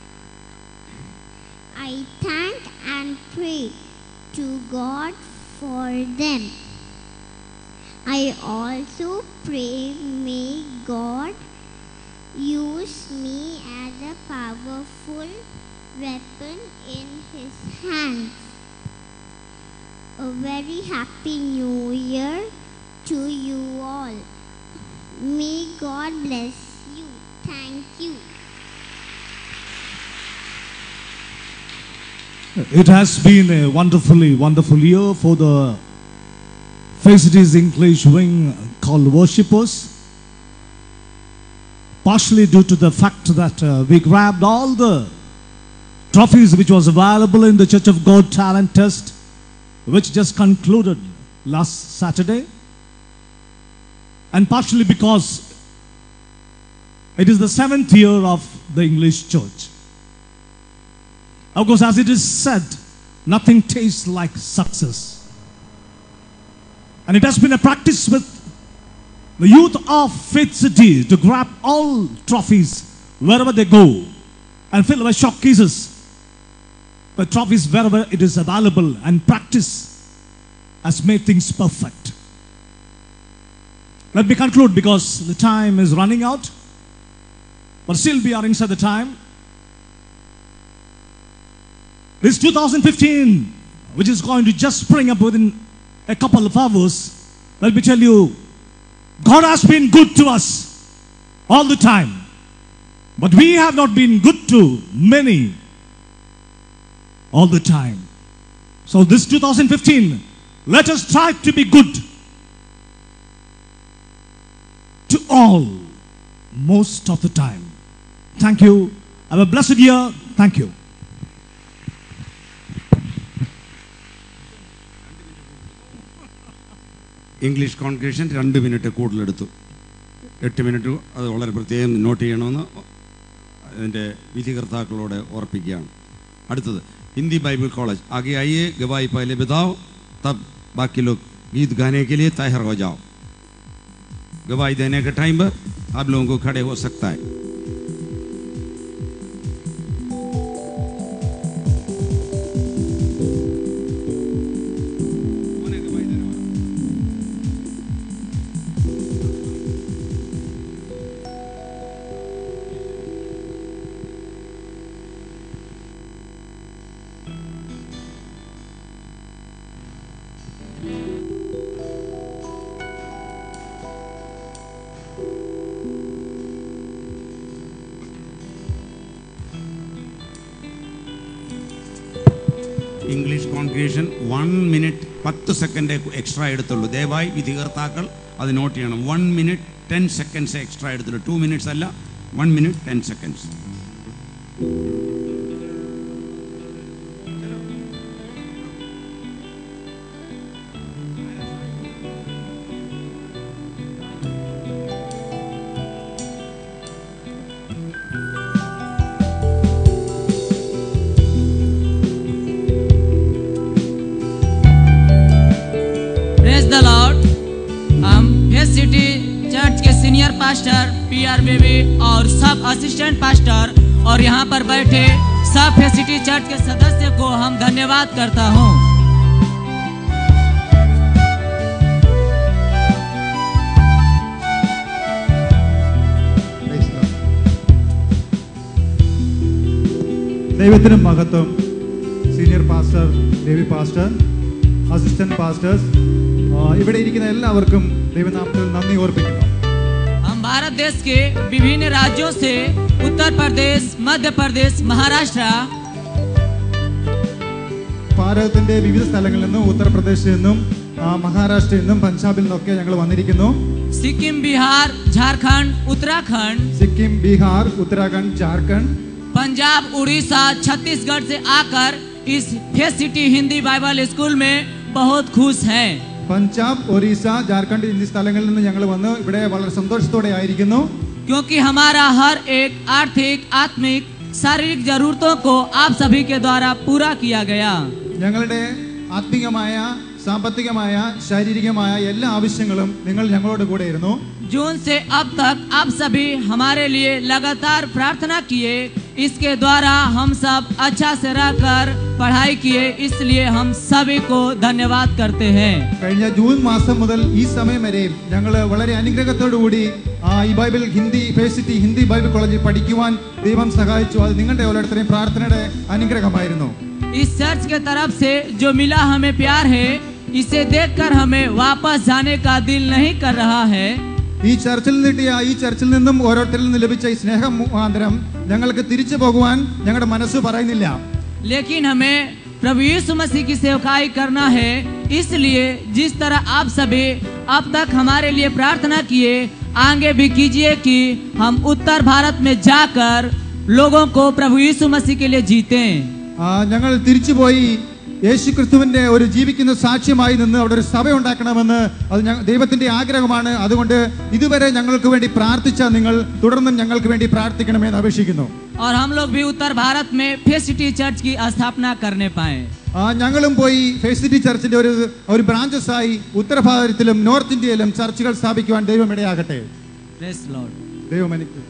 I thank and pray to God for them. I also pray may God use me as a powerful weapon in His hands. A very happy new year to you all. May God bless you. Thank you. It has been a wonderfully wonderful year for the Facilities English wing called Worshippers. Partially due to the fact that uh, we grabbed all the trophies which was available in the Church of God talent test, which just concluded last Saturday, and partially because it is the seventh year of the English church. Of course, as it is said, nothing tastes like success. And it has been a practice with the youth of Faith City to grab all trophies wherever they go and fill our showcases with trophies wherever it is available, and practice has made things perfect. Let me conclude because the time is running out, but still we are inside the time. This two thousand fifteen, which is going to just spring up within a couple of hours, let me tell you, God has been good to us all the time, but we have not been good to many all the time. So this two thousand fifteen, let us try to be good to all most of the time. Thank you. Have a blessed year. Thank you. English congregation രണ്ട് മിനിറ്റ് കൂടുതലെടുത്തു. എട്ട് മിനിറ്റ് അത് വളരെ പ്രത്യേകം നോട്ട് ചെയ്യണമെന്ന് അതിൻ്റെ വിധികർത്താക്കളോട് ഓർപ്പിക്കുകയാണ്. അടുത്തത് हिंदी बाइबल कॉलेज. आगे आइए, गवाही पहले बताओ, तब बाकी लोग गीत गाने के लिए तैयार हो जाओ. गवाही देने के टाइम पर आप लोगों को खड़े हो सकता है. ഇംഗ്ലീഷ് കോൺഗ്രിഗേഷൻ വൺ മിനിറ്റ് പത്ത് സെക്കൻഡ് എക്സ്ട്രാ എടുത്തുള്ളൂ. ദയവായി വിധികർത്താക്കൾ അത് നോട്ട് ചെയ്യണം. One minute ten seconds extra എടുത്തുള്ളൂ. ടു മിനിറ്റ്സ് അല്ല, one minute ten seconds. the Lord. हम फेस सिटी चर्च के senior pastor P R Baby और सब असिस्टेंट पास्टर और यहाँ पर बैठे सब फेस सिटी चर्च के सदस्य को हम धन्यवाद करता हूँ. ദൈവത്തിന് മഹത്വം. Senior pastor, Baby pastor, assistant pastors, ഇവിടെ ഇരിക്കുന്ന എല്ലാവർക്കും ദൈവനാമത്തിൽ നന്ദി ഓർപ്പിക്കുന്നു. हम भारत देश के विभिन्न राज्यों से उत्तर प्रदेश, मध्य प्रदेश, महाराष्ट्र, ഭാരതത്തിന്റെ വിവിധ സ്ഥലങ്ങളിൽ നിന്നും ഉത്തർപ്രദേശിൽ നിന്നും മഹാരാഷ്ട്രയിൽ നിന്നും പഞ്ചാബിൽ നിന്നൊക്കെ ഞങ്ങൾ വന്നിരിക്കുന്നു. सिक्किम, बिहार, झारखंड, उत्तराखंड, सिक्किम, बिहार, उत्तराखंड, झारखंड, पंजाब, उड़ीसा, छत्तीसगढ़ से आकर इस faith city Hindi bible school में बहुत खुश हैं. പഞ്ചാബ്, ഒറീസ, ജാർഖണ്ഡ് എന്നീ സ്ഥലങ്ങളിൽ നിന്ന് ഞങ്ങൾ വന്ന് ഇവിടെ വളരെ സന്തോഷത്തോടെ ആയിരിക്കുന്നു. क्योंकि हमारा हर एक आर्थिक, आत्मिक, शारीरिक जरूरतों को आप सभी के द्वारा पूरा किया गया. ഞങ്ങളുടെ ആത്മികമായ, സാമ്പത്തികമായ, ശാരീരികമായ എല്ലാ ആവശ്യങ്ങളും നിങ്ങൾ ഞങ്ങളോട് കൂടെ ഇരുന്നു. जून से अब तक आप सभी हमारे लिए लगातार प्रार्थना किए. इसके द्वारा हम सब अच्छा से रहकर पढ़ाई किए, इसलिए हम सभी को धन्यवाद करते हैं. കഴിഞ്ഞ ജൂൺ മാസം മുതൽ ഈ സമയം വരെ ഞങ്ങൾ വളരെ അനുഗ്രഹത്തോടുകൂടി ഈ bible Hindi faith city Hindi bible കോളേജിൽ പഠിക്കുവാൻ ദൈവം സഹായിച്ചു. അത് നിങ്ങളുടെ ഓരോരുത്തരെയും പ്രാർത്ഥനയുടെ അനുഗ്രഹമായിരുന്നു. इस चर्च के तरफ से जो मिला हमें प्यार है, इसे देखकर हमें वापस जाने का दिल नहीं कर रहा है. ഈ ചർച്ചിൽ നിന്നിട്ടിയ ഈ ചർച്ചിൽ നിന്നും ഓരോരുത്തരിൽ നിന്ന് ലഭിച്ച ഈ സ്നേഹം മുഖാന്തരം ഞങ്ങൾക്ക് തിരിച്ചു പോകുവാൻ ഞങ്ങളുടെ മനസ്സ് പറയുന്നില്ല. लेकिन हमें प्रभु यीशु मसीह की सेवकाई करना है. इसलिए जिस तरह आप सभी अब तक हमारे लिए प्रार्थना किए, आगे भी कीजिए कि हम उत्तर भारत में जाकर लोगों को प्रभु यीशु मसीह के लिए जीतें. ഞങ്ങൾ തിരിച്ചുപോയി യേശു ക്രിസ്തുവിന്റെ ഒരു ജീവിക്കുന്ന സാക്ഷ്യമായി നിന്ന് അവിടെ ഒരു സഭ ഉണ്ടാക്കണമെന്ന് അത് ദൈവത്തിന്റെ ആഗ്രഹമാണ്. അതുകൊണ്ട് ഇതുവരെ ഞങ്ങൾക്ക് വേണ്ടി പ്രാർത്ഥിച്ച നിങ്ങൾ തുടർന്നും ഞങ്ങൾക്ക് വേണ്ടി പ്രാർത്ഥിക്കണമെന്ന് അപേക്ഷിക്കുന്നു. और हम लोग भी उत्तर भारत में फेस सिटी चर्च की स्थापना करने पाए. ഞങ്ങളും പോയി ഫേസ് സിറ്റി ചർച്ചിന്റെ ഒരു ഒരു ബ്രാഞ്ചസ് ആയി ഉത്തരഭാരതത്തിലും നോർത്ത് ഇന്ത്യയിലും ചർച്ചുകൾ സ്ഥാപിക്കുവാൻ ദൈവം ഇടയാകട്ടെ. Praise the Lord. ദൈവം അനുഗ്രഹിക്കട്ടെ.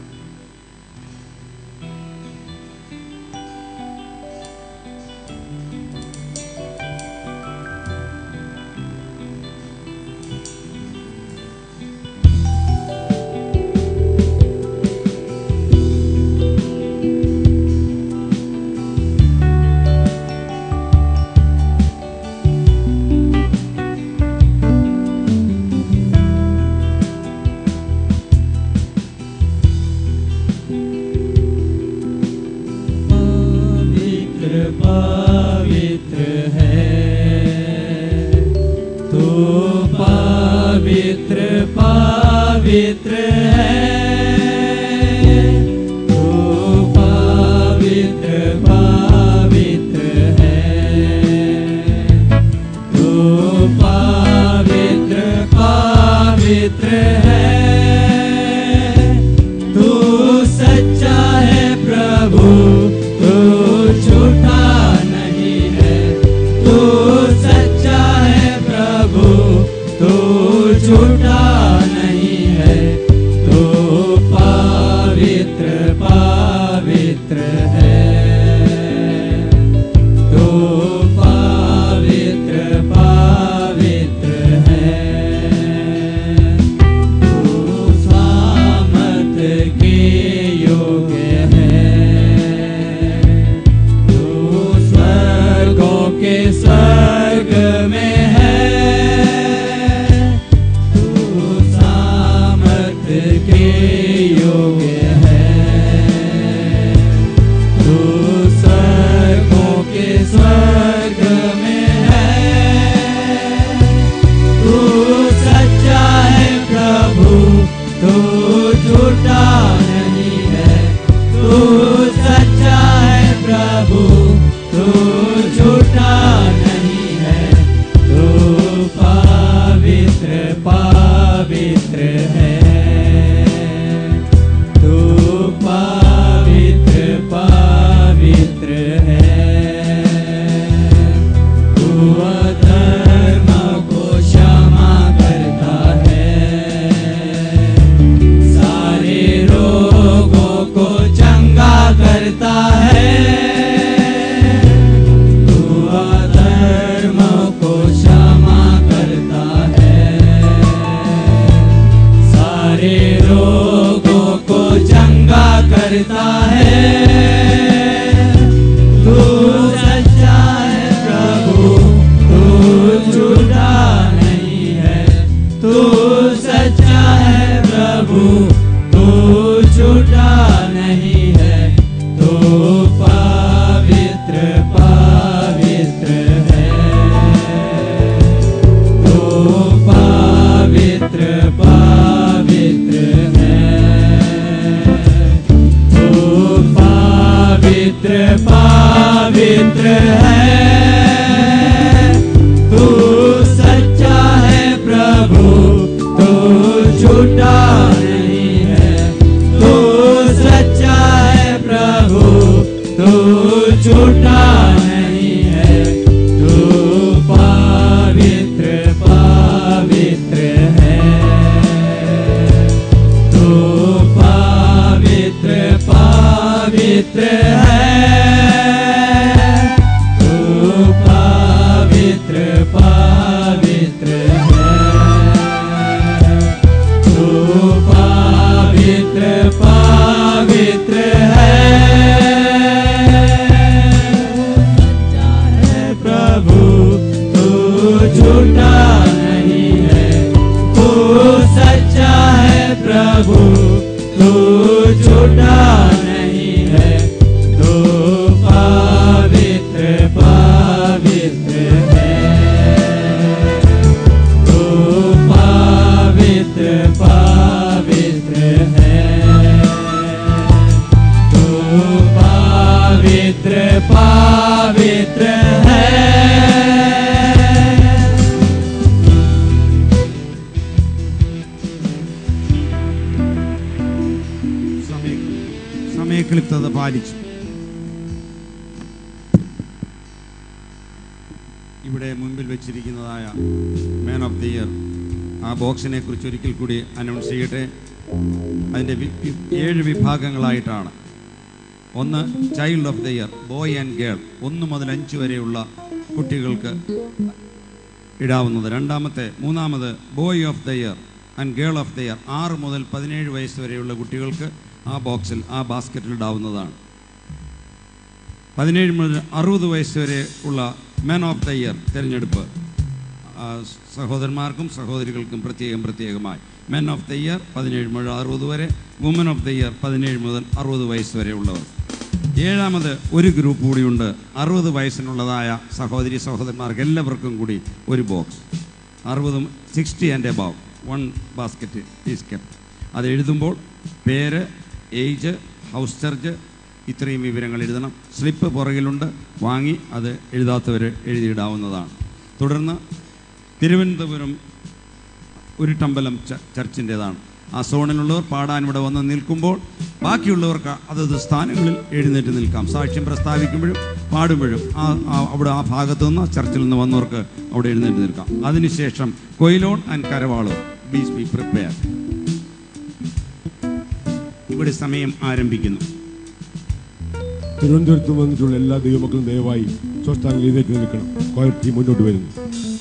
के योग्य है, है, तू सच्चा है प्रभु, तू झूठा नहीं है, तू सच्चा है प्रभु, तू झूठा नहीं है, तू पवित्र पवित्र है, तू पवित्र पवित्र है, तू पवित्र पवित्र है, तू पवित्र पवित्र है, प्रभु तू झूठा नहीं है, तू सच्चा है प्रभु, तू झूठा नहीं है, तू पवित्र पवित्र है, तू पवित्र पवित्र है, तू पवित्र पवित्र है। സമയക്ലിപ്തത പാലിച്ചു. ഇവിടെ മുൻപിൽ വെച്ചിരിക്കുന്നതായ മാൻ ഓഫ് ദി ഇയർ ആ ബോക്സിനെ കുറിച്ച് ഒരിക്കൽ കൂടി അനൗൺസ് ചെയ്യട്ടെ. അതിൻ്റെ ഏഴ് വിഭാഗങ്ങളായിട്ടാണ്. ഒന്ന് child of the year, boy and girl, ഒന്ന് മുതൽ അഞ്ച് വരെയുള്ള കുട്ടികൾക്ക് ഇടാവുന്നത്. രണ്ടാമത്തെ മൂന്നാമത് boy of the year and girl of the year, ആറ് മുതൽ പതിനേഴ് വയസ്സ് വരെയുള്ള കുട്ടികൾക്ക് ആ ബോക്സിൽ ആ ബാസ്ക്കറ്റിൽ ഇടാവുന്നതാണ്. പതിനേഴ് മുതൽ അറുപത് വയസ്സ് വരെ ഉള്ള മാൻ ഓഫ് ദ ഇയർ തിരഞ്ഞെടുപ്പ് സഹോദരന്മാർക്കും സഹോദരികൾക്കും പ്രത്യേകം പ്രത്യേകമായി. മെൻ ഓഫ് ദ ഇയർ പതിനേഴ് മുതൽ അറുപത് വരെ, വുമൻ ഓഫ് ദ ഇയർ പതിനേഴ് മുതൽ അറുപത് വയസ്സ് വരെ ഉള്ളവർ. ഏഴാമത് ഒരു ഗ്രൂപ്പ് കൂടിയുണ്ട്, അറുപത് വയസ്സിനുള്ളതായ സഹോദരി സഹോദരന്മാർക്ക് എല്ലാവർക്കും കൂടി ഒരു ബോക്സ്. അറുപതും sixty and above one basket is kept. അത് എഴുതുമ്പോൾ പേര്, ഏജ്, ഹൗസ് ചാർജ് ഇത്രയും വിവരങ്ങൾ എഴുതണം. സ്ലിപ്പ് പുറകിലുണ്ട്, വാങ്ങി അത് എഴുതാത്തവർ എഴുതിയിടാവുന്നതാണ്. തുടർന്ന് തിരുവനന്തപുരം ഉരുട്ടമ്പലം ചർച്ചിൻ്റേതാണ്. ആ സോണിലുള്ളവർ പാടാൻ ഇവിടെ വന്ന് നിൽക്കുമ്പോൾ ബാക്കിയുള്ളവർക്ക് അതത് സ്ഥാനങ്ങളിൽ എഴുന്നേറ്റ് നിൽക്കാം. സാക്ഷ്യം പ്രസ്താവിക്കുമ്പോഴും പാടുമ്പോഴും ആ അവിടെ ആ ഭാഗത്തു നിന്ന് ചർച്ചിൽ നിന്ന് വന്നവർക്ക് അവിടെ എഴുന്നേറ്റ് നിൽക്കാം. അതിനുശേഷം Quilon and Karavalur, please be prepare. ഇവിടെ സമയം ആരംഭിക്കുന്നു. തിരുവനന്തപുരത്ത് വന്നിട്ടുള്ള എല്ലാ ദൈവമക്കളും ദയവായി സ്വസ്ഥാനം എഴുന്നേറ്റ് നിൽക്കണം. കോയർ ടീം മുന്നോട്ട് വരുന്നു.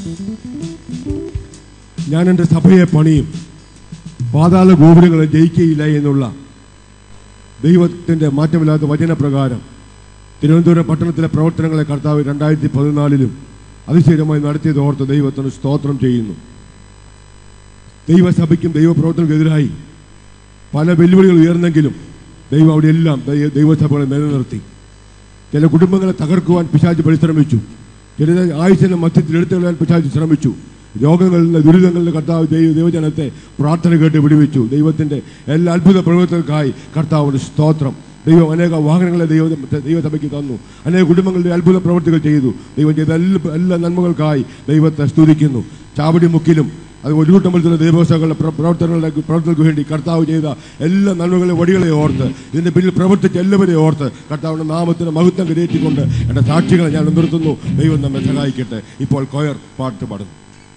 ഞാൻ എൻ്റെ സഭയെ പണിയും, പാതാള ഗോപുരങ്ങളെ ജയിക്കുകയില്ല എന്നുള്ള ദൈവത്തിൻ്റെ മാറ്റമില്ലാത്ത വചനപ്രകാരം തിരുവനന്തപുരം പട്ടണത്തിലെ പ്രവർത്തനങ്ങളെ കർത്താവ് രണ്ടായിരത്തി പതിനാലിലും അതിശയമായി നടത്തിയത് ഓർത്ത് ദൈവത്തിന് സ്തോത്രം ചെയ്യുന്നു. ദൈവസഭയ്ക്കും ദൈവപ്രവർത്തനങ്ങൾക്കെതിരായി പല വെല്ലുവിളികൾ ഉയർന്നെങ്കിലും ദൈവം അവിടെയെല്ലാം ദൈവസഭകളെ നിലനിർത്തി. ചില കുടുംബങ്ങളെ തകർക്കുവാൻ പിശാച് പരിശ്രമിച്ചു, ചില ആയുസ്സിൻ്റെ മധ്യത്തിൽ എടുത്തുകളയാൻ പിശാച് ശ്രമിച്ചു. രോഗങ്ങളിൽ നിന്ന് ദുരിതങ്ങളിൽ നിന്ന് കർത്താവ് ദൈവ ദൈവജനത്തെ പ്രാർത്ഥന കേട്ട് വിടുവിച്ചു. ദൈവത്തിൻ്റെ എല്ലാ അത്ഭുത പ്രവർത്തനങ്ങൾക്കായി കർത്താവിന് സ്തോത്രം. ദൈവം അനേക വാഹനങ്ങളെ ദൈവ ദൈവസഭയ്ക്ക് തന്നു, അനേക കുടുംബങ്ങളുടെ അത്ഭുത പ്രവർത്തികൾ ചെയ്തു. ദൈവം ചെയ്ത എല്ലാ എല്ലാ നന്മകൾക്കായി ദൈവത്തെ സ്തുതിക്കുന്നു. ചാവടി മുക്കിലും അത് ഒരുകൂട്ടമ്പലത്തിലെ ദൈവസഭകളുടെ പ്രവർത്തനങ്ങളുടെ പ്രവർത്തനങ്ങൾക്ക് വേണ്ടി കർത്താവ് ചെയ്ത എല്ലാ നന്മകളെ വടികളെ ഓർത്ത്, ഇതിൻ്റെ പിന്നിൽ പ്രവർത്തിച്ച എല്ലാവരെയും ഓർത്ത് കർത്താവിൻ്റെ നാമത്തിന് മഹത്വം കരയേറ്റിക്കൊണ്ട് എൻ്റെ സാക്ഷികളെ ഞാൻ നിർത്തുന്നു. ദൈവം നമ്മെ സഹായിക്കട്ടെ. ഇപ്പോൾ കൊയർ പാട്ട് പാടുന്നു.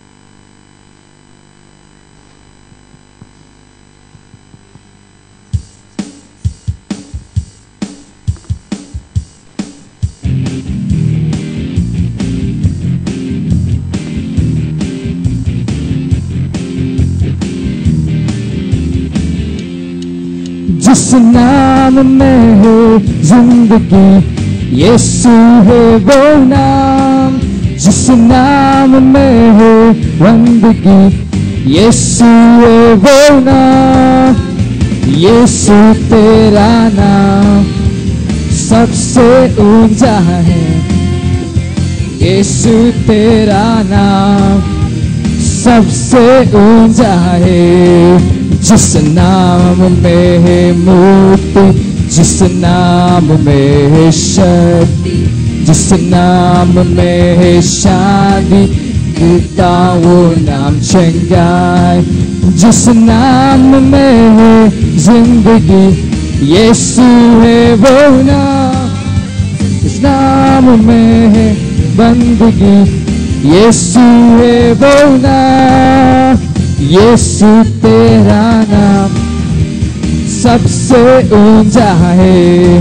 जिस नाम में है जिंदगी, यीशु है वो नाम. जिस नाम में है बंदगी, यीशु है वो नाम. यीशु तेरा नाम सबसे ऊंचा है. यीशु तेरा नाम सबसे ऊंचा है. जिस नाम में है मुक्ति, जिस नाम में है शक्ति, जिस नाम में है शादी देता वो नाम चंगाई, जिस नाम में है जिंदगी यीशु है वो नाम, इस नाम में है बंदगी यीशु है वो नाम, यीशु तेरा नाम सबसे ऊंचा है,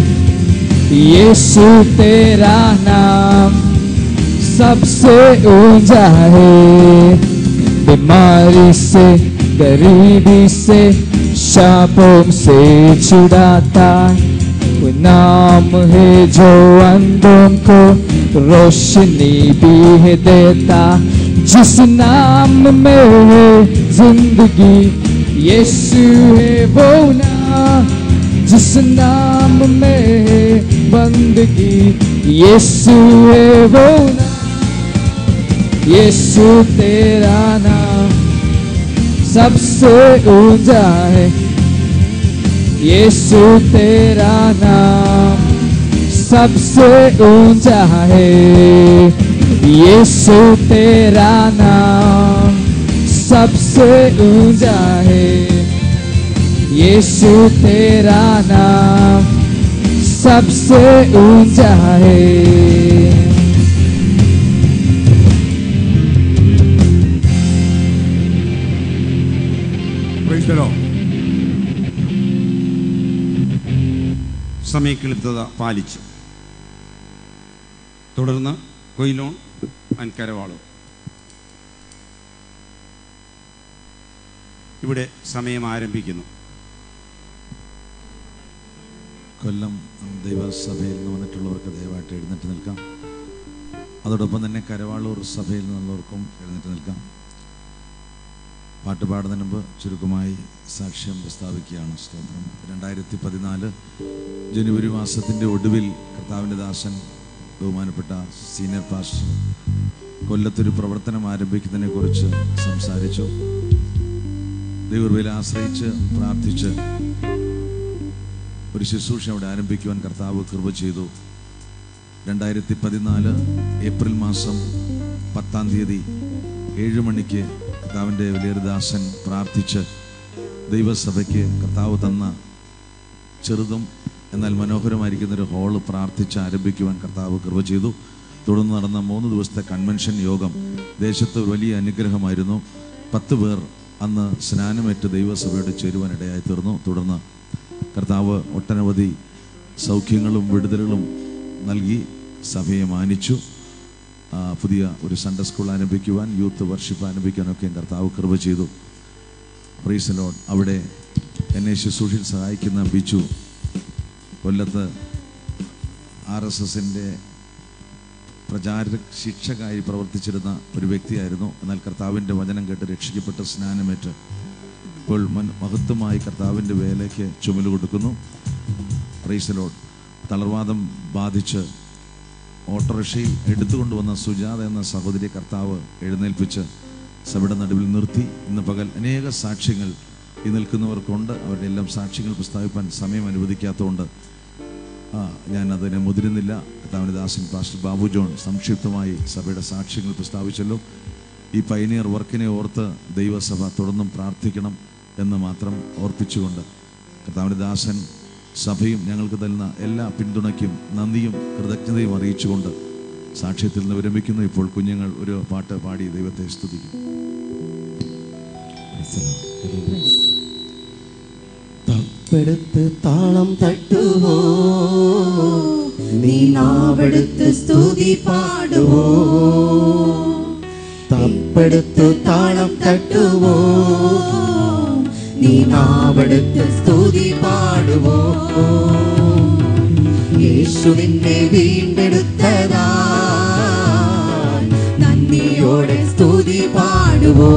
यीशु तेरा नाम सबसे ऊंचा है। बीमारी से गरीबी से शापों से छुड़ाता वो नाम है जो अंधों को रोशनी भी है देता, जिस नाम में है जिंदगी यीशु है वो नाम, जिस नाम में है बंदगी यीशु है वो नाम, यीशु तेरा नाम सबसे ऊंचा है, यीशु तेरा नाम सबसे ऊंचा है, यीशु तेरा नाम सबसे ऊंचा है, यीशु तेरा नाम सबसे ऊंचा है। Praise the Lord. സമയക്ലിപ്തത പാലിച്ചു. തുടർന്ന് കൊയിലോൺ ആൻഡ് കരവാളൂർ. ഇവിടെ സമയം ആരംഭിക്കുന്നു. കൊല്ലം ദൈവസഭയിൽ നിന്ന് വന്നിട്ടുള്ളവർക്ക് ദയവായിട്ട് എഴുന്നേറ്റ് നിൽക്കാം. അതോടൊപ്പം തന്നെ കരവാളൂർ സഭയിൽ നിന്നുള്ളവർക്കും എഴുന്നേറ്റ് നിൽക്കാം. പാട്ട് പാടുന്നതിന് മുമ്പ് ചുരുക്കമായി സാക്ഷ്യം പ്രസ്താവിക്കുകയാണ്. സ്തോത്രം. രണ്ടായിരത്തി പതിനാല് ജനുവരി മാസത്തിൻ്റെ ഒടുവിൽ കർത്താവിൻ്റെ ദാസൻ ബഹുമാനപ്പെട്ട സീനിയർ പാസ്റ്റർ കൊല്ലത്തൊരു പ്രവർത്തനം ആരംഭിക്കുന്നതിനെക്കുറിച്ച് സംസാരിച്ചു. ദൈവകൃപയിൽ ആശ്രയിച്ച് പ്രാർത്ഥിച്ച് ഒരു ശുശ്രൂഷ അവിടെ ആരംഭിക്കുവാൻ കർത്താവ് കൃപ ചെയ്തു. രണ്ടായിരത്തി പതിനാല് ഏപ്രിൽ മാസം പത്താം തീയതി ഏഴ് മണിക്ക് കർത്താവിൻ്റെ വലിയൊരു ദാസൻ പ്രാർത്ഥിച്ച് ദൈവസഭയ്ക്ക് കർത്താവ് തന്ന ചെറുതും എന്നാൽ മനോഹരമായിരിക്കുന്നൊരു ഹാള് പ്രാർത്ഥിച്ച് ആരംഭിക്കുവാൻ കർത്താവ് കൃപ ചെയ്തു. തുടർന്ന് നടന്ന മൂന്ന് ദിവസത്തെ കൺവെൻഷൻ യോഗം ദേശത്ത് വലിയ അനുഗ്രഹമായിരുന്നു. പത്ത് പേർ അന്ന് സ്നാനമേറ്റ് ദൈവസഭയോട് ചേരുവാനിടയായി തീർന്നു. തുടർന്ന് കർത്താവ് ഒട്ടനവധി സൗഖ്യങ്ങളും വിടുതലുകളും നൽകി സഭയെ മാനിച്ചു. പുതിയ ഒരു സൺഡേ സ്കൂൾ ആരംഭിക്കുവാൻ, യൂത്ത് വർഷിപ്പ് ആരംഭിക്കാനൊക്കെ കർത്താവ് കൃപ ചെയ്തു. Praise the lord. അവിടെ എന്നെ ശുശ്രൂഷയിൽ സഹായിക്കുന്ന ബിജു കൊല്ലത്ത് ആർ എസ് എസിൻ്റെ പ്രചാര ശിക്ഷകായി പ്രവർത്തിച്ചിരുന്ന ഒരു വ്യക്തിയായിരുന്നു. എന്നാൽ കർത്താവിൻ്റെ വചനം കേട്ട് രക്ഷിക്കപ്പെട്ട് സ്നാനമേറ്റ് ഇപ്പോൾ മഹത്വമായി കർത്താവിൻ്റെ വേലയ്ക്ക് ചുമല് കൊടുക്കുന്നു. Price the Lord. തളർവാദം ബാധിച്ച് ഓട്ടോറിക്ഷയിൽ എടുത്തുകൊണ്ടുവന്ന സുജാത എന്ന സഹോദരി കർത്താവ് എഴുന്നേൽപ്പിച്ച് സഭയുടെ നടുവിൽ നിർത്തി. ഇന്ന് പകൽ അനേക സാക്ഷ്യങ്ങൾ ഈ നിൽക്കുന്നവർക്കുണ്ട്. അവരുടെ എല്ലാം സാക്ഷ്യങ്ങൾ പ്രസ്താവിപ്പാൻ സമയം അനുവദിക്കാത്തതുകൊണ്ട് ആ ഞാൻ അതിനെ മുതിരുന്നില്ല. കർത്താവിൻ്റെ ദാസൻ പാസ്റ്റർ ബാബു ജോൺ സംക്ഷിപ്തമായി സഭയുടെ സാക്ഷ്യങ്ങൾ പ്രസ്താവിച്ചല്ലോ. ഈ പൈനിയർ വർക്കിനെ ഓർത്ത് ദൈവസഭ തുടർന്നും പ്രാർത്ഥിക്കണം എന്ന് മാത്രം ഓർപ്പിച്ചുകൊണ്ട് കർത്താവിൻ്റെ ദാസൻ സഭയും ഞങ്ങൾക്ക് തരുന്ന എല്ലാ പിന്തുണയ്ക്കും നന്ദിയും കൃതജ്ഞതയും അറിയിച്ചുകൊണ്ട് സാക്ഷ്യത്തിൽ നിന്ന് വിരമിക്കുന്നു. ഇപ്പോൾ കുഞ്ഞുങ്ങൾ ഒരു പാട്ട് പാടി ദൈവത്തെ സ്തുതിക്കും. തപ്പെടുത്ത് താളം തട്ടുവോ, നീ നാവെടുത്ത് സ്തുതി പാടുവോ. തപ്പെടുത്ത് താളം തട്ടുവോ, നീ നാവെടുത്ത് സ്തുതി പാടുവോ. യേശു നിന്നെ വീണ്ടെടുത്തതാ, നന്ദിയോടെ സ്തുതി പാടുവോ.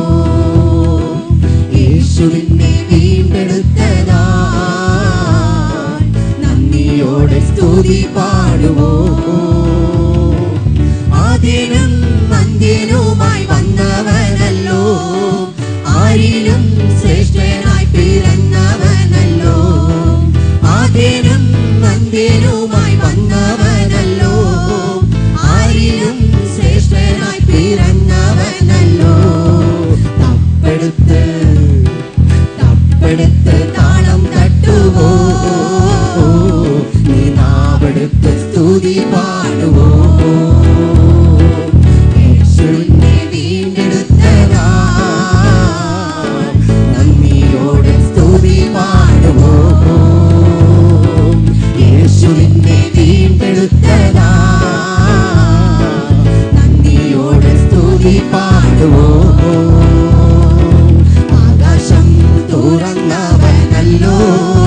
യേശു നിന്നെ വീണ്ടെടുത്തതാ, നന്ദിയോടെ സ്തുതി പാടുവോ. ആദ്യനും അന്ത്യനുമായി വന്നവനല്ലോ, ആരിലും ശ്രേഷ്ഠനായി പിറന്നവനല്ലോ. ആദ്യനും അന്ത്യനുമായി വന്നവനല്ലോ, സ്തുതി പാടുവോ യേശുവിനെ വീണ്ടെടുത്തതാ നന്ദിയോടെ സ്തുതി പാടുവോ യേശുവിനെ വീണ്ടെടുത്തതാ നന്ദിയോടെ സ്തുതി പാടുവോ ആകാശം തുറന്നവനല്ലോ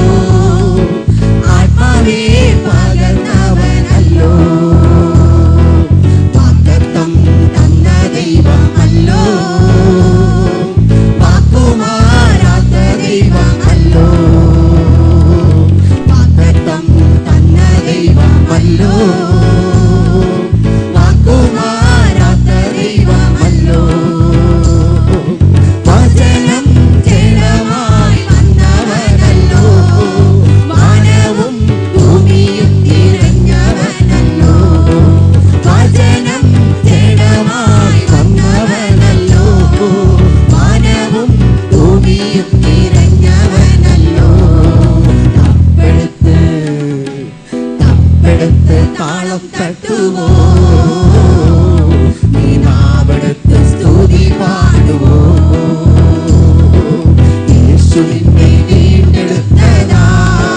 ആത്മാവേ പകർന്നവനല്ലോ വാഗ്ദത്തം തന്ന ദൈവമല്ലോ വാക്കുമാറാത്ത ദൈവമല്ലോ വാഗ്ദത്തം തന്ന ദൈവമല്ലോ വാക്കുമാറാത്ത ദൈവമല്ലോ വചനം ജഡമായി വന്നവനല്ലോ വാനവും ഭൂമിയും നിറഞ്ഞവനല്ലോ വചനം ജഡമായി വന്നവനല്ലോ വാനവും ഭൂമിയും നിറഞ്ഞവനല്ലോ തപ്പെടുത്ത് തപ്പെടുത്ത് താളം തട്ടുവോ നീ നാവെടുത്ത് സ്തുതി പാടുവോ യേശുവിനെ വീണ്ടെടുത്തതാ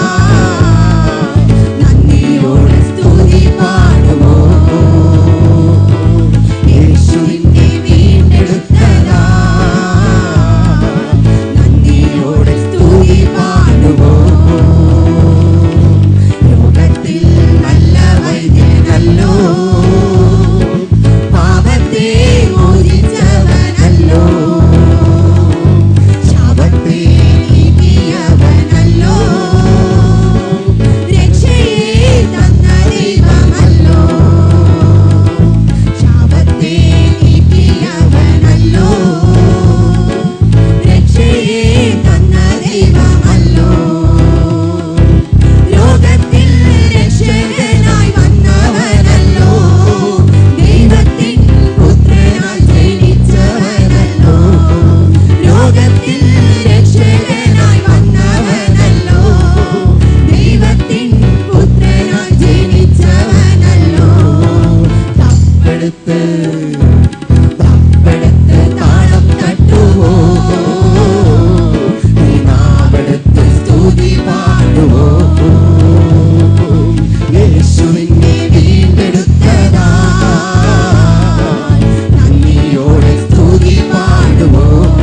നന്ദിയോടെ സ്തുതി പാടുവോ യേശുവിനെ വീണ്ടെടുത്തതാ നന്ദിയോടെ സ്തുതി പാടുവോ ലോകത്തിൽ നല്ല വൈദ്യനല്ലോ പാപത്തെ മോചിച്ചവനല്ലോ ശാപത്തെ നീക്കിയവനല്ലോ രക്ഷയെ തന്ന ദൈവമല്ലോ ശാപത്തെ നീക്കിയവനല്ലോ രക്ഷയെ തന്ന ദൈവമല്ലോ ലോകത്തിൽ രക്ഷകനായി വന്നവനല്ലോ ദൈവത്തിൻ പുത്രനായി ജനിച്ചവനല്ലോ ലോകത്തിൽ രക്ഷകനായി വന്നവനല്ലോ ദൈവത്തിൻ പുത്രനായി ജനിച്ചവനല്ലോ തപ്പെടുത്ത് തപ്പെടുത്ത് താളം തട്ടുവോ നീ നാവെടുത്ത് സ്തുതി പാടുവോ യേശുവിനെ വീണ്ടെടുത്തതാ നന്ദിയോടെ സ്തുതി പാടുവോ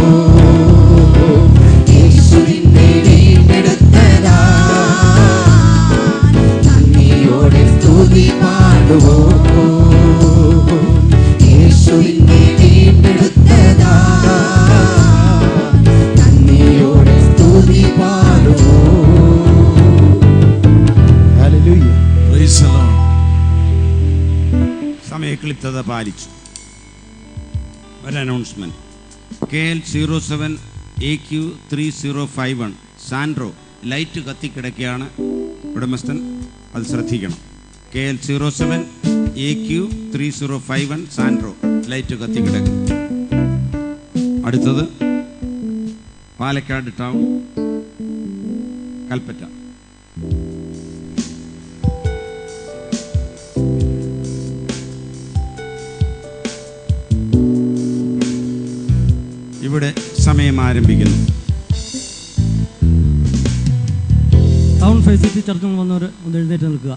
യേശുവിനെ വീണ്ടെടുത്തതാ നന്ദിയോടെ സ്തുതി പാടുവോ യേശുവിനെ വീണ്ടെടുത്തതാ നന്ദിയോടെ സ്തുതി പാടുവോ Praise the Lord. സമയക്ലിപ്തത പാലിച്ചു. ഒരു announcement. K L zero seven A Q three zero five one Santro light കത്തിക്കിടക്കുകയാണ്. ഉടമസ്ഥൻ അത് ശ്രദ്ധിക്കണം. K L zero seven A Q three zero five one Santro light കത്തിക്കിടക്കും. അടുത്തത് പാലക്കാട് ടൗൺ കൽപ്പറ്റ. ഇവിടെ സമയം ആരംഭിക്കുന്നു. ടൗൺ ഫെസിലിറ്റി ചർച്ചിൽ വന്നവർ ഒന്ന് എഴുന്നേറ്റ് നിൽക്കുക.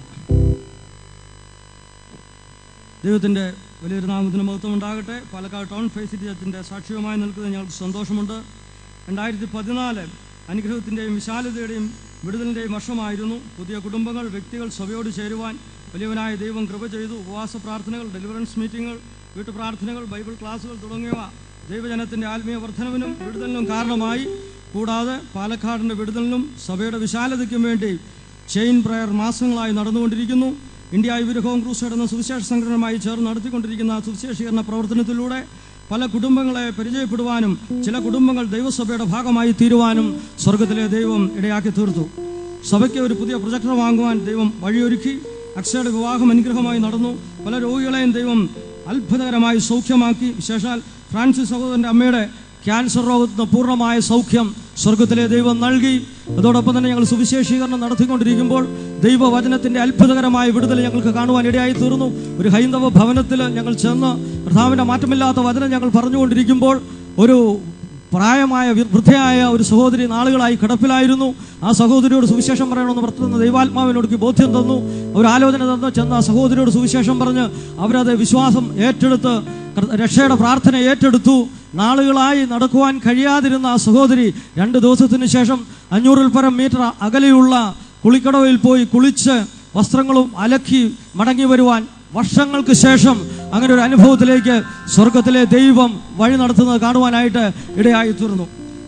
ദൈവത്തിൻ്റെ വലിയൊരു നാമത്തിന് മഹത്വം ഉണ്ടാകട്ടെ. പാലക്കാട് ടൗൺ ഫെസിലിറ്റി ചർച്ചിൻ്റെ സാക്ഷ്യവുമായി നിൽക്കുന്നത് ഞങ്ങൾക്ക് സന്തോഷമുണ്ട്. രണ്ടായിരത്തി പതിനാല് അനുഗ്രഹത്തിൻ്റെയും വിശാലതയുടെയും വിടുതലിൻ്റെയും വർഷമായിരുന്നു. പുതിയ കുടുംബങ്ങൾ, വ്യക്തികൾ സഭയോട് ചേരുവാൻ വലിയവനായ ദൈവം കൃപ ചെയ്തു. ഉപവാസ പ്രാർത്ഥനകൾ, ഡെലിവറൻസ് മീറ്റിങ്ങുകൾ, വീട്ടുപ്രാർത്ഥനകൾ, ബൈബിൾ ക്ലാസുകൾ തുടങ്ങിയവ ദൈവജനത്തിൻ്റെ ആത്മീയ വർധനവിനും വിടുതലിനും കാരണമായി. കൂടാതെ പാലക്കാടിൻ്റെ വിടുതലിനും സഭയുടെ വിശാലതയ്ക്കും വേണ്ടി ചെയിൻ പ്രയർ മാസങ്ങളായി നടന്നുകൊണ്ടിരിക്കുന്നു. ഇന്ത്യ വിരഹവും ക്രൂസൈഡ് എന്ന സുവിശേഷ സംഘടനയുമായി ചേർന്ന് നടത്തിക്കൊണ്ടിരിക്കുന്ന സുവിശേഷീകരണ പ്രവർത്തനത്തിലൂടെ പല കുടുംബങ്ങളെ പരിചയപ്പെടുവാനും ചില കുടുംബങ്ങൾ ദൈവസഭയുടെ ഭാഗമായി തീരുവാനും സ്വർഗത്തിലെ ദൈവം ഇടയാക്കി തീർത്തു. സഭയ്ക്ക് ഒരു പുതിയ പ്രൊജക്ടർ വാങ്ങുവാൻ ദൈവം വഴിയൊരുക്കി. അക്ഷയുടെ വിവാഹം അനുഗ്രഹമായി നടന്നു. പല രോഗികളെയും ദൈവം അത്ഭുതകരമായി സൗഖ്യമാക്കി. വിശേഷാൽ ഫ്രാൻസിസ് സഹോദരൻ്റെ അമ്മയുടെ ക്യാൻസർ രോഗത്തിന് പൂർണ്ണമായ സൗഖ്യം സ്വർഗത്തിലെ ദൈവം നൽകി. അതോടൊപ്പം തന്നെ ഞങ്ങൾ സുവിശേഷീകരണം നടത്തിക്കൊണ്ടിരിക്കുമ്പോൾ ദൈവവചനത്തിൻ്റെ അത്ഭുതകരമായ വിടുതൽ ഞങ്ങൾക്ക് കാണുവാൻ ഇടയായി തീർന്നു. ഒരു ഹൈന്ദവ ഭവനത്തിൽ ഞങ്ങൾ ചെന്ന് കർത്താവിൻ്റെ മാറ്റമില്ലാത്ത വചനം ഞങ്ങൾ പറഞ്ഞുകൊണ്ടിരിക്കുമ്പോൾ ഒരു പ്രായമായ വൃദ്ധയായ ഒരു സഹോദരി നാളുകളായി കിടപ്പിലായിരുന്നു. ആ സഹോദരിയോട് സുവിശേഷം പറയണമെന്ന് പുറത്തുനിന്ന് ദൈവാത്മാവിനോട് ബോധ്യം തന്നു. ഒരു ആലോചന തന്നു ചെന്ന് ആ സഹോദരിയോട് സുവിശേഷം പറഞ്ഞ് അവരത് വിശ്വാസം ഏറ്റെടുത്ത് രക്ഷയുടെ പ്രാർത്ഥന ഏറ്റെടുത്തു. നാളുകളായി നടക്കുവാൻ കഴിയാതിരുന്ന ആ സഹോദരി രണ്ട് ദിവസത്തിന് ശേഷം അഞ്ഞൂറിൽ പരം മീറ്റർ അകലെയുള്ള കുളിക്കടവിൽ പോയി കുളിച്ച് വസ്ത്രങ്ങളും അലക്കി മടങ്ങി വരുവാൻ വർഷങ്ങൾക്ക് ശേഷം അങ്ങനെ ഒരു അനുഭവത്തിലേക്ക് സ്വർഗത്തിലെ ദൈവം വഴി നടത്തുന്നത് കാണുവാനായിട്ട് ഇടയായി തീർന്നു.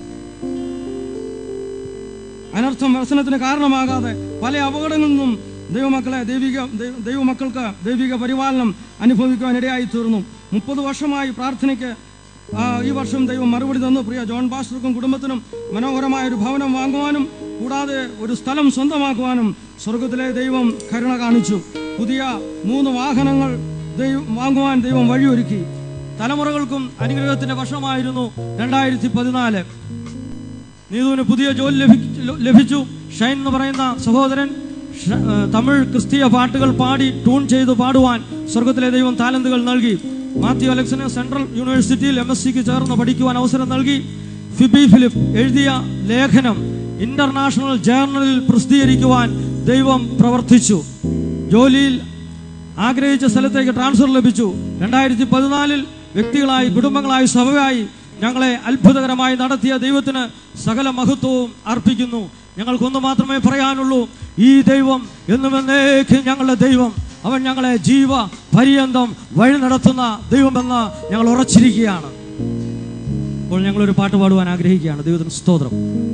അനർത്ഥം വ്യസനത്തിന് കാരണമാകാതെ പല അപകടങ്ങളിൽ നിന്നും ദൈവമക്കളെ ദൈവിക ദൈവമക്കൾക്ക് ദൈവിക പരിപാലനം അനുഭവിക്കുവാൻ ഇടയായി തീർന്നു. മുപ്പത് വർഷമായി പ്രാർത്ഥനയ്ക്ക് ഈ വർഷം ദൈവം മറുപടി തന്നു. പ്രിയ ജോൺ പാസ്റ്റർക്കും കുടുംബത്തിനും മനോഹരമായ ഒരു ഭവനം വാങ്ങുവാനും കൂടാതെ ഒരു സ്ഥലം സ്വന്തമാക്കുവാനും സ്വർഗത്തിലെ ദൈവം കരുണ കാണിച്ചു. പുതിയ മൂന്ന് വാഹനങ്ങൾ ദൈവം വാങ്ങുവാൻ ദൈവം വഴിയൊരുക്കി. തലമുറകൾക്കും അനുഗ്രഹത്തിന്റെ വർഷമായിരുന്നു രണ്ടായിരത്തി പതിനാല്. നീതുവിന് പുതിയ ജോലി ലഭിച്ചു. ഷൈൻ എന്ന് പറയുന്ന സഹോദരൻ തമിഴ് ക്രിസ്തീയ പാട്ടുകൾ പാടി ട്യൂൺ ചെയ്ത് പാടുവാൻ സ്വർഗത്തിലെ ദൈവം താലന്തുകൾ നൽകി. മാത്യു അലക്സിന് സെൻട്രൽ യൂണിവേഴ്സിറ്റിയിൽ എം എസ് സിക്ക് ചേർന്ന് പഠിക്കുവാൻ അവസരം നൽകി. ഫിബി ഫിലിപ്പ് എഴുതിയ ലേഖനം ഇന്റർനാഷണൽ ജേർണലിൽ പ്രസിദ്ധീകരിക്കുവാൻ ദൈവം പ്രവർത്തിച്ചു. ജോലിയിൽ ആഗ്രഹിച്ച സ്ഥലത്തേക്ക് ട്രാൻസ്ഫർ ലഭിച്ചു. രണ്ടായിരത്തി പതിനാലിൽ വ്യക്തികളായി കുടുംബങ്ങളായി സഭയായി ഞങ്ങളെ അത്ഭുതകരമായി നടത്തിയ ദൈവത്തിന് സകല മഹത്വവും അർപ്പിക്കുന്നു. ഞങ്ങൾക്കൊന്നു മാത്രമേ പറയാനുള്ളൂ, ഈ ദൈവം എന്നും എന്നേക്കും ഞങ്ങളുടെ ദൈവം. അവൻ ഞങ്ങളെ ജീവ പര്യന്തം വഴി നടത്തുന്ന ദൈവമെന്ന് ഞങ്ങൾ ഉറച്ചിരിക്കുകയാണ്. അപ്പോൾ ഞങ്ങളൊരു പാട്ട് പാടുവാൻ ആഗ്രഹിക്കുകയാണ്. ദൈവത്തിന് സ്തോത്രം.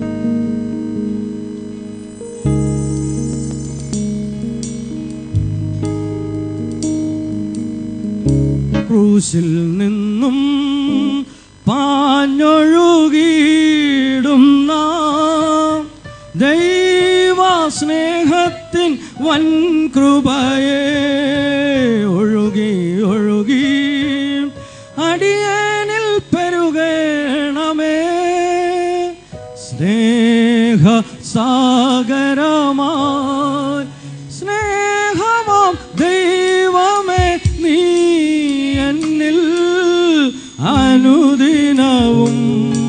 ക്രൂശിൽ നിന്നും പാഞ്ഞൊഴുകിയിടുന്ന ദൈവ സ്നേഹത്തിൻ വൻ കൃപയെ ഒഴുകി ഒഴുകി അടിയനിൽ പെരുകണമേ. സ്നേഹ സാഗരമായി സ്നേഹമാം ദൈവമേ നീ എന്നിൽ അനുദിനവും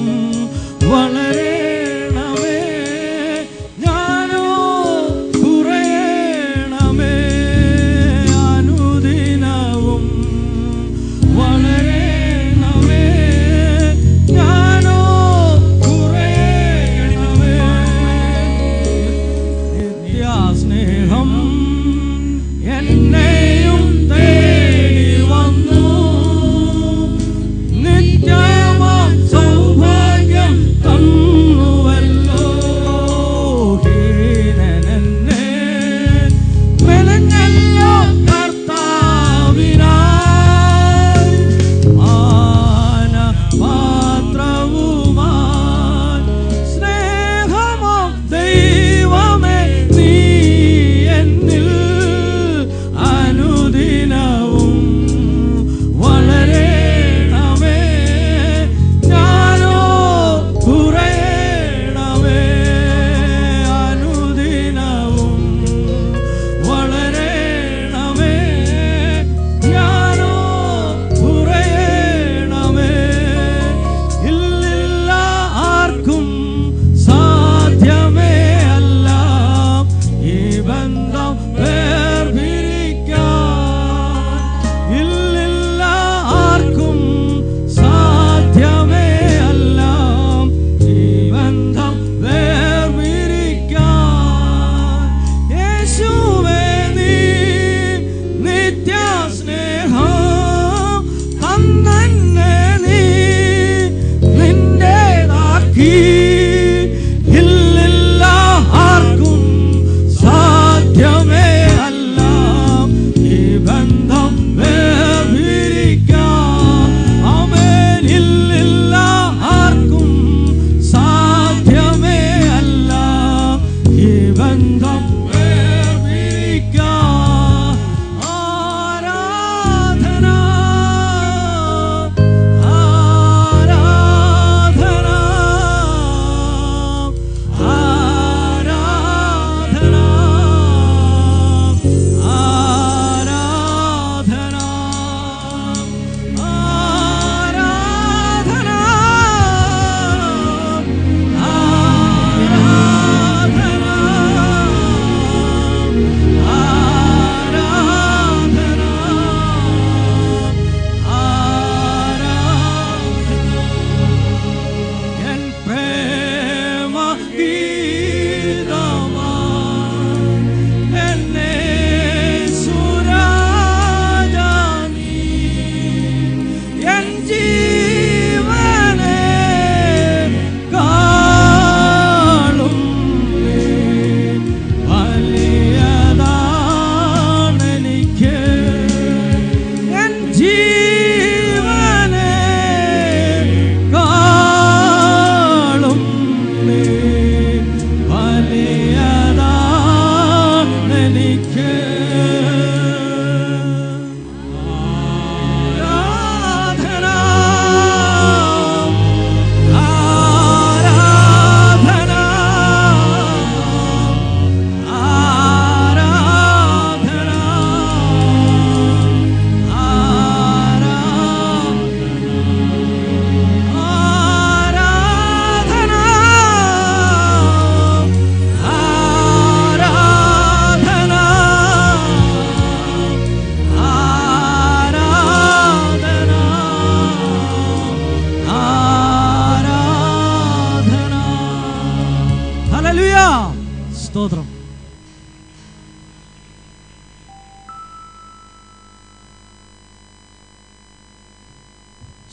വളരണമേ. ഞാനോ കുറയണമേ.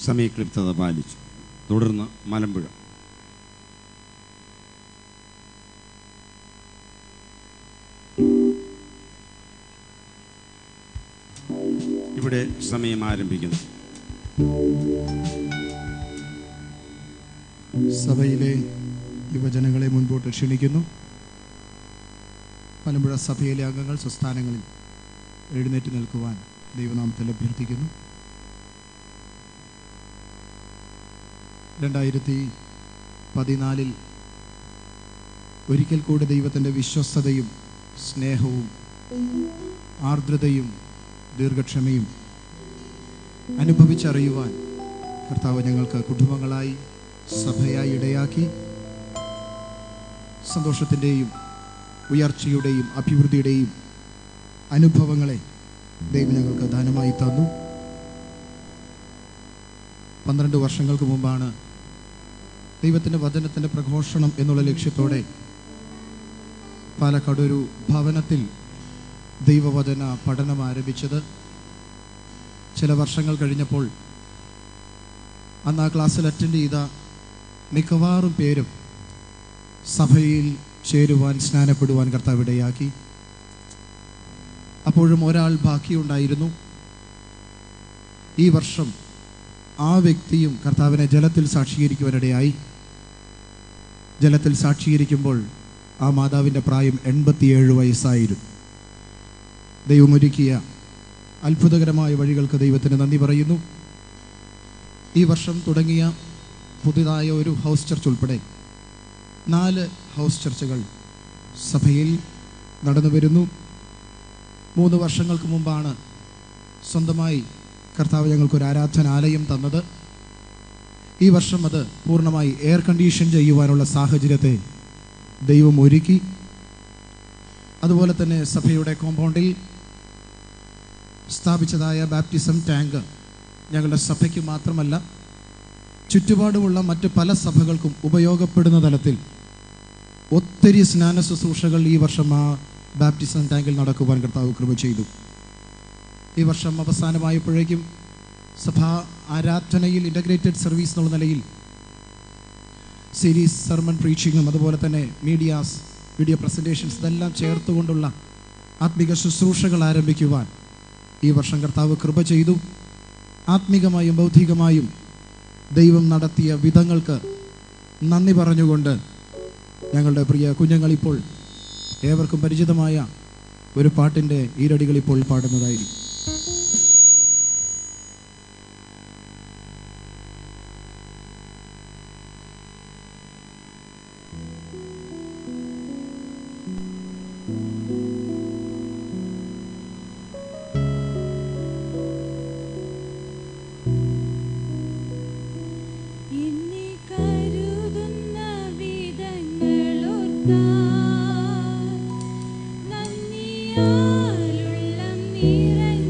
സമയക്ലിപ്തത പാലിച്ചു. തുടർന്ന് മലമ്പുഴ. ഇവിടെ സമയം ആരംഭിക്കുന്നു. സഭയിലെ യുവജനങ്ങളെ മുൻപോട്ട് ക്ഷണിക്കുന്നു. മലമ്പുഴ സഭയിലെ അംഗങ്ങൾ സ്വസ്ഥാനങ്ങളിൽ എഴുന്നേറ്റ് നിൽക്കുവാൻ ദൈവനാമത്തിൽ അഭ്യർത്ഥിക്കുന്നു. രണ്ടായിരത്തി പതിനാലിൽ ഒരിക്കൽ കൂടി ദൈവത്തിൻ്റെ വിശ്വസ്തതയും സ്നേഹവും ആർദ്രതയും ദീർഘക്ഷമയും അനുഭവിച്ചറിയുവാൻ കർത്താവ് ഞങ്ങൾക്ക് കുടുംബങ്ങളായി സഭയായി ഇടയാക്കി. സന്തോഷത്തിൻ്റെയും ഉയർച്ചയുടെയും അഭിവൃദ്ധിയുടെയും അനുഭവങ്ങളെ ദൈവം ഞങ്ങൾക്ക് ദാനമായി തന്നു. പന്ത്രണ്ട് വർഷങ്ങൾക്ക് മുമ്പാണ് ദൈവത്തിൻ്റെ വചനത്തിൻ്റെ പ്രഘോഷണം എന്നുള്ള ലക്ഷ്യത്തോടെ പാലക്കാട് ഒരു ഭവനത്തിൽ ദൈവവചന പഠനം ആരംഭിച്ചത്. ചില വർഷങ്ങൾ കഴിഞ്ഞപ്പോൾ അന്ന് ആ ക്ലാസ്സിൽ അറ്റൻഡ് ചെയ്ത മിക്കവാറും പേരും സഭയിൽ ചേരുവാൻ സ്നാനപ്പെടുവാൻ കർത്താവ് ഇടയാക്കി. അപ്പോഴും ഒരാൾ ബാക്കിയുണ്ടായിരുന്നു. ഈ വർഷം ആ വ്യക്തിയും കർത്താവിനെ ജലത്തിൽ സാക്ഷീകരിക്കുവാനിടയായി. ജലത്തിൽ സാക്ഷീകരിക്കുമ്പോൾ ആ മാതാവിൻ്റെ പ്രായം എൺപത്തിയേഴ് വയസ്സായിരുന്നു. ദൈവമൊരുക്കിയ അത്ഭുതകരമായ വഴികൾക്ക് ദൈവത്തിന് നന്ദി പറയുന്നു. ഈ വർഷം തുടങ്ങിയ പുതിയതായ ഒരു ഹൗസ് ചർച്ച് ഉൾപ്പെടെ നാല് ഹൗസ് ചർച്ചുകൾ സഭയിൽ നടന്നു വരുന്നു. മൂന്ന് വർഷങ്ങൾക്ക് മുമ്പാണ് സ്വന്തമായി കർത്താവ് ഞങ്ങൾക്കൊരു ആരാധനാലയം തന്നത്. ഈ വർഷം അത് പൂർണ്ണമായി എയർ കണ്ടീഷൻ ചെയ്യുവാനുള്ള സാഹചര്യത്തെ ദൈവം ഒരുക്കി. അതുപോലെ തന്നെ സഭയുടെ കോമ്പൗണ്ടിൽ സ്ഥാപിച്ചതായ ബാപ്റ്റിസം ടാങ്ക് ഞങ്ങളുടെ സഭയ്ക്ക് മാത്രമല്ല ചുറ്റുപാടുമുള്ള മറ്റ് പല സഭകൾക്കും ഉപയോഗപ്പെടുന്ന തലത്തിൽ ഒത്തിരി സ്നാന ശുശ്രൂഷകൾ ഈ വർഷം ആ ബാപ്റ്റിസം ടാങ്കിൽ നടക്കുവാൻ കർത്താവ് കൃപ ചെയ്തു. ഈ വർഷം അവസാനമായപ്പോഴേക്കും സഭാ ആരാധനയിൽ ഇൻ്റഗ്രേറ്റഡ് സർവീസ് എന്നുള്ള നിലയിൽ സീരീസ് സർമൺ പ്രീച്ചിങ്ങും അതുപോലെ തന്നെ മീഡിയാസ് വീഡിയോ പ്രസൻറ്റേഷൻസ് ഇതെല്ലാം ചേർത്തുകൊണ്ടുള്ള ആത്മിക ശുശ്രൂഷകൾ ആരംഭിക്കുവാൻ ഈ വർഷം കർത്താവ് കൃപ ചെയ്തു. ആത്മികമായും ബൗദ്ധികമായും ദൈവം നടത്തിയ വിധങ്ങൾക്ക് നന്ദി പറഞ്ഞുകൊണ്ട് ഞങ്ങളുടെ പ്രിയ കുഞ്ഞുങ്ങളിപ്പോൾ ഏവർക്കും പരിചിതമായ ഒരു പാട്ടിൻ്റെ ഈരടികളിപ്പോൾ പാടുന്നതായിരിക്കും. നന്ദിയാലുള്ളം നിറഞ്ഞ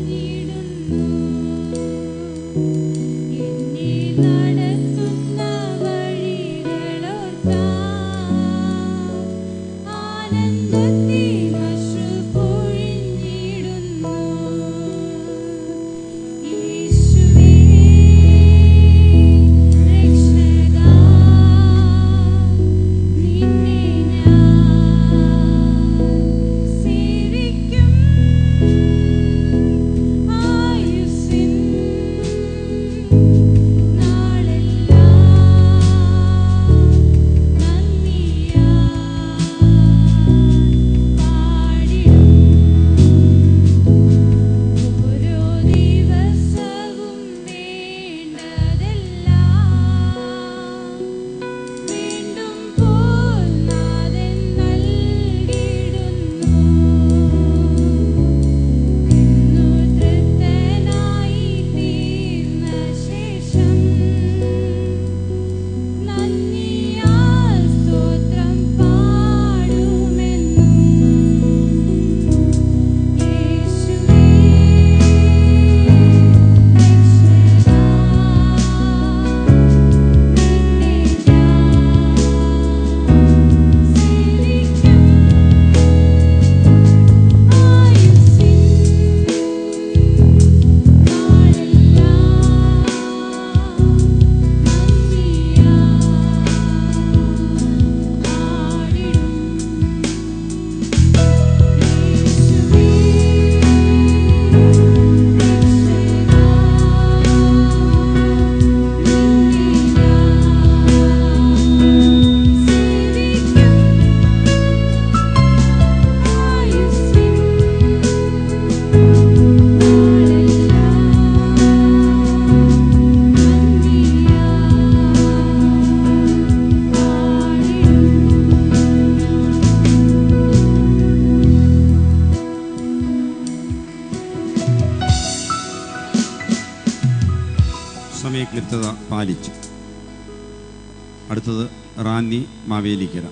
സമയക്ലിപ്തത പാലിച്ചു. അടുത്തത് റാന്നി മാവേലിക്കര.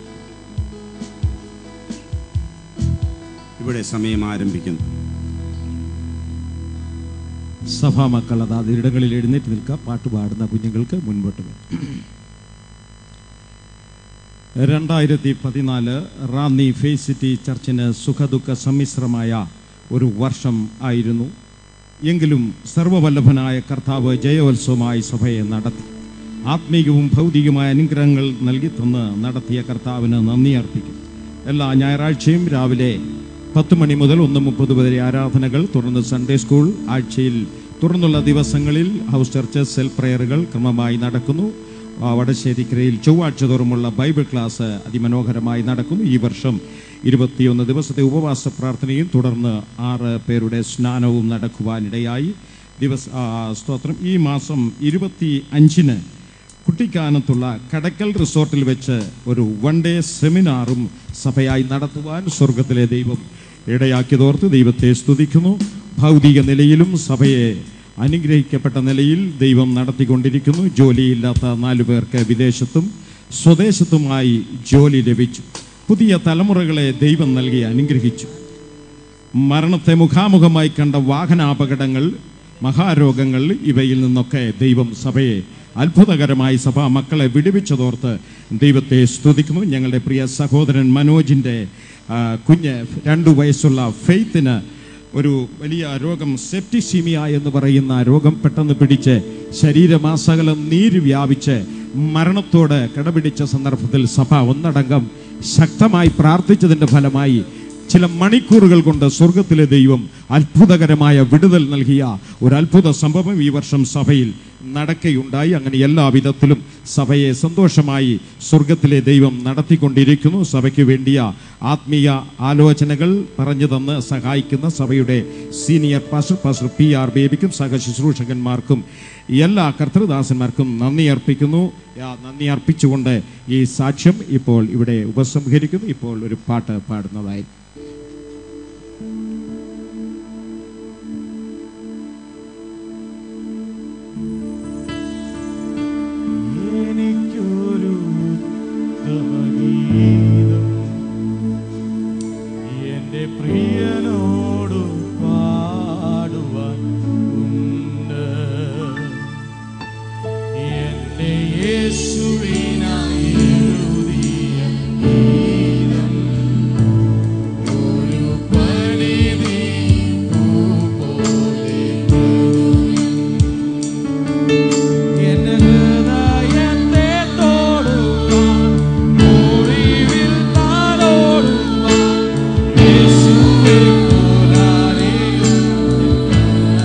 ഇവിടെ സമയം ആരംഭിക്കുന്നു. സഭാമക്കൾ അതാത് ഇടങ്ങളിൽ എഴുന്നേറ്റ് നിൽക്കുക. പാട്ടുപാടുന്ന കുഞ്ഞുങ്ങൾക്ക് മുൻപോട്ട് വരും. രണ്ടായിരത്തി പതിനാല് റാന്നി ഫേസ് സിറ്റി ചർച്ചിന് സുഖദുഃഖ സമ്മിശ്രമായ ഒരു വർഷം ആയിരുന്നു. എങ്കിലും സർവവല്ലഭനായ കർത്താവ് ജയോത്സവമായി സഭയെ നടത്തി. ആത്മീയവും ഭൗതികമായ അനുഗ്രഹങ്ങൾ നൽകി തന്ന് നടത്തിയ കർത്താവിന് നന്ദി അർപ്പിക്കും. എല്ലാ ഞായറാഴ്ചയും രാവിലെ പത്ത് മണി മുതൽ ഒന്ന് മുപ്പത് വരെ ആരാധനകൾ, തുടർന്ന് സൺഡേ സ്കൂൾ, ആഴ്ചയിൽ തുടർന്നുള്ള ദിവസങ്ങളിൽ ഹൗസ് ചർച്ച്, സെൽ പ്രയറുകൾ ക്രമമായി നടക്കുന്നു. വടശ്ശേരിക്കരയിൽ ചൊവ്വാഴ്ച തോറുമുള്ള ബൈബിൾ ക്ലാസ് അതിമനോഹരമായി നടക്കുന്നു. ഈ വർഷം ഇരുപത്തിയൊന്ന് ദിവസത്തെ ഉപവാസ പ്രാർത്ഥനയും തുടർന്ന് ആറ് പേരുടെ സ്നാനവും നടക്കുവാനിടയായി. ദിവസ സ്തോത്രം. ഈ മാസം ഇരുപത്തി അഞ്ചിന് കുട്ടിക്കാനത്തുള്ള കടക്കൽ റിസോർട്ടിൽ വെച്ച് ഒരു വൺ ഡേ സെമിനാറും സഭയായി നടത്തുവാൻ സ്വർഗത്തിലെ ദൈവം ഇടയാക്കിയതോർത്ത് ദൈവത്തെ സ്തുതിക്കുന്നു. ഭൗതിക നിലയിലും സഭയെ അനുഗ്രഹിക്കപ്പെട്ട നിലയിൽ ദൈവം നടത്തിക്കൊണ്ടിരിക്കുന്നു. ജോലിയില്ലാത്ത നാലു പേർക്ക് വിദേശത്തും സ്വദേശത്തുമായി ജോലി ലഭിച്ചു. പുതിയ തലമുറകളെ ദൈവം നൽകി അനുഗ്രഹിച്ചു. മരണത്തെ മുഖാമുഖമായി കണ്ട വാഹനാപകടങ്ങൾ, മഹാരോഗങ്ങൾ, ഇവയിൽ നിന്നൊക്കെ ദൈവം സഭയെ അത്ഭുതകരമായി സഭാ മക്കളെ വിടുവിച്ചതോർത്ത് ദൈവത്തെ സ്തുതിക്കുന്നു. ഞങ്ങളുടെ പ്രിയ സഹോദരൻ മനോജിൻ്റെ കുഞ്ഞ് രണ്ടു വയസ്സുള്ള ഫെയ്ത്തിന് ഒരു വലിയ രോഗം, സെപ്റ്റിസീമിയ എന്ന് പറയുന്ന രോഗം പെട്ടെന്ന് പിടിച്ച് ശരീരമാസകലം നീര് വ്യാപിച്ച് മരണത്തോട് കിടപിടിച്ച സന്ദർഭത്തിൽ സഭ ഒന്നടങ്കം ശക്തമായി പ്രാർത്ഥിച്ചതിൻ്റെ ഫലമായി ചില മണിക്കൂറുകൾ കൊണ്ട് സ്വർഗത്തിലെ ദൈവം അത്ഭുതകരമായ വിടുതൽ നൽകിയ ഒരു അത്ഭുത സംഭവം ഈ വർഷം സഭയിൽ നടക്കുകയുണ്ടായി. അങ്ങനെ എല്ലാ വിധത്തിലും സഭയെ സന്തോഷമായി സ്വർഗത്തിലെ ദൈവം നടത്തിക്കൊണ്ടിരിക്കുന്നു. സഭയ്ക്ക് വേണ്ടിയ ആത്മീയ ആലോചനകൾ പറഞ്ഞു തന്ന് സഹായിക്കുന്ന സഭയുടെ senior pastor pastor P R ബേബിക്കും സഹ ശുശ്രൂഷകന്മാർക്കും എല്ലാ കർത്തൃദാസന്മാർക്കും നന്ദി അർപ്പിക്കുന്നു. നന്ദി അർപ്പിച്ചുകൊണ്ട് ഈ സാക്ഷ്യം ഇപ്പോൾ ഇവിടെ ഉപസംഹരിക്കുന്നു. ഇപ്പോൾ ഒരു പാട്ട് പാടുന്നതായി. എനിക്കൊരു ഉത്തമഗീതം എൻ്റെ പ്രിയനോട് പാടുവാൻ ഉണ്ട്. എൻ്റെ യേശുവിനായി എഴുതിയ ഗീതം ഒരു പണിതീർപ്പു പോലെ എൻ്റെ ഹൃദയത്തെ തൊടുവാൻ, മുറിവിൽ താലോടുവാൻ യേശുവേ പോലാരെയും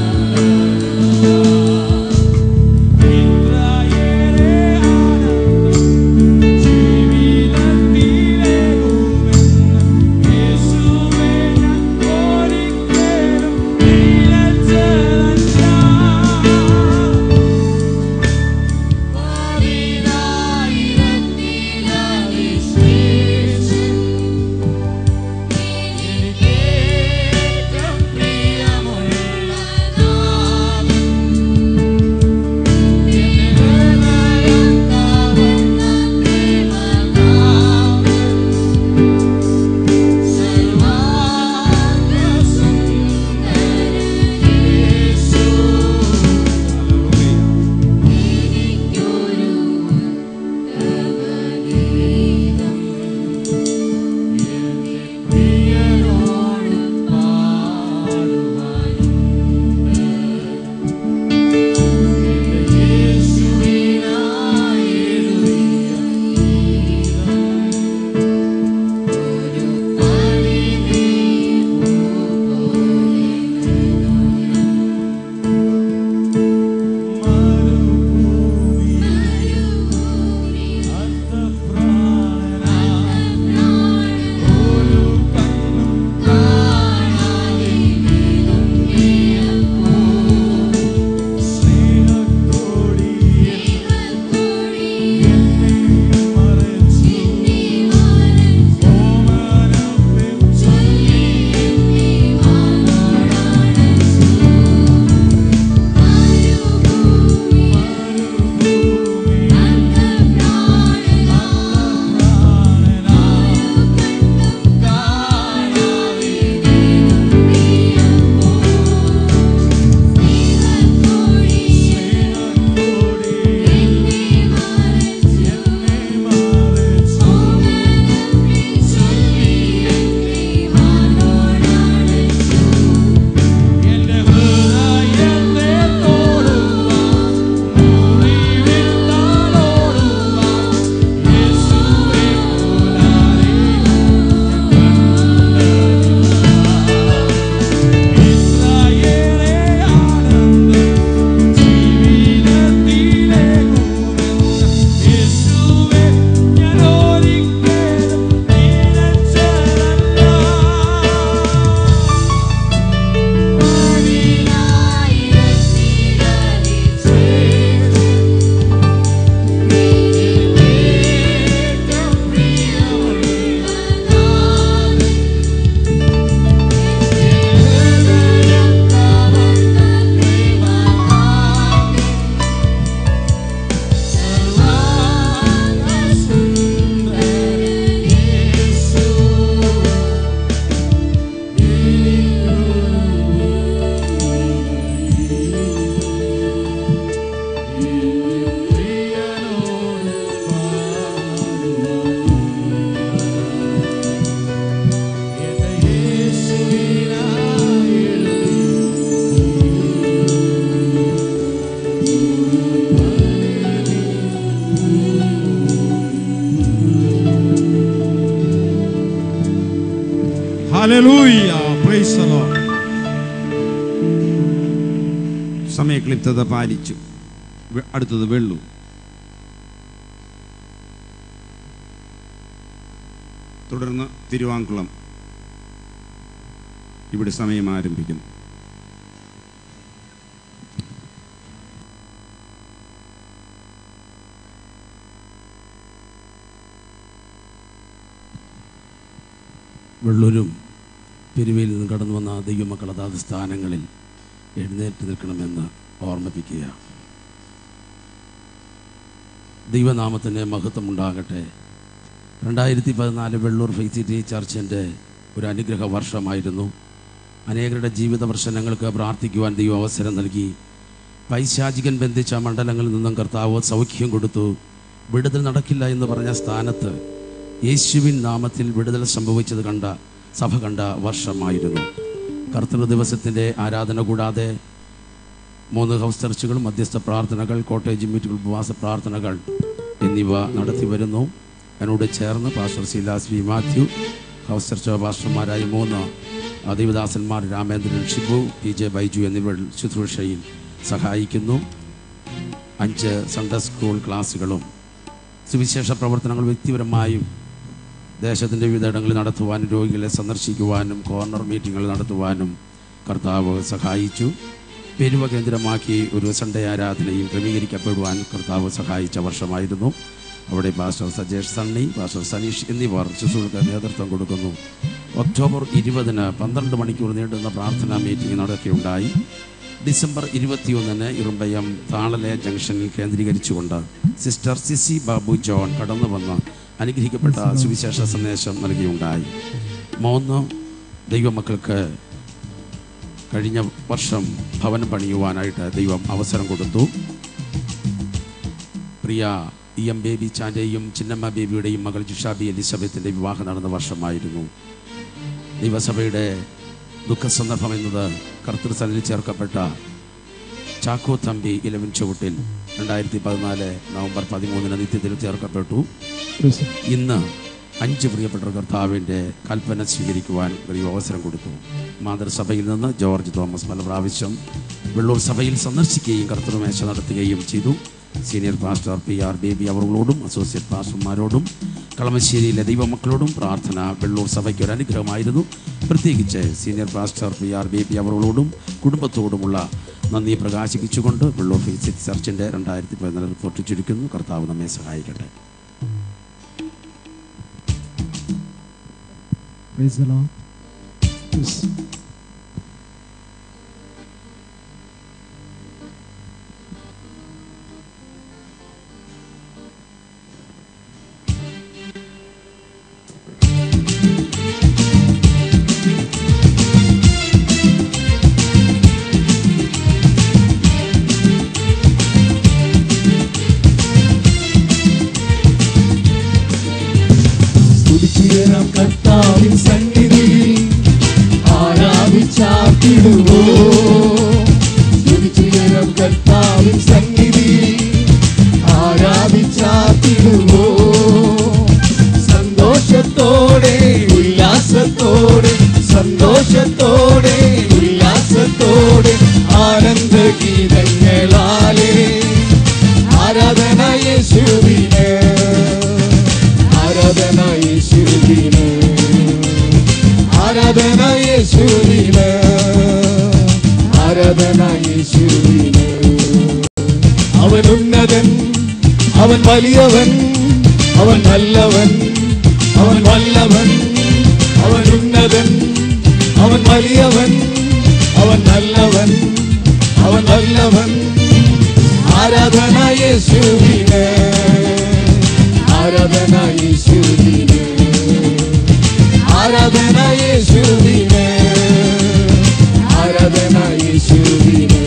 ഇത്രയേറെ ആനന്ദം Hallelujah. Praise the Lord. സമയക്ലിപ്തത പാലിച്ചു. അടുത്തത് വെള്ളു. തുടർന്ന് തിരുവാങ്കുളം. ഇവിടെ സമയം ആരംഭിക്കുന്നു. വെള്ളൂരും പെരുവയിൽ നിന്ന് കടന്നു വന്ന ദൈവമക്കൾ അതാത് സ്ഥാനങ്ങളിൽ എഴുന്നേറ്റ് നിൽക്കണമെന്ന് ഓർമ്മിപ്പിക്കുക. ദൈവനാമത്തിന് മഹത്വമുണ്ടാകട്ടെ. രണ്ടായിരത്തി പതിനാല് വെള്ളൂർ ഫെയ്സിറ്റി ചർച്ചിൻ്റെ ഒരു അനുഗ്രഹ വർഷമായിരുന്നു. അനേകരുടെ ജീവിത പ്രശ്നങ്ങൾക്ക് പ്രാർത്ഥിക്കുവാൻ ദൈവം അവസരം നൽകി. പൈശാചികൻ ബന്ധിച്ച മണ്ഡലങ്ങളിൽ നിന്നും കർത്താവ് സൗഖ്യം കൊടുത്തു. വിടുതൽ നടക്കില്ല എന്ന് പറഞ്ഞ സ്ഥാനത്ത് യേശുവിൻ നാമത്തിൽ വിടുതൽ സംഭവിച്ചത് കണ്ട സഭ കണ്ട വർഷമായിരുന്നു. കർത്തൃ ദിവസത്തിൻ്റെ ആരാധന കൂടാതെ മൂന്ന് ഹൗസ് ചർച്ചുകൾ, മധ്യസ്ഥ പ്രാർത്ഥനകൾ, കോട്ടേജ് മീറ്റുകൾ, ഉപവാസ പ്രാർത്ഥനകൾ എന്നിവ നടത്തി വരുന്നു. എന്നോട് ചേർന്ന് pastor Silas V Mathew, house church പാസ്റ്റർമാരായ മൂന്ന് ദൈവദാസന്മാർ രാമേന്ദ്രൻ, ഷിബു, പി ജെ ബൈജു എന്നിവർ ശുശ്രൂഷയിൽ സഹായിക്കുന്നു. അഞ്ച് സൺഡേ സ്കൂൾ ക്ലാസ്സുകളും സുവിശേഷ പ്രവർത്തനങ്ങൾ വ്യക്തിപരമായും ദേശത്തിൻ്റെ വിവിധയിടങ്ങളിൽ നടത്തുവാനും രോഗികളെ സന്ദർശിക്കുവാനും കോർണർ മീറ്റിങ്ങുകൾ നടത്തുവാനും കർത്താവ് സഹായിച്ചു. പെരുവ കേന്ദ്രമാക്കി ഒരു സൺഡേ ആരാധനയും ക്രമീകരിക്കപ്പെടുവാൻ കർത്താവ് സഹായിച്ച വർഷമായിരുന്നു. അവിടെ പാസ്റ്റർ സജേഷ് സണ്ണി, പാസ്റ്റർ സനീഷ് എന്നിവർ ശുശ്രൂഷയ്ക്ക് നേതൃത്വം കൊടുക്കുന്നു. ഒക്ടോബർ ഇരുപതിന് പന്ത്രണ്ട് മണിക്കൂർ നീണ്ടുന്ന പ്രാർത്ഥനാ മീറ്റിംഗ് നടക്കുകയുണ്ടായി. ഡിസംബർ ഇരുപത്തിയൊന്നിന് ഇറുമ്പയം താളലെ ജംഗ്ഷനിൽ കേന്ദ്രീകരിച്ചുകൊണ്ട് സിസ്റ്റർ സിസി ബാബു ജോൺ കടന്നു വന്ന് അനുഗ്രഹിക്കപ്പെട്ട സുവിശേഷ സന്ദേശം നൽകിയുണ്ടായി. മൂന്ന് ദൈവമക്കൾക്ക് കഴിഞ്ഞ വർഷം ഭവനം പണിയുവാനായിട്ട് ദൈവം അവസരം കൊടുത്തു. പ്രിയ ഇ എം ബേബി ചാൻ്റെയും ചിന്നമ്മ ബേബിയുടെയും മകൾ ജിഷാബി എലിസബത്തിൻ്റെ വിവാഹം നടന്ന വർഷമായിരുന്നു. ദൈവസഭയുടെ ദുഃഖസന്ദർഭം എന്നത് കർത്തൃസനിൽ ചേർക്കപ്പെട്ട ചാക്കോ തമ്പി ഇലവൻ ചുവട്ടിൽ രണ്ടായിരത്തി പതിനാല് നവംബർ പതിമൂന്നിന് നിത്യത്തിൽ ചേർക്കപ്പെട്ടു. ഇന്ന് അഞ്ച് പ്രിയപ്പെട്ട കർത്താവിൻ്റെ കൽപ്പന സ്വീകരിക്കുവാൻ ഒരു അവസരം കൊടുത്തു. മാതൃസഭയിൽ നിന്ന് ജോർജ് തോമസ് പല പ്രാവശ്യം വെള്ളൂർ സഭയിൽ സന്ദർശിക്കുകയും കർത്തൃമേശ നടത്തുകയും ചെയ്തു. Senior pastor P R Baby അവരോടും അസോസിയേറ്റ് പാസ്റ്റർമാരോടും കളമശ്ശേരിയിലെ ദൈവമക്കളോടും പ്രാർത്ഥന വെള്ളൂർ സഭയ്ക്ക് ഒരു അനുഗ്രഹമായിരുന്നു. പ്രത്യേകിച്ച് senior pastor P R Baby അവരോടും കുടുംബത്തോടുമുള്ള നന്ദി പ്രകാശിപ്പിച്ചുകൊണ്ട് വെള്ളൂർ ഫെയ്സിറ്റി ചർച്ചിൻ്റെ രണ്ടായിരത്തി പതിനാല് റിപ്പോർട്ട് ചുരുക്കുന്നു. കർത്താവ് നമ്മെ സഹായിക്കട്ടെ. Praise the Lord. Yes. സ്തുതിച്ചിടണം കർത്താവിൻ സന്നിധിയിൽ ആരാധിച്ചാർത്തിടുവോ. സ്തുതിച്ചിടണം കർത്താവിൻ സന്നിധിയിൽ ആരാധിച്ചാർത്തിടുവോ. സന്തോഷത്തോടെ ഉല്ലാസത്തോടെ സന്തോഷത്തോടെ ഉല്ലാസത്തോടെ ആനന്ദഗീതങ്ങളാലേ ആരാധന യേശുവിന് ആരാധന യേശുവിന് ആരാധന യേശുവിന് ആരാധന യേശുവിന്. അവൻ ഉന്നതൻ, അവൻ വലിയവൻ, അവൻ നല്ലവൻ, അവൻ വല്ലവൻ. അവൻ ഉന്നതൻ, അവൻ വലിയവൻ, അവൻ നല്ലവൻ, അവൻ വല്ലവൻ. ആരാധന യേശുവിന് ആരാധന യേശുവിന് ആരാധന യേശുവിന് ആരാധന യേശുവിന്.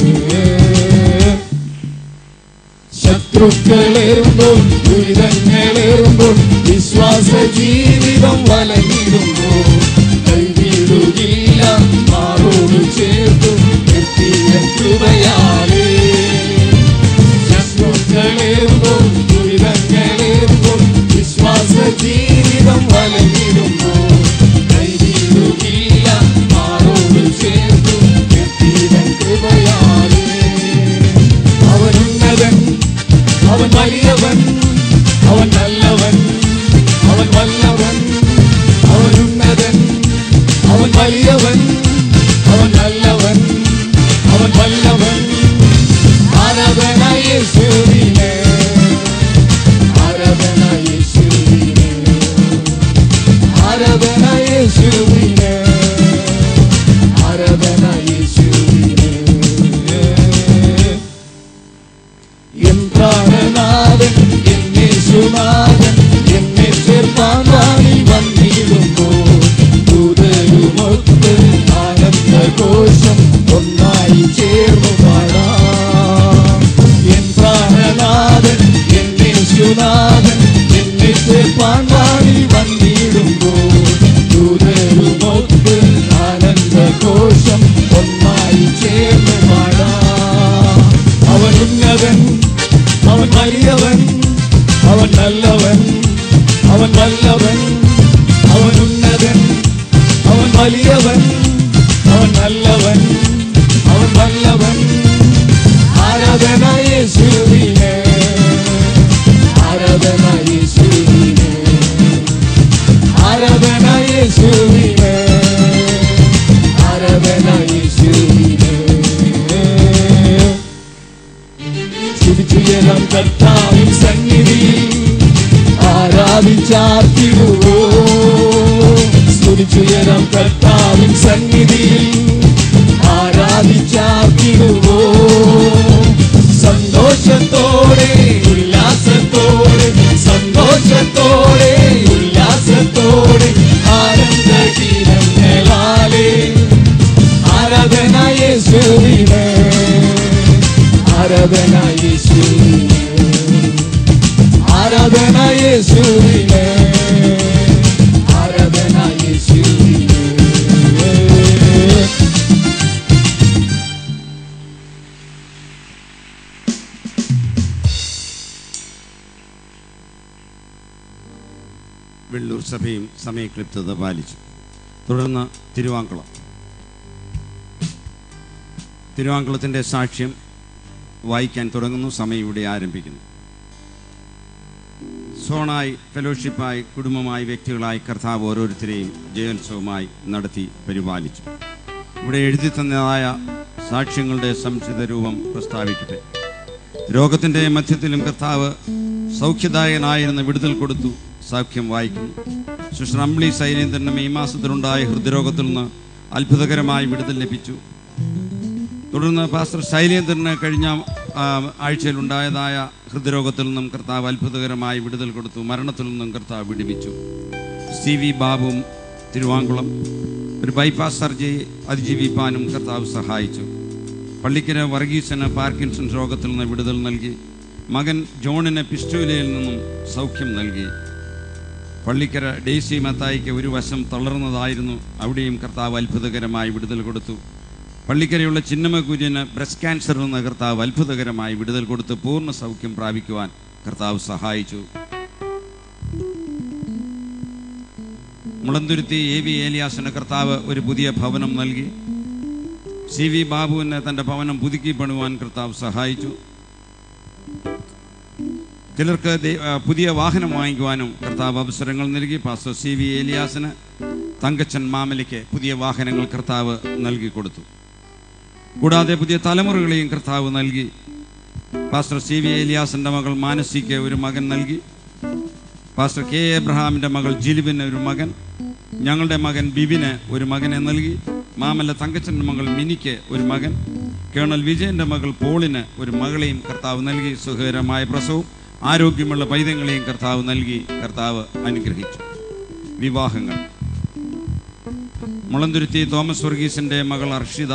ശത്രുക്കളേറുമ്പോൾ ദുരിതങ്ങളേറുമ്പോൾ വിശ്വാസ ജീവിതം വലഞ്ഞിടുമ്പോൾ കൈവിടുകില്ല മാറോട് ചേർത്തു നിർത്തിയ കൃപയാലേ. ശത്രുക്കളേറുമ്പോൾ ദുരിതങ്ങളേറുമ്പോൾ വിശ്വാസ ജീവിതം വലഞ്ഞിടുമ്പോൾ കൈവിടുകില്ല സ്തുതിച്ചുയരം കർത്താവിൻ സന്നിധിയിൽ ആരാധിച്ചാർത്തിടുവോ സ്തുതിച്ചുയരം കർത്താവിൻ സന്നിധിയിൽ ആരാധിച്ചാർത്തിടുവോ സന്തോഷത്തോടെ ഉല്ലാസത്തോടെ സന്തോഷത്തോടെ ഉല്ലാസത്തോടെ ആനന്ദഗീതങ്ങളാലേ ആരാധന യേശുവിന് ആരാധന യേശുവിന് ആരാധന യേശുവിന് ആരാധന യേശുവിന് വെള്ളൂർ സഭയും സമയക്ലിപ്തത പാലിച്ചു. തുടർന്ന് തിരുവാങ്കുളം. തിരുവാങ്കുളത്തിൻ്റെ സാക്ഷ്യം വായിക്കാൻ തുടങ്ങുന്നു. സമയം ഇവിടെ ആരംഭിക്കുന്നു. സോണായി, ഫെലോഷിപ്പായി, കുടുംബമായി, വ്യക്തികളായി കർത്താവ് ഓരോരുത്തരെയും ജയോത്സവമായി നടത്തി പരിപാലിച്ചു. ഇവിടെ എഴുതി തന്നതായ സാക്ഷ്യങ്ങളുടെ സംക്ഷിപ്ത രൂപം പ്രസ്താവിക്കട്ടെ. രോഗത്തിൻ്റെ മധ്യത്തിലും കർത്താവ് സൗഖ്യദായകനായിരുന്ന വിടുതൽ കൊടുത്തു. സൗഖ്യം വായിക്കുന്നു. സിസ്റ്റർ അമ്പിളി ശൈലേന്ദ്രന് മെയ് മാസത്തിലുണ്ടായ ഹൃദ്രോഗത്തിൽ നിന്ന് അത്ഭുതകരമായി വിടുതൽ ലഭിച്ചു. തുടർന്ന് പാസ്റ്റർ ശൈലേന്ദ്രന് കഴിഞ്ഞ ആഴ്ചയിലുണ്ടായതായ ഹൃദ്രോഗത്തിൽ നിന്നും കർത്താവ് അത്ഭുതകരമായി വിടുതൽ കൊടുത്തു. മരണത്തിൽ നിന്നും കർത്താവ് വിടുവിച്ചു. സി വി ബാബുവും തിരുവാങ്കുളം ഒരു ബൈപ്പാസ് സർജറി അതിജീവിപ്പാനും കർത്താവ് സഹായിച്ചു. പള്ളിക്കര വർഗീസിന് പാർക്കിൻസൺ രോഗത്തിൽ നിന്ന് വിടുതൽ നൽകി. മകൻ ജോണിന് പിസ്റ്റൂലയിൽ നിന്നും സൗഖ്യം നൽകി. പള്ളിക്കര ഡേസി മത്തായിക്ക് ഒരു വശം തളർന്നതായിരുന്നു. അവിടെയും കർത്താവ് അത്ഭുതകരമായി വിടുതൽ കൊടുത്തു. പള്ളിക്കരയുള്ള ചിന്നമ്മ കുര്യന് ബ്രസ്റ്റ് ക്യാൻസറിൽ നിന്ന് കർത്താവ് അത്ഭുതകരമായി വിടുതൽ കൊടുത്ത് പൂർണ്ണ സൗഖ്യം പ്രാപിക്കുവാൻ കർത്താവ് സഹായിച്ചു. മുളന്തുരുത്തി എ വി ഏലിയാസിന് കർത്താവ് ഒരു പുതിയ ഭവനം നൽകി. സി വി ബാബുവിന് തൻ്റെ ഭവനം പുതുക്കി പണിയുവാൻ കർത്താവ് സഹായിച്ചു. ചിലർക്ക് പുതിയ വാഹനം വാങ്ങിക്കുവാനും കർത്താവ് അവസരങ്ങൾ നൽകി. പാസ്റ്റർ സി വി ഏലിയാസിന് തങ്കച്ചൻ മാമലയ്ക്ക് പുതിയ വാഹനങ്ങൾ കർത്താവ് നൽകി കൊടുത്തു. കൂടാതെ പുതിയ തലമുറകളെയും കർത്താവ് നൽകി. പാസ്റ്റർ സി വി ഏലിയാസിൻ്റെ മകൾ മാനസിക്ക് ഒരു മകൻ നൽകി. പാസ്റ്റർ കെ എബ്രഹാമിൻ്റെ മകൾ ജിലിബിന് ഒരു മകൻ, ഞങ്ങളുടെ മകൻ ബിബിന് ഒരു മകനെ നൽകി. മാമല്ല തങ്കച്ചൻ്റെ മകൾ മിനിക്ക് ഒരു മകൻ, കേണൽ വിജയൻ്റെ മകൾ പോളിന് ഒരു മകളെയും കർത്താവ് നൽകി. സുഖകരമായ പ്രസവവും ആരോഗ്യമുള്ള പൈതങ്ങളെയും കർത്താവ് നൽകി. കർത്താവ് അനുഗ്രഹിച്ചു. വിവാഹങ്ങൾ. മുളന്തുരുത്തി തോമസ് വർഗീസിൻ്റെ മകൾ അർഷിത,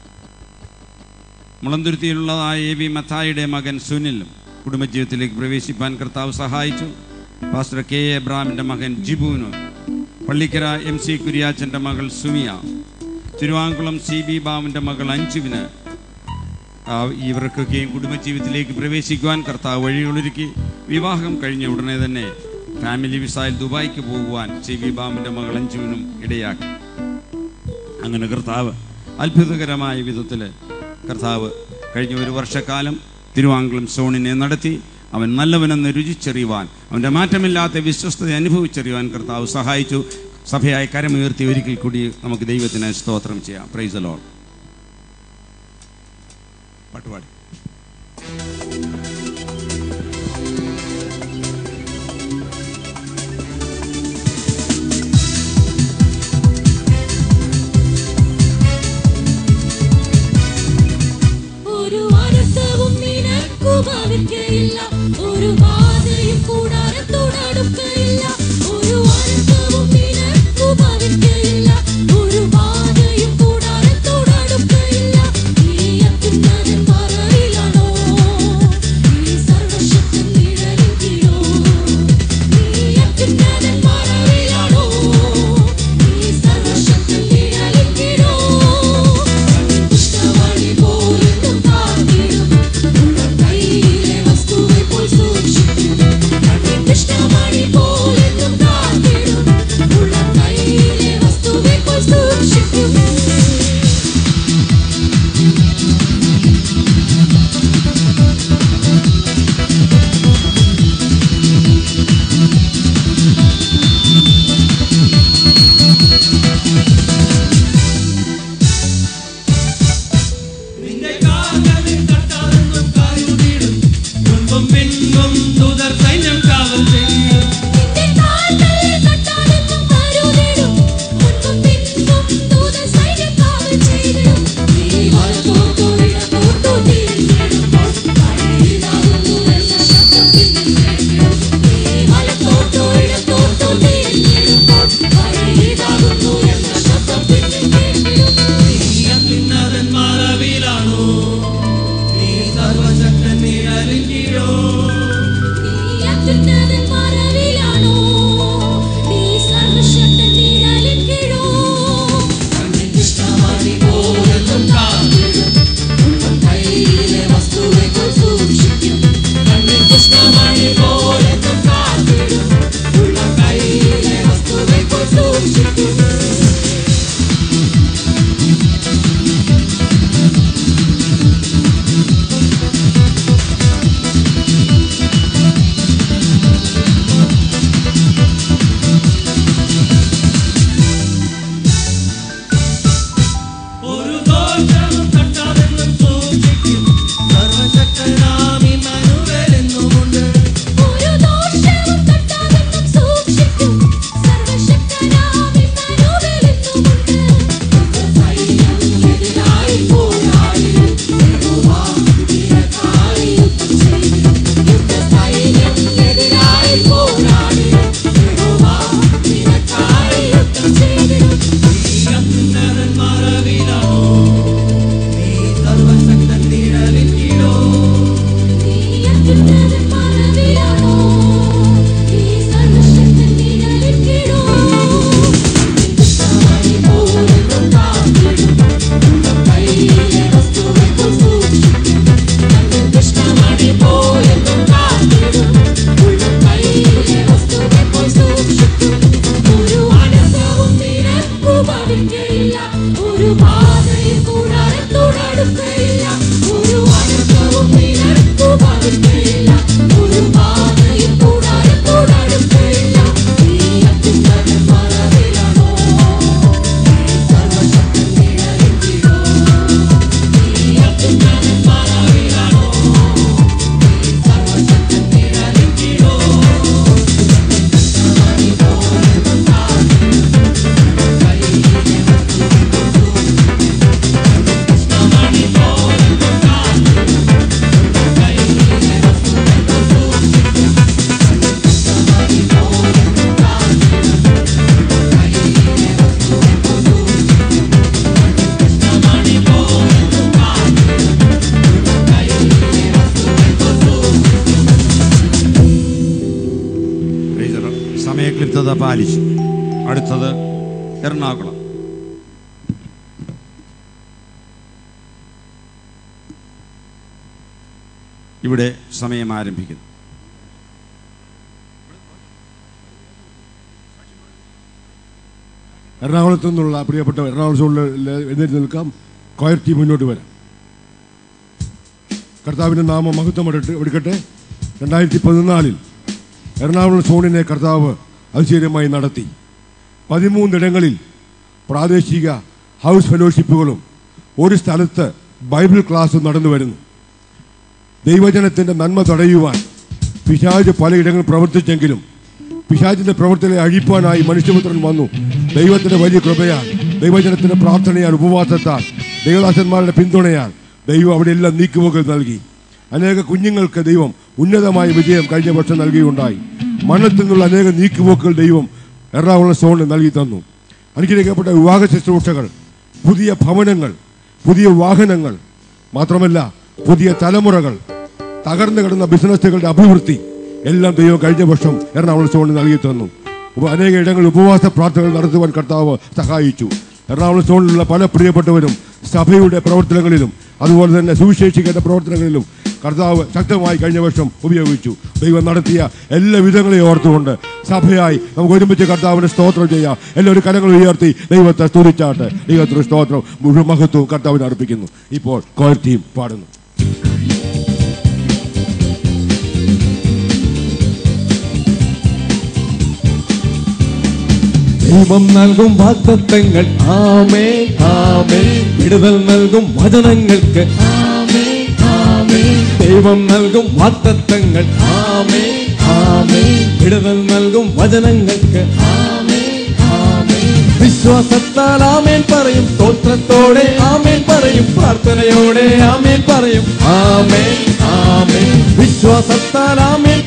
മുളന്തുരുത്തിയിലുള്ളതായ എ വി മത്തായിയുടെ മകൻ സുനിലും കുടുംബജീവിതത്തിലേക്ക് പ്രവേശിപ്പാൻ കർത്താവ് സഹായിച്ചു. പാസ്റ്റർ കെ എബ്രാമിൻ്റെ മകൻ ജിബുവിന്, പള്ളിക്കര എം സി കുര്യാച്ചൻ്റെ മകൾ സുമിയ, തിരുവാങ്കുളം സി ബി ബാബുവിൻ്റെ മകൾ അഞ്ചുവിന് ഇവർക്കൊക്കെയും കുടുംബജീവിതത്തിലേക്ക് പ്രവേശിക്കുവാൻ കർത്താവ് വഴികളൊരുക്കി. വിവാഹം കഴിഞ്ഞ ഉടനെ തന്നെ ഫാമിലി വിസയിൽ ദുബായിക്ക് പോകുവാൻ സി ബി ബാബുവിൻ്റെ മകൾ അഞ്ചുവിനും ഇടയാക്കി. അങ്ങനെ കർത്താവ് അത്ഭുതകരമായ വിധത്തിൽ കർത്താവ് കഴിഞ്ഞ ഒരു വർഷക്കാലം തിരുവാങ്കുളം സോണിനെ നടത്തി. അവൻ നല്ലവനെന്ന് രുചിച്ചറിയുവാൻ, അവൻ്റെ മാറ്റമില്ലാത്ത വിശ്വസ്തത അനുഭവിച്ചറിയുവാൻ കർത്താവ് സഹായിച്ചു. സഭയായി കരമുയർത്തി ഒരിക്കൽ കൂടി നമുക്ക് ദൈവത്തിന് സ്തോത്രം ചെയ്യാം. Praise the lord. പാട്ടുപാടി. ഒരു അനർത്ഥവും നിനക്കു ഭവിക്കയില്ല, ഒരു ബാധയും കൂടാരത്തോടടുക്കയില്ല. ഒരു അനർത്ഥവും നിനക്കു ഭവിക്കയില്ല, ഒരു ബാധയും കൂടാരത്തോടടുക്കയില്ല. നീ അത്യുന്നതൻ മറവിലാണോ, നീ സർവശക്തൻ നിഴലിലോ. നീ അത്യുന്നതൻ മറവിലാണോ, നീ സർവശക്തൻ നിഴലിലോ. കുഷ്ഠവഴി പോലും കാത്തിടും, കയ്യിലെ വസ്തുവെ സമയക്ലിപ്തത പാലിച്ചു. അടുത്തത് എറണാകുളം. ഇവിടെ സമയം ആരംഭിക്കുന്നു. എറണാകുളത്തു നിന്നുള്ള പ്രിയപ്പെട്ട എറണാകുളം സോണിൽ എഴുന്നേറ്റ് നിൽക്കാം. കൊയർ ടീം മുന്നോട്ട് വരാം. കർത്താവിൻ്റെ നാമം മഹത്വം എടുക്കട്ടെ. രണ്ടായിരത്തി പതിനാലിൽ എറണാകുളം സോണിനെ കർത്താവ് അതിശയമായി നടത്തി. പതിമൂന്നിടങ്ങളിൽ പ്രാദേശിക ഹൗസ് ഫെലോഷിപ്പുകളും ഒരു സ്ഥലത്ത് ബൈബിൾ ക്ലാസ്സും നടന്നു വരുന്നു. ദൈവജനത്തിൻ്റെ നന്മ തടയുവാൻ പിശാച് പലയിടങ്ങളിൽ പ്രവർത്തിച്ചെങ്കിലും പിശാചിൻ്റെ പ്രവർത്തനത്തെ അഴിപ്പാനായി മനുഷ്യപുത്രൻ വന്നു. ദൈവത്തിൻ്റെ വലിയ കൃപയാൽ, ദൈവജനത്തിൻ്റെ പ്രാർത്ഥനയാൽ, ഉപവാസത്താൽ, ദൈവദാസന്മാരുടെ പിന്തുണയാൽ ദൈവം അവിടെയെല്ലാം നീക്കുപോക്കൽ നൽകി. അനേക കുഞ്ഞുങ്ങൾക്ക് ദൈവം ഉന്നതമായ വിജയം കഴിഞ്ഞ വർഷം നൽകിയുണ്ടായി. മരണത്തിൽ നിന്നുള്ള അനേക നീക്കുപോക്കുകൾ ദൈവം എറണാകുളം സോണിന് നൽകി തന്നു. അനുഗ്രഹിക്കപ്പെട്ട വിവാഹ ശുശ്രൂഷകൾ, പുതിയ ഭവനങ്ങൾ, പുതിയ വാഹനങ്ങൾ, മാത്രമല്ല പുതിയ തലമുറകൾ, തകർന്നു കിടന്ന ബിസിനസ്സുകളുടെ അഭിവൃദ്ധി എല്ലാം ദൈവം കഴിഞ്ഞ വർഷം എറണാകുളം സോണിന് നൽകി തന്നു. അനേക ഇടങ്ങളിൽ ഉപവാസ പ്രാർത്ഥനകൾ നടത്തുവാൻ കർത്താവ് സഹായിച്ചു. എറണാകുളം സോണിലുള്ള പല പ്രിയപ്പെട്ടവരും സഭയുടെ പ്രവർത്തനങ്ങളിലും അതുപോലെ തന്നെ സുവിശേഷിക്കേണ്ട പ്രവർത്തനങ്ങളിലും കർത്താവ് ശക്തമായി കഴിഞ്ഞ വർഷം ഉപയോഗിച്ചു. ദൈവം നടത്തിയ എല്ലാ വിധങ്ങളെയും ഓർത്തുകൊണ്ട് സഭയായി നമുക്ക് ഒരുമിച്ച് കർത്താവിനെ സ്തോത്രം ചെയ്യാം. എല്ലാവരും കരങ്ങൾ ഉയർത്തി ദൈവത്തെ സ്തുതിച്ചാട്ടെ. ദൈവത്തിന് സ്തോത്രം, മുഴുവൻ മഹത്വവും കർത്താവിനെ അർപ്പിക്കുന്നു. ഇപ്പോൾ കൊയർ ടീം പാടുന്നു. ദൈവം നൽകും വാഗ്ദത്തങ്ങൾ ആമേൻ ആമേൻ, വിടുതൽ നൽകും വചനങ്ങൾക്ക് ആമേൻ ആമേൻ, ദൈവം നൽകും വാഗ്ദത്തങ്ങൾ ആമേൻ ആമേൻ, വിടുതൽ നൽകും വചനങ്ങൾക്ക് ആമേൻ ആമേൻ. വിശ്വാസത്താൽ ആമേൻ പറയും, സ്തോത്രത്തോടെ ആമേൻ പറയും, പ്രാർത്ഥനയോടെ ആമേൻ പറയും ആമേൻ ആമേൻ. വിശ്വാസത്താൽ ആമേൻ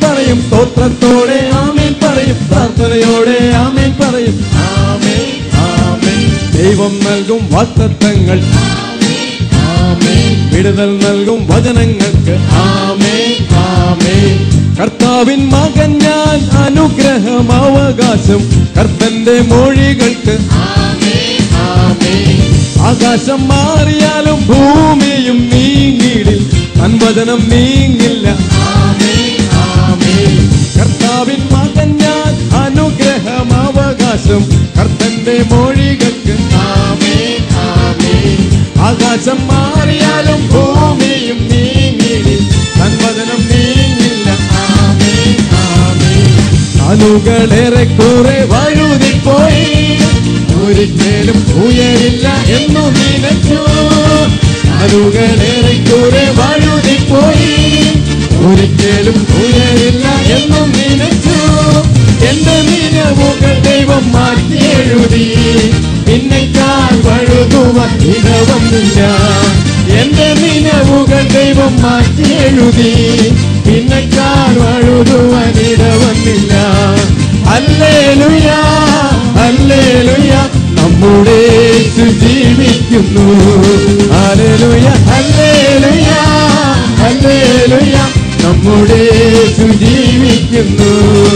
വിശ്വാസത്തോടെ ആമേൻ പറയും, പ്രാർത്ഥനയോടെ ആമേൻ പറയും. ആമേൻ ആമേൻ. ദൈവം നൽകും വാഗ്ദത്തങ്ങൾ, ആമേൻ. വിടുതൽ നൽകും വചനങ്ങൾക്ക്, ആമേൻ ആമേൻ. കർത്താവിൻ മകൻ ഞാൻ, അനുഗ്രഹം അവകാശം കർത്തന്റെ മൊഴികൾക്ക്, ആമേൻ ആമേൻ. ആകാശം മാറിയാലും ഭൂമിയും നീങ്ങിടിൽ, തൻവചനം നീങ്ങില്ല, ആമേൻ ആമേൻ. കർത്താവിൻ മകൻ ഞാൻ, അനുഗ്രഹം അവകാശം കർത്തന്റെ മൊഴികൾക്ക്, ആമേൻ ആമേൻ. ആകാശം മാറിയാലും ഭൂമിയും നീങ്ങിടിൽ, തൻവചനം നീങ്ങില്ല, ആമേൻ ആമേൻ. കാലുകളേറെ കുറെ വഴുതിപ്പോയി, ഒരിക്കലും ഉയരില്ല എന്നു നിനച്ചു. കാലുകളേറെ കുറെ വഴുതിപ്പോയി, ഒരിക്കലും ഉയരില്ല എന്നു നിനച്ചു. എന്റെ നിലവുകൾ ദൈവം മാറ്റി എഴുതി, നിന്നെക്കാൾ വഴുതുവാൻ ഇടവന്നില്ല. എന്റെ നിലവുകൾ ദൈവം മാറ്റി എഴുതി, നിന്നെക്കാൾ വഴുതുവാൻ ഇടവന്നില്ല. ഹല്ലേലൂയ ഹല്ലേലൂയ, നമ്മുടെ യേശു ജീവിക്കുന്നു. ഹല്ലേലൂയ ഹല്ലേലൂയ ഹല്ലേലൂയ, നമ്മുടെ യേശു ജീവിക്കുന്നു.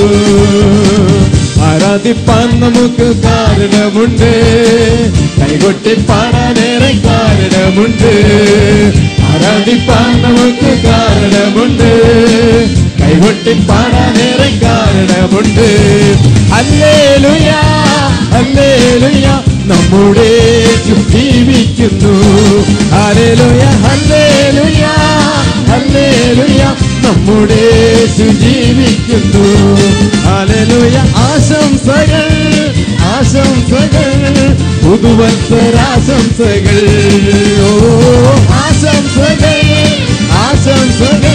ആരാധിപ്പാൻ നമുക്ക് കാരണമുണ്ട്, കൈകൊട്ടി പാടാനേറെ കാരണമുണ്ട്. ആരാധിപ്പാൻ നമുക്ക് കാരണമുണ്ട്, കൈകൊട്ടി പാടാനേറെ കാരണമുണ്ട്. ഹല്ലേലൂയ ഹല്ലേലൂയ, നമ്മുടെ യേശു ജീവിക്കുന്നു. ഹല്ലേലൂയ ഹല്ലേലൂയ ഹല്ലേലൂയ, നമ്മുടെ യേശു ജീവിക്കുന്നു. ഹല്ലേലൂയ. ആശംസകൾ ആശംസകൾ, പുതുവത്സരാശംസകൾ. ഓ ആശംസകൾ ആശംസകൾ,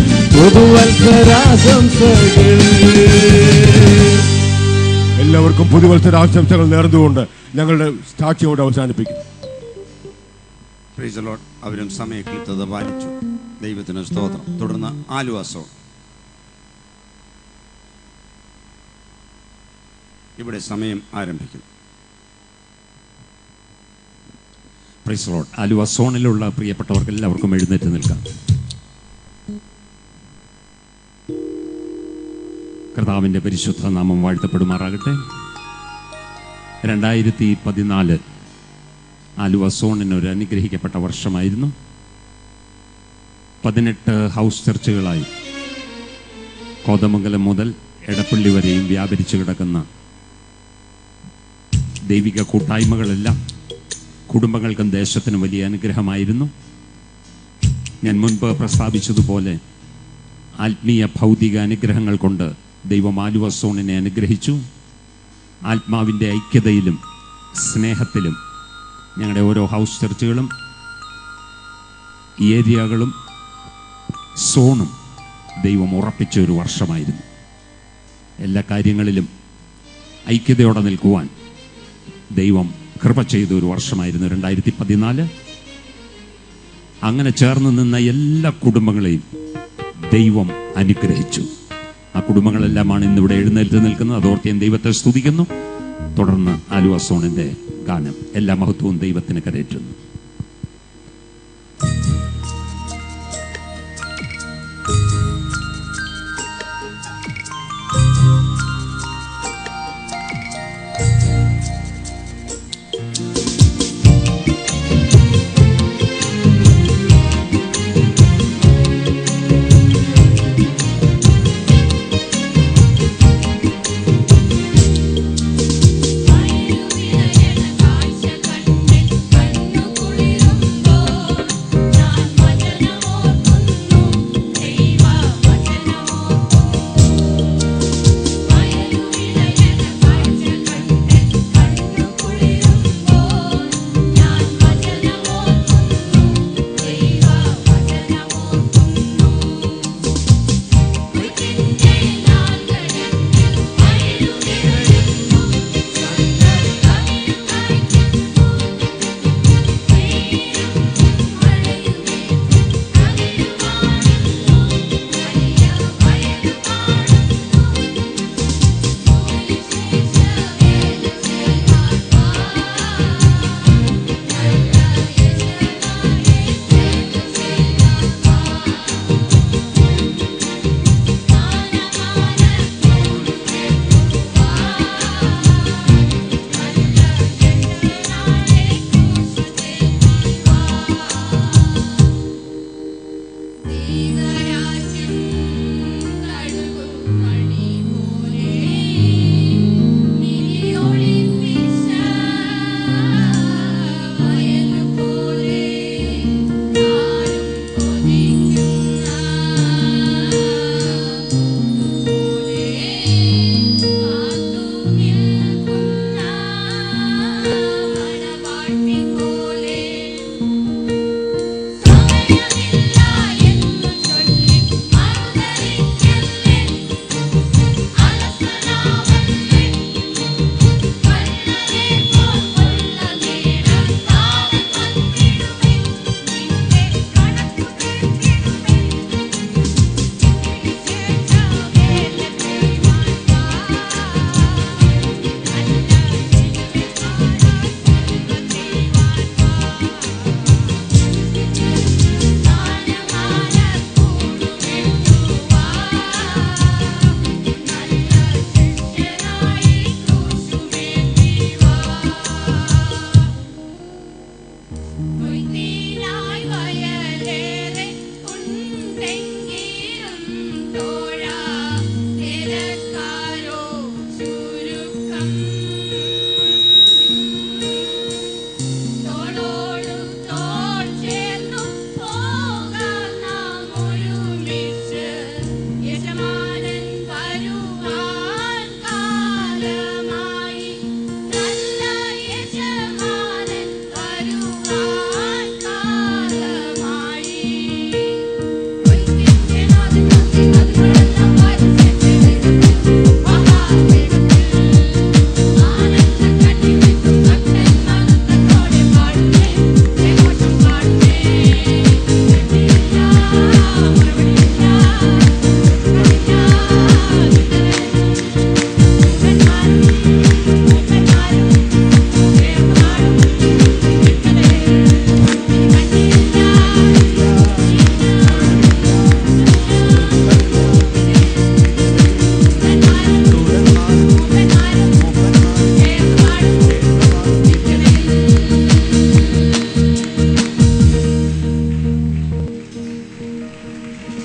പുതുവത്സരാശംസകൾ. എല്ലാവർക്കും പുതുവത്സരാശംസകൾ നേർന്നുകൊണ്ട് ഞങ്ങളുടെ സാക്ഷിയോട് അവസാനിപ്പിക്കുന്നു. Praise the lord. അവരും സമയക്ലിപ്തത പാലിച്ചു. ദൈവത്തിന് സ്തോത്രം. തുടർന്ന് ആലുവാസോ. ഇവിടെ സമയം ആരംഭിക്കും. Praise the lord. ആലുവ സോണിലുള്ള പ്രിയപ്പെട്ടവർക്ക് എല്ലാവർക്കും എഴുന്നേറ്റ് നിൽക്കാം. കർത്താവിൻ്റെ പരിശുദ്ധ നാമം വാഴ്ത്തപ്പെടുമാറാകട്ടെ. രണ്ടായിരത്തി പതിനാല് ആലുവ സോണിന് ഒരു അനുഗ്രഹിക്കപ്പെട്ട വർഷമായിരുന്നു. പതിനെട്ട് ഹൗസ് ചർച്ചുകളായി കോതമംഗലം മുതൽ എടപ്പള്ളി വരെയും വ്യാപരിച്ചു കിടക്കുന്ന ദൈവിക കൂട്ടായ്മകളെല്ലാം കുടുംബങ്ങൾക്കും ദേശത്തിനും വലിയ അനുഗ്രഹമായിരുന്നു. ഞാൻ മുൻപ് പ്രസ്താവിച്ചതുപോലെ ആത്മീയ ഭൗതിക അനുഗ്രഹങ്ങൾ കൊണ്ട് ദൈവം ആലുവ സോണിനെ അനുഗ്രഹിച്ചു. ആത്മാവിൻ്റെ ഐക്യതയിലും സ്നേഹത്തിലും ഞങ്ങളുടെ ഓരോ ഹൗസ് ചർച്ചുകളും ഏരിയകളും സോണും ദൈവം ഉറപ്പിച്ച ഒരു വർഷമായിരുന്നു. എല്ലാ കാര്യങ്ങളിലും ഐക്യതയോടെ നിൽക്കുവാൻ ദൈവം കൃപ ചെയ്ത ഒരു വർഷമായിരുന്നു രണ്ടായിരത്തി പതിനാല്. അങ്ങനെ ചേർന്ന് നിന്ന എല്ലാ കുടുംബങ്ങളെയും ദൈവം അനുഗ്രഹിച്ചു. ആ കുടുംബങ്ങളെല്ലാമാണ് ഇന്നിവിടെ എഴുന്നേറ്റ് നിൽക്കുന്നത്. അതോർത്ത് ഞാൻ ദൈവത്തെ സ്തുതിക്കുന്നു. തുടർന്ന് ആലുവ സോണിൻ്റെ ഗാനം. എല്ലാ മഹത്വവും ദൈവത്തിന് കരേറ്റുന്നു. കാഴ്ച കണ്ണിൽ കണ്ണു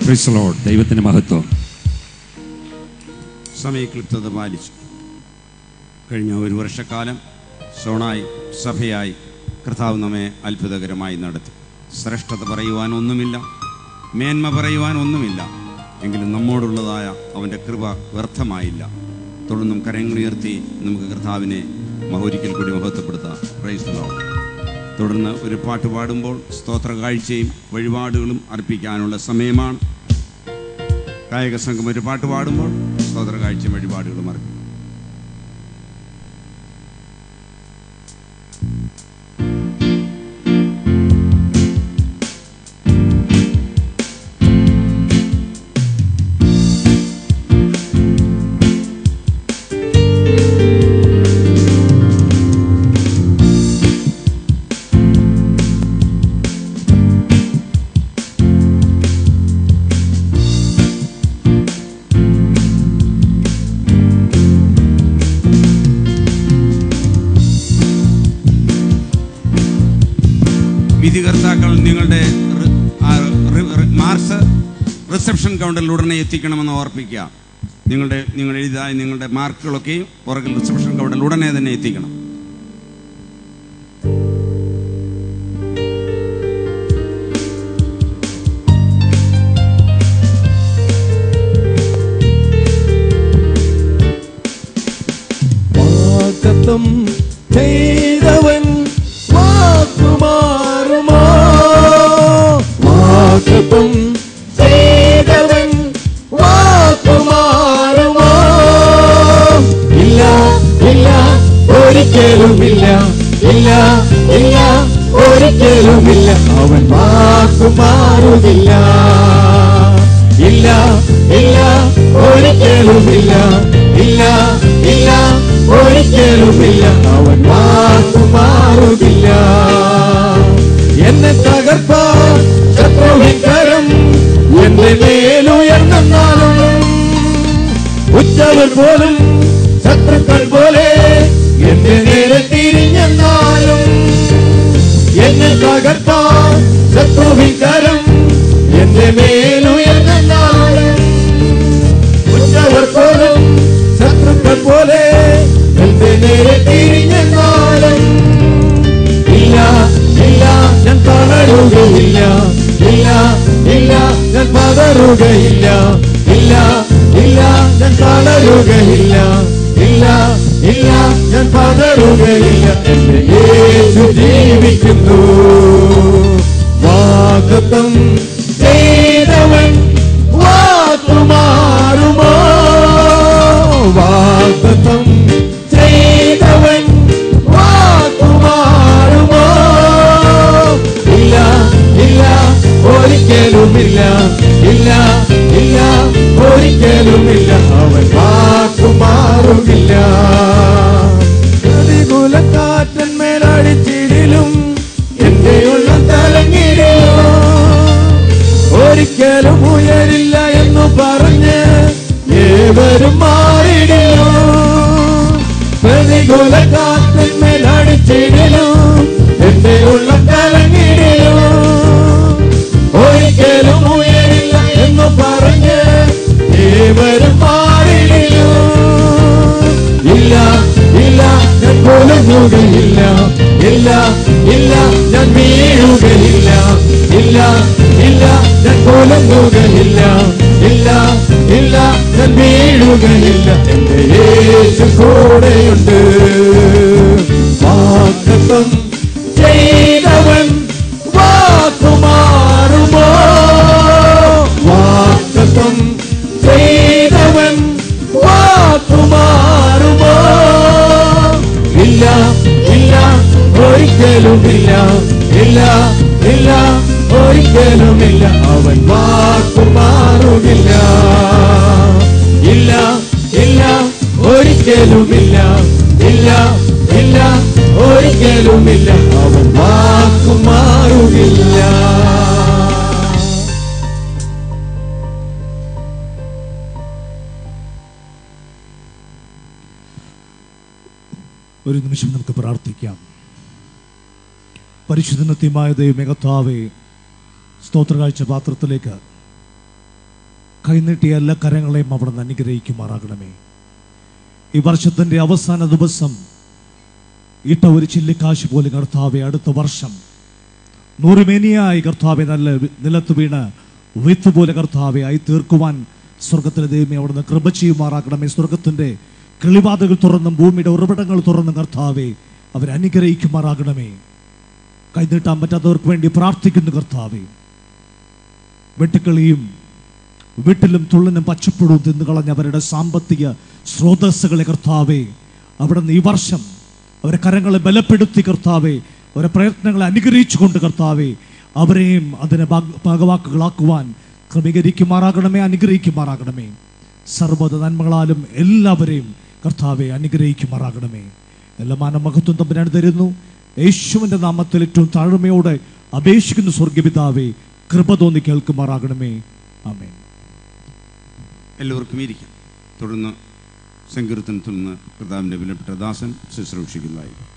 Praise the Lord. ദൈവത്തിന് മഹത്വം. സമയക്ലിപ്തത പാലിച്ചു. കഴിഞ്ഞ ഒരു വർഷക്കാലം സോണായി സഭയായി കർത്താവ് നമ്മെ അത്ഭുതകരമായി നടത്തി. ശ്രേഷ്ഠത പറയുവാൻ ഒന്നുമില്ല, മേന്മ പറയുവാൻ ഒന്നുമില്ല, എങ്കിലും നമ്മോടുള്ളതായ അവൻ്റെ കൃപ വ്യർത്ഥമായില്ല. തുടർന്നും കരങ്ങളുയർത്തി നമുക്ക് കർത്താവിനെ ഒരിക്കൽ കൂടി മഹത്വപ്പെടുത്താം. Price the Lord. തുടർന്ന് ഒരു പാട്ട് പാടുമ്പോൾ സ്തോത്ര കാഴ്ചയും വഴിപാടുകളും അർപ്പിക്കാനുള്ള സമയമാണ്. ഗായക സംഘം ഒരു പാട്ട് പാടുമ്പോൾ സ്തോത്ര കാഴ്ചയും വഴിപാടുകളും അർപ്പിക്കും. വിധികർത്താക്കൾ നിങ്ങളുടെ മാർക്സ് റിസപ്ഷൻ കൗണ്ടറിൽ ഉടനെ എത്തിക്കണമെന്ന് ഓർപ്പിക്കുക. നിങ്ങളുടെ നിങ്ങൾ എഴുതായ നിങ്ങളുടെ മാർക്കുകളൊക്കെയും പുറകിൽ റിസപ്ഷൻ കൗണ്ടറിൽ ഉടനെ തന്നെ എത്തിക്കണം. വാഗ്ദത്തം ചെയ്തവൻ വാക്കുമാറുമോ? വാഗ്ദത്തം ചെയ്തവൻ വാക്കുമാറുമോ? ഇല്ല ഇല്ല ഒരിക്കലുമില്ല, ഇല്ല ഇല്ല ഒരിക്കലുമില്ല, അവൻ വാക്കുമാറുകില്ല. ഇല്ല ഇല്ല ഒരിക്കലുമില്ല, ഇല്ല ഇല്ല ഒരിക്കലുമില്ല, അവൻ വാക്കുമാറുകില്ല. എന്നെ തകർപ്പാൻ ശത്രുവിൻ കരം എന്റെ മേലുയർന്നാലും, ഉച്ചവർ പോലും ശത്രുക്കൾ പോലെ എന്റെ നേരെ തിരിഞ്ഞെന്നാലും, എന്നെ തകർപ്പാൻ ശത്രുവിൻ കരം എന്റെ മേലുയർന്നാലും, ഉച്ചവർ പോലും ശത്രുക്കൾ പോലെ എന്റെ നേരെ തിരിഞ്ഞെന്നാലും, ഇല്ല ഇല്ല ഞാൻ തളരുകയില്ല, ഇല്ല ഇല്ല ഞാൻ പതറുകയില്ല, ഇല്ല ഇല്ല ഞാൻ തളരുകയില്ല, ഇല്ല ഇല്ല ഞാൻ പതറുകയില്ല. എന്റെ യേശു ജീവിക്കുന്നു. വാഗ്ദത്തം ചെയ്തവൻ വാക്കുമാറുമോ? വാഗ്ദത്തം ചെയ്തവൻ വാക്കുമാറുമോ? ഇല്ല ഇല്ല ഒരിക്കലുമില്ല, ഇല്ല ഇല്ല ഒരിക്കലുമില്ല, അവൻ വാക്കുമാറുകില്ല. പ്രതികൂലക്കാറ്റന്മേലടിച്ചിടിലും എന്റെ ഉള്ളം തലങ്ങിടിലും, ഒരിക്കലും ഉയരില്ല എന്നു പറഞ്ഞ് ഏവരും മാറിടിലും. പ്രതികൂല കാറ്റിന്മേലടിച്ചിടിലും എന്റെ ഉള്ളം കലങ്ങിടിലും, ഒരിക്കലും ഉയരില്ല എന്നു പറഞ്ഞ് ഏവരും മാറിടിലും. ഇല്ല ഇല്ല ഞാൻ കൊലഞ്ഞുകയില്ല, ഇല്ല ഇല്ല ഞാൻ വീഴുകയില്ല, ഇല്ല ഇല്ല ഞാൻ കൊലഞ്ഞുകയില്ല, ഇല്ല ഇല്ല ഞാൻ വീഴുകയില്ല. എന്റെ യേശു കൂടെയുണ്ട്. വാഗ്ദത്തം ചെയ്തവൻ വാക്കുമാറുമോ? വാഗ്ദത്തം ചെയ്തവൻ വാക്കുമാറുമോ? ഇല്ല ഇല്ല ഒരിക്കലുമില്ല, ഇല്ല ഇല്ല ഒരിക്കലുമില്ല, അവൻ വാക്കുമാറുകില്ല. ഇല്ല ഇല്ല ഒരിക്കലുമില്ല, ഇല്ല ഇല്ല ഒരിക്കലുമില്ല, അവൻ വാക്കുമാറുകില്ല. ഒരു നിമിഷം നമുക്ക് പ്രാർത്ഥിക്കാം. പരിശുദ്ധ നിത്യമായ ദൈവമേ കർത്താവേ, സ്തോത്രകാഴ്ച പാത്രത്തിലേക്ക് കൈനീട്ടിയ എല്ലാ കരങ്ങളെയും അവിടുന്ന് അനുഗ്രഹിക്കുമാറാകണമേ. ഈ വർഷത്തിൻ്റെ അവസാന ദിവസം ഇട്ട ഒരു ചില്ലിക്കാശ് പോലെ കർത്താവെ അടുത്ത വർഷം നൂറുമേനിയായി കർത്താവെ നല്ല നിലത്ത് വീണ് വിത്ത് പോലെ കർത്താവെ ആയി തീർക്കുവാൻ സ്വർഗത്തിലെ ദൈവമേ അവിടുന്ന് കൃപ ചെയ്യുമാറാക്കണമേ. സ്വർഗത്തിൻ്റെ കിളിവാതുകൾ തുറന്നും ഭൂമിയുടെ ഉറവിടങ്ങൾ തുറന്നും കർത്താവെ അവരെ അനുഗ്രഹിക്കുമാറാകണമേ. കൈനീട്ടാൻ പറ്റാത്തവർക്ക് വേണ്ടി പ്രാർത്ഥിക്കുന്നു കർത്താവെ. വെട്ടുക്കിളിയും വീട്ടിലും തുള്ളനും പച്ചപ്പുഴവും തിന്നു കളഞ്ഞവരുടെ സാമ്പത്തിക സ്രോതസ്സുകളെ കർത്താവെ അവിടുന്ന് ഈ വർഷം അവരെ കരങ്ങളെ ബലപ്പെടുത്തി കർത്താവെ അവരെ പ്രയത്നങ്ങളെ അനുഗ്രഹിച്ചുകൊണ്ട് കർത്താവെ അവരെയും അതിനെ ഭാഗവാക്കുകളാക്കുവാൻ ക്രമീകരിക്കുമാറാകണമേ, അനുഗ്രഹിക്കുമാറാകണമേ. സർവ്വത നന്മകളാലും എല്ലാവരെയും കർത്താവെ അനുഗ്രഹിക്കുമാറാകണമേ. എല്ലാ മാനമഹത്വം തമ്പുരാൻ തരുന്നു. യേശുവിൻ്റെ നാമത്തിൽ ഏറ്റവും താഴ്മയോടെ അപേക്ഷിക്കുന്ന സ്വർഗ്ഗപിതാവേ കൃപ തോന്നി കേൾക്കുമാറാകണമേ. ആമേൻ. എല്ലാവർക്കും ഇരിക്കാം. തുടർന്ന് സങ്കീർത്തനത്തിൽ നിന്ന് കർത്താവിൻ്റെ വിലപ്പെട്ട ദാസൻ ശുശ്രൂഷിക്കുന്നതായി.